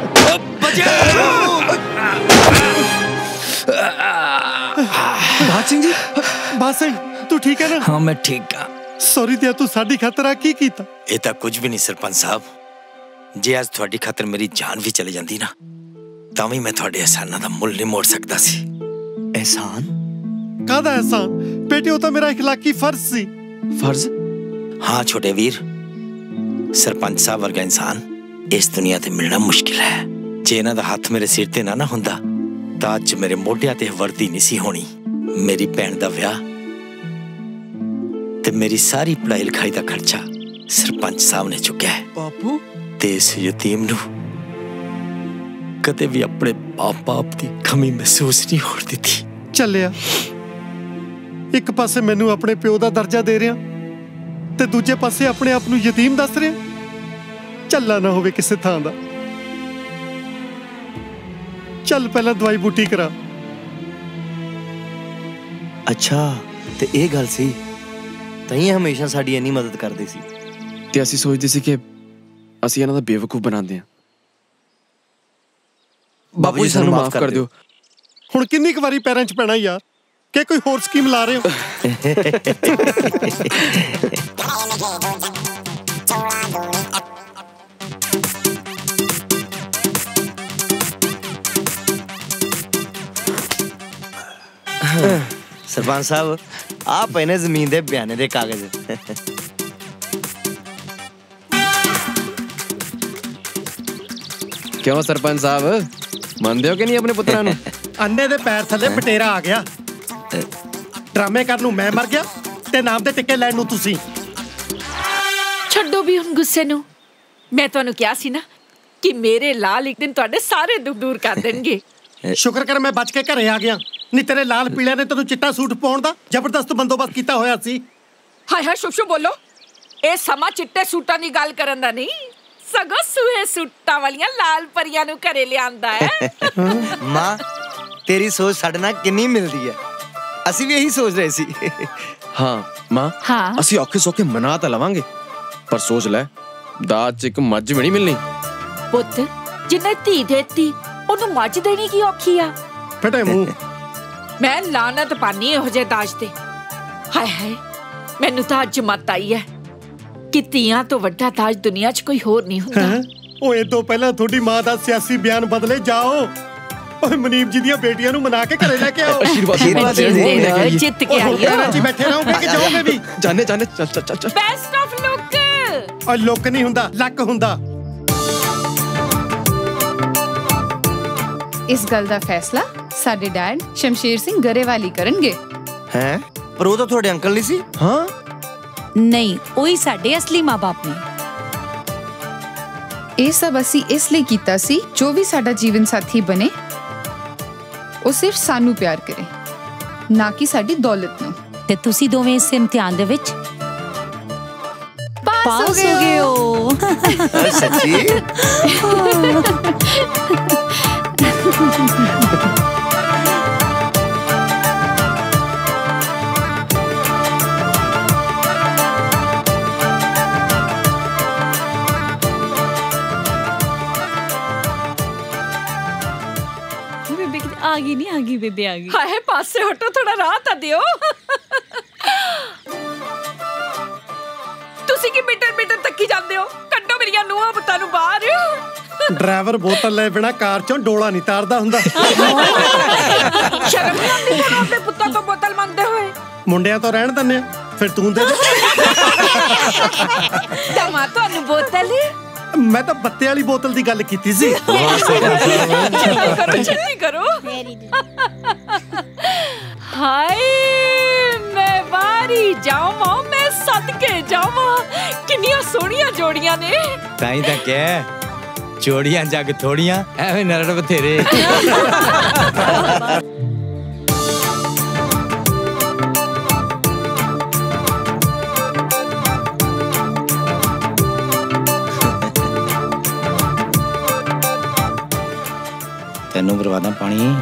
बात सिंह जी, बात सिंह तू ठीक है ना? हाँ मैं ठीक हाँ। सॉरी दिया तू साडी खातर की कीता? ये तो कुछ भी नहीं सरपंच साहब, जे आज थोड़ी खातर मेरी जान भी चली जाती ना तां भी मैं थोड़े एहसानां दा मुल नहीं मोड़ सकता सी। एहसान? कादा एहसान? बेटे वो तो मेरा इखलाकी फर्ज सी। फर्ज? हाँ छोटे वीर, सरपंच साहब वर्गा इंसान इस दुनिया ते मिलना मुश्किल है। जे इन्हां दा हाथ मेरे सिर ते ना ना हुंदा तां अज मेरे मोढियां ते वर्दी नहीं सी होनी। मेरी भैन दा विआह ते मेरी सारी पढ़ाई लिखाई दा खर्चा सरपंच साहब ने चुक्या है। बापू ते इस यतीम नू कदे भी अपने बाप बाप दी कमी महसूस नहीं होण दित्ती। चलिया एक पासे मैनू अपने प्यो दा दर्जा दे रहा ते दूजे पासे अपने आप नू यतीम दस रहा। चलना ना होवे किसे थां दा। चल पहला दवाई बूटी करा। अच्छा ते ये गल सी तई हमेशा साडी इन्नी मदद करदे सी ते असीं सोचदे सी कि असीं इन्हां दा बेवकूफ बनांदे हां। बापू जी सानू माफ कर दियो। हुण किन्नी क वारी पैरां च पैणा यार कि कोई होर स्कीम ला रहे हो? सरपंच साहब आप इन्हें जमीन दे बयाने दे कागज। क्यों सरपंच साहब मनदे हो कि नहीं अपने पुत्रा नू? अन्ने दे पैर थले बटेरा आ गया। ड्रामे करन नू मैं मर गया ते नाम दे टिक्के लैण नू तुसी। छड्डो भी हुण गुस्से नू। मैं तुहानू कहा सी ना कि मेरे लाल एक दिन तुहाडे सारे दुख दूर कर देणगे। शुक्र कर मैं बच के घरे आ गया ਨੀ ਤੇਰੇ ਲਾਲ ਪੀਲਿਆਂ ਨੇ ਤੈਨੂੰ ਚਿੱਟਾ ਸੂਟ ਪਾਉਣ ਦਾ ਜ਼ਬਰਦਸਤ ਬੰਦੋਬਸਤ ਕੀਤਾ ਹੋਇਆ ਸੀ। ਹਾਏ ਹਾਏ ਸ਼ੁਭ ਸ਼ੁਭ ਬੋਲੋ। ਇਹ ਸਮਾਂ ਚਿੱਟੇ ਸੂਟਾਂ ਦੀ ਗੱਲ ਕਰਨ ਦਾ ਨਹੀਂ, ਸਗੋਂ ਸੂਹੇ ਸੂਟਾਂ ਵਾਲੀਆਂ ਲਾਲ ਪਰੀਆਂ ਨੂੰ ਘਰੇ ਲਿਆਂਦਾ ਹੈ। ਮਾਂ तेरी सोच साडे नाल किन्नी मिलदी है, ਅਸੀਂ ਵੀ ਇਹੀ ਸੋਚ ਰਹੇ ਸੀ। ਹਾਂ ਮਾਂ, ਹਾਂ ਅਸੀਂ ਔਖੇ ਸੌਖੇ ਮਨਾ ਤਾਂ ਲਵਾਂਗੇ, ਪਰ ਸੋਚ ਲੈ ਦਾਜ ਚ ਇੱਕ ਮੱਝ ਵੀ ਨਹੀਂ ਮਿਲਣੀ। ਪੁੱਤ ਜਿੰਨੇ ਧੀ ਦੇਤੀ ਉਹਨੂੰ ਮੱਝ ਦੇਣੀ ਕੀ ਔਖੀ ਆ। ਫਟੇ ਮੂੰਹ। ਮੈਂ ਲਾਨਤ ਪਾਨੀ ਇਹੋ ਜਿਹੇ ਦਾਜ ਤੇ। ਹਾਏ ਹਾਏ ਮੈਨੂੰ ਤਾਂ ਅੱਜ ਮਤ ਆਈ ਹੈ ਕਿ ਧੀਆਂ ਤੋਂ ਵੱਡਾ ਦਾਜ ਦੁਨੀਆ 'ਚ ਕੋਈ ਹੋਰ ਨਹੀਂ ਹੁੰਦਾ। ਓਏ ਇਹ ਤੋਂ ਪਹਿਲਾਂ ਤੁਹਾਡੀ ਮਾਂ ਦਾ ਸਿਆਸੀ ਬਿਆਨ ਬਦਲੇ ਜਾਓ। ਓਏ ਮਨੀਪ ਜੀ ਦੀਆਂ ਬੇਟੀਆਂ ਨੂੰ ਮਨਾ ਕੇ ਘਰੇ ਲੈ ਕੇ ਆਓ। ਆਸ਼ੀਰਵਾਦ ਜਿੱਤ ਕੇ ਆਇਓ। ਜੀ ਬੈਠੇ ਰਹੋਗੇ ਕਿ ਜਾਓਗੇ ਵੀ? ਜਾਣੇ ਜਾਣੇ ਚੱਲ ਚੱਲ ਚੱਲ। Best of luck. ਓਏ ਲੁੱਕ ਨਹੀਂ ਹੁੰਦਾ, ਲੱਕ ਹੁੰਦਾ। ਇਸ ਗੱਲ ਦਾ ਫੈਸਲਾ ਸਾਡੇ ਡੈਡ ਸ਼ਮਸ਼ੀਰ ਸਿੰਘ ਗਰੇਵਾਲੀ ਕਰਨਗੇ। ਹੈ ਪਰ ਉਹ ਤਾਂ ਤੁਹਾਡੇ ਅੰਕਲ ਨਹੀਂ ਸੀ। ਹਾਂ ਨਹੀਂ, ਉਹੀ ਸਾਡੇ ਅਸਲੀ ਮਾਂ-ਬਾਪ ਨੇ। ਇਹ ਸਭ ਅਸੀਂ ਇਸ ਲਈ ਕੀਤਾ ਸੀ ਜੋ ਵੀ ਸਾਡਾ ਜੀਵਨ ਸਾਥੀ ਬਣੇ ਉਹ ਸਿਰਫ ਸਾਨੂੰ ਪਿਆਰ ਕਰੇ, ਨਾ ਕਿ ਸਾਡੀ ਦੌਲਤ ਨੂੰ। ਤੇ ਤੁਸੀਂ ਦੋਵੇਂ ਇਸ ਇਮਤਿਹਾਨ ਦੇ ਵਿੱਚ ਪਾਸ ਹੋ ਗਏ ਹੋ। ਸੱਚੀ? आ गई नहीं, आ गई बेबे आ गई। हाय पासे हटो, थोड़ा राह ਤਾਂ ਦਿਓ। ਤੁਸੀਂ ਕੀ ਮੀਟਰ ਮੀਟਰ ਤੱਕੀ ਜਾਂਦੇ ਹੋ? ਕੱਢੋ ਮੇਰੀਆਂ ਨੂੰਹਾਂ ਪੁੱਤਾਂ ਨੂੰ ਬਾਹਰ। ਡਰਾਈਵਰ ਬੋਤਲ ਲੈ ਬਿਨਾ ਕਾਰ ਚੋਂ ਡੋਲਾ ਨਹੀਂ ਤਾਰਦਾ ਹੁੰਦਾ। ਸ਼ਰਮ ਨਹੀਂ ਆਉਂਦੀ ਤੁਹਾਨੂੰ ਆਪਣੇ ਪੁੱਤਾਂ ਤੋਂ ਬੋਤਲ ਮੰਗਦੇ ਹੋਏ? ਮੁੰਡਿਆਂ ਤੋਂ ਰਹਿਣ ਦਿੰਦੇ ਆ, ਫਿਰ ਤੂੰ ਦੇ ਦੇ। ਦਮਾ ਤੁਹਾਨੂੰ ਬੋਤਲ। ਮੈਂ ਤਾਂ ਬੱਤੇ ਵਾਲੀ ਬੋਤਲ ਦੀ ਗੱਲ ਕੀਤੀ ਸੀ। ਕਰੋ ਜਲਦੀ ਕਰੋ। ਹਾਏ ਮੈਂ ਵਾਰੀ ਜਾਵਾਂ, ਮੈਂ ਸਦਕੇ ਜਾਵਾਂ। ਕਿੰਨੀਆਂ ਸੋਹਣੀਆਂ ਜੋੜੀਆਂ ਨੇ। ਤਾਂ ਹੀ ਤਾਂ ਕਹਿ ਜੋੜੀਆਂ ਜੱਗ ਥੋੜੀਆਂ, ਐਵੇਂ ਨਰੜ ਬਥੇਰੇ। ਤੈਨੂੰ ਬਰਵਾਦਾ ਪਾਣੀ।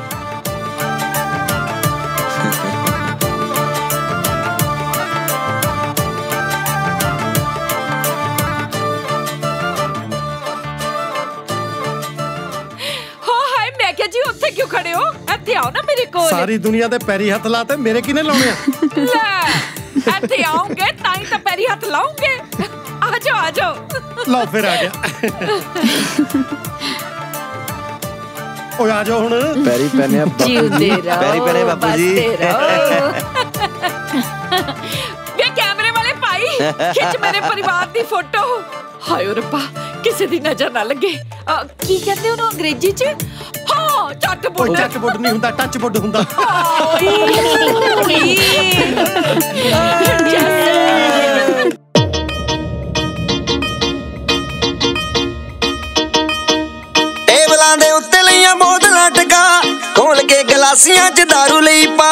ਜੀ ਉੱਥੇ ਕਿਉਂ ਖੜੇ ਹੋ? ਇੱਥੇ ਆਓ ਨਾ ਮੇਰੇ ਕੋਲ। ਸਾਰੀ ਦੁਨੀਆ ਦੇ ਪੈਰੀ ਹੱਥ ਲਾਤੇ, ਮੇਰੇ ਕਿਨੇ ਲਾਉਣੇ ਆ? ਲੈ ਇੱਥੇ ਆਉਂਗੇ ਤਾਂ ਹੀ ਤਾਂ ਪੈਰੀ ਹੱਥ ਲਾਉਂਗੇ। ਆ ਜਾਓ ਆ ਜਾਓ। ਲਓ ਫਿਰ ਆ ਗਿਆ। ਓਏ ਆ ਜਾਓ ਹੁਣ। ਪੈਰੀ ਪੈਨੇ ਜਿਉਂਦੇ ਰਹੋ। ਪੈਰੀ ਪੈਨੇ ਬਾਪੂ ਜੀ। ਵੇ ਕੈਮਰੇ ਵਾਲੇ ਭਾਈ ਖਿੱਚ ਮੇਰੇ ਪਰਿਵਾਰ ਦੀ ਫੋਟੋ। ਹਾਏ ਰੱਬਾ ਕਿਸੇ ਦੀ ਨਜ਼ਰ ਨਾ ਲੱਗੇ। ਕੀ ਕਹਿੰਦੇ ਉਹਨੂੰ ਅੰਗਰੇਜ਼ੀ ਚ? ਹਾਂ ਚੱਟ ਬੁੱਡ। ਚੱਟ ਬੁੱਡ ਨਹੀਂ ਹੁੰਦਾ, ਟੱਚ ਬੁੱਡ ਹੁੰਦਾ। ਟੇਬਲਾਂ ਦੇ ਉੱਤੇ ਲਈਆਂ ਬੋਤਲਾਂ ਟਕਾ, ਖੋਲ ਕੇ ਗਲਾਸੀਆਂ 'ਚ ਦਾਰੂ ਲਈ ਪਾ।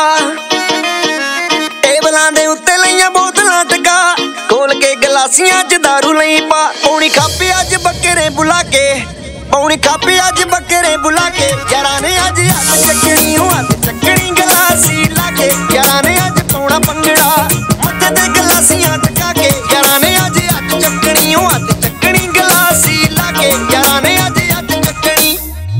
ਟੇਬਲਾਂ ਦੇ ਉੱਤੇ ਲਈਆਂ ਬੋਤਲਾਂ ਟਕਾ, ਖੋਲ ਕੇ ਗਲਾਸੀਆਂ 'ਚ ਦਾਰੂ ਲਈ ਪਾ। ਪੌਣੀ ਖਾਪੀ ਅੱਜ ਬੱਕਰੇ ਬੁਲਾ ਕੇ, ਪੌਣੀ ਖਾਪੀ ਅੱਜ ਬੱਕਰੇ ਬੁਲਾ ਕੇ। ਯਾਰਾਂ ਨੇ ਅੱਜ ਹੱਥ ਚੱਕਣੀ, ਉਹ ਹੱਥ ਚੱਕਣੀ ਗਲਾਸੀ ਲਾ ਕੇ। ਯਾਰਾਂ ਨੇ ਅੱਜ ਪਾਉਣਾ ਭੰਗੜਾ, ਮੱਥੇ ਤੇ ਗਲਾਸੀਆਂ ਟਕਾ ਕੇ। ਯਾਰਾਂ ਨੇ ਅੱਜ ਹੱਥ ਚੱਕਣੀ, ਉਹ ਹੱਥ ਚੱਕਣੀ ਗਲਾਸੀ ਲਾ ਕੇ। ਯਾਰਾਂ ਨੇ ਅੱਜ ਹੱਥ ਚੱਕਣੀ।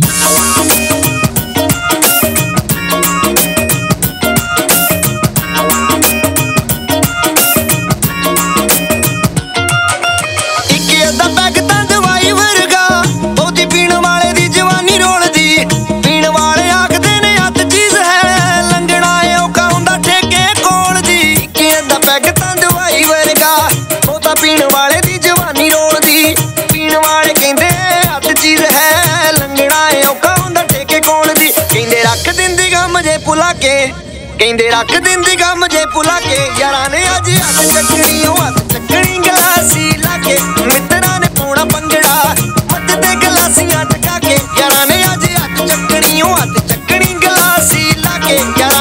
ਇੱਕ ਅੱਧਾ ਪੈਗ ਤਾਂ ਦਵਾਈ ਵਰਗਾ, ਉਹਦੀ ਪੀਣ ਵਾਲੇ ਦੀ ਜਵਾਨੀ ਰੋਲਦੀ। ਪੀਣ ਵਾਲੇ ਆਖਦੇ ਨੇ ਹੱਥ ਚੀਜ਼ ਹੈ, ਲੰਘਣਾ ਔਖਾ ਹੁੰਦਾ ਠੇਕੇ ਕੋਲ ਦੀ। ਇੱਕ ਅੱਧਾ ਪੈਗ ਤਾਂ ਦਵਾਈ ਵਰਗਾ, ਉਹ ਤਾਂ ਪੀਣ ਵਾਲੇ ਦੀ ਜਵਾਨੀ ਰੋਲਦੀ। ਪੀਣ ਵਾਲੇ ਕਹਿੰਦੇ ਹੱਥ ਚੀਜ਼ ਹੈ, ਲੰਘਣਾ ਔਖਾ ਹੁੰਦਾ ਠੇਕੇ ਕੋਲ ਦੀ। ਕਹਿੰਦੇ ਰੱਖ ਦਿੰਦੀ ਗਮ ਜੇ ਭੁਲਾ ਕੇ, ਕਹਿੰਦੇ ਰੱਖ ਦਿੰਦੀ ਗਮ ਜੇ ਭੁਲਾ ਕੇ। ਯਾਰਾਂ ਨੇ ਅੱਜ ਹੱਥ ਚੱਕਣੀ, ਉਹ ਹੱਥ ਚੱਕਣੀ ਗਲਾਸੀ ਲਾ ਕੇ। ਮਿੱਤਰਾਂ ਨੇ ਪਾਉਣਾ ਭੰਗੜਾ, ਮੱਥੇ ਤੇ ਗਲਾਸੀਆਂ ਟਕਾ ਕੇ। ਯਾਰਾਂ ਨੇ ਅੱਜ ਹੱਥ ਚੱਕਣੀ, ਉਹ ਹੱਥ ਚੱਕਣੀ ਗਲਾਸੀ ਲਾ ਕੇ। ਯਾਰਾਂ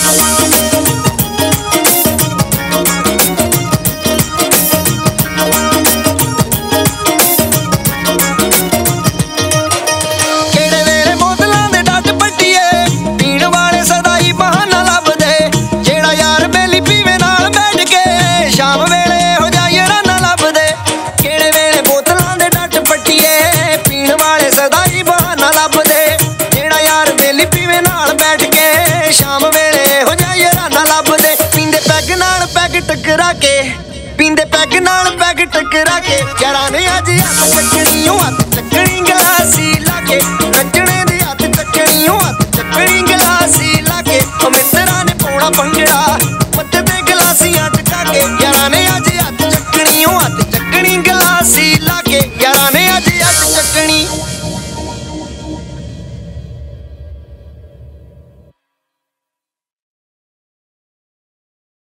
टकरा के पींदे पैग नाल पैग टकरा के यारां ने अज हत्थ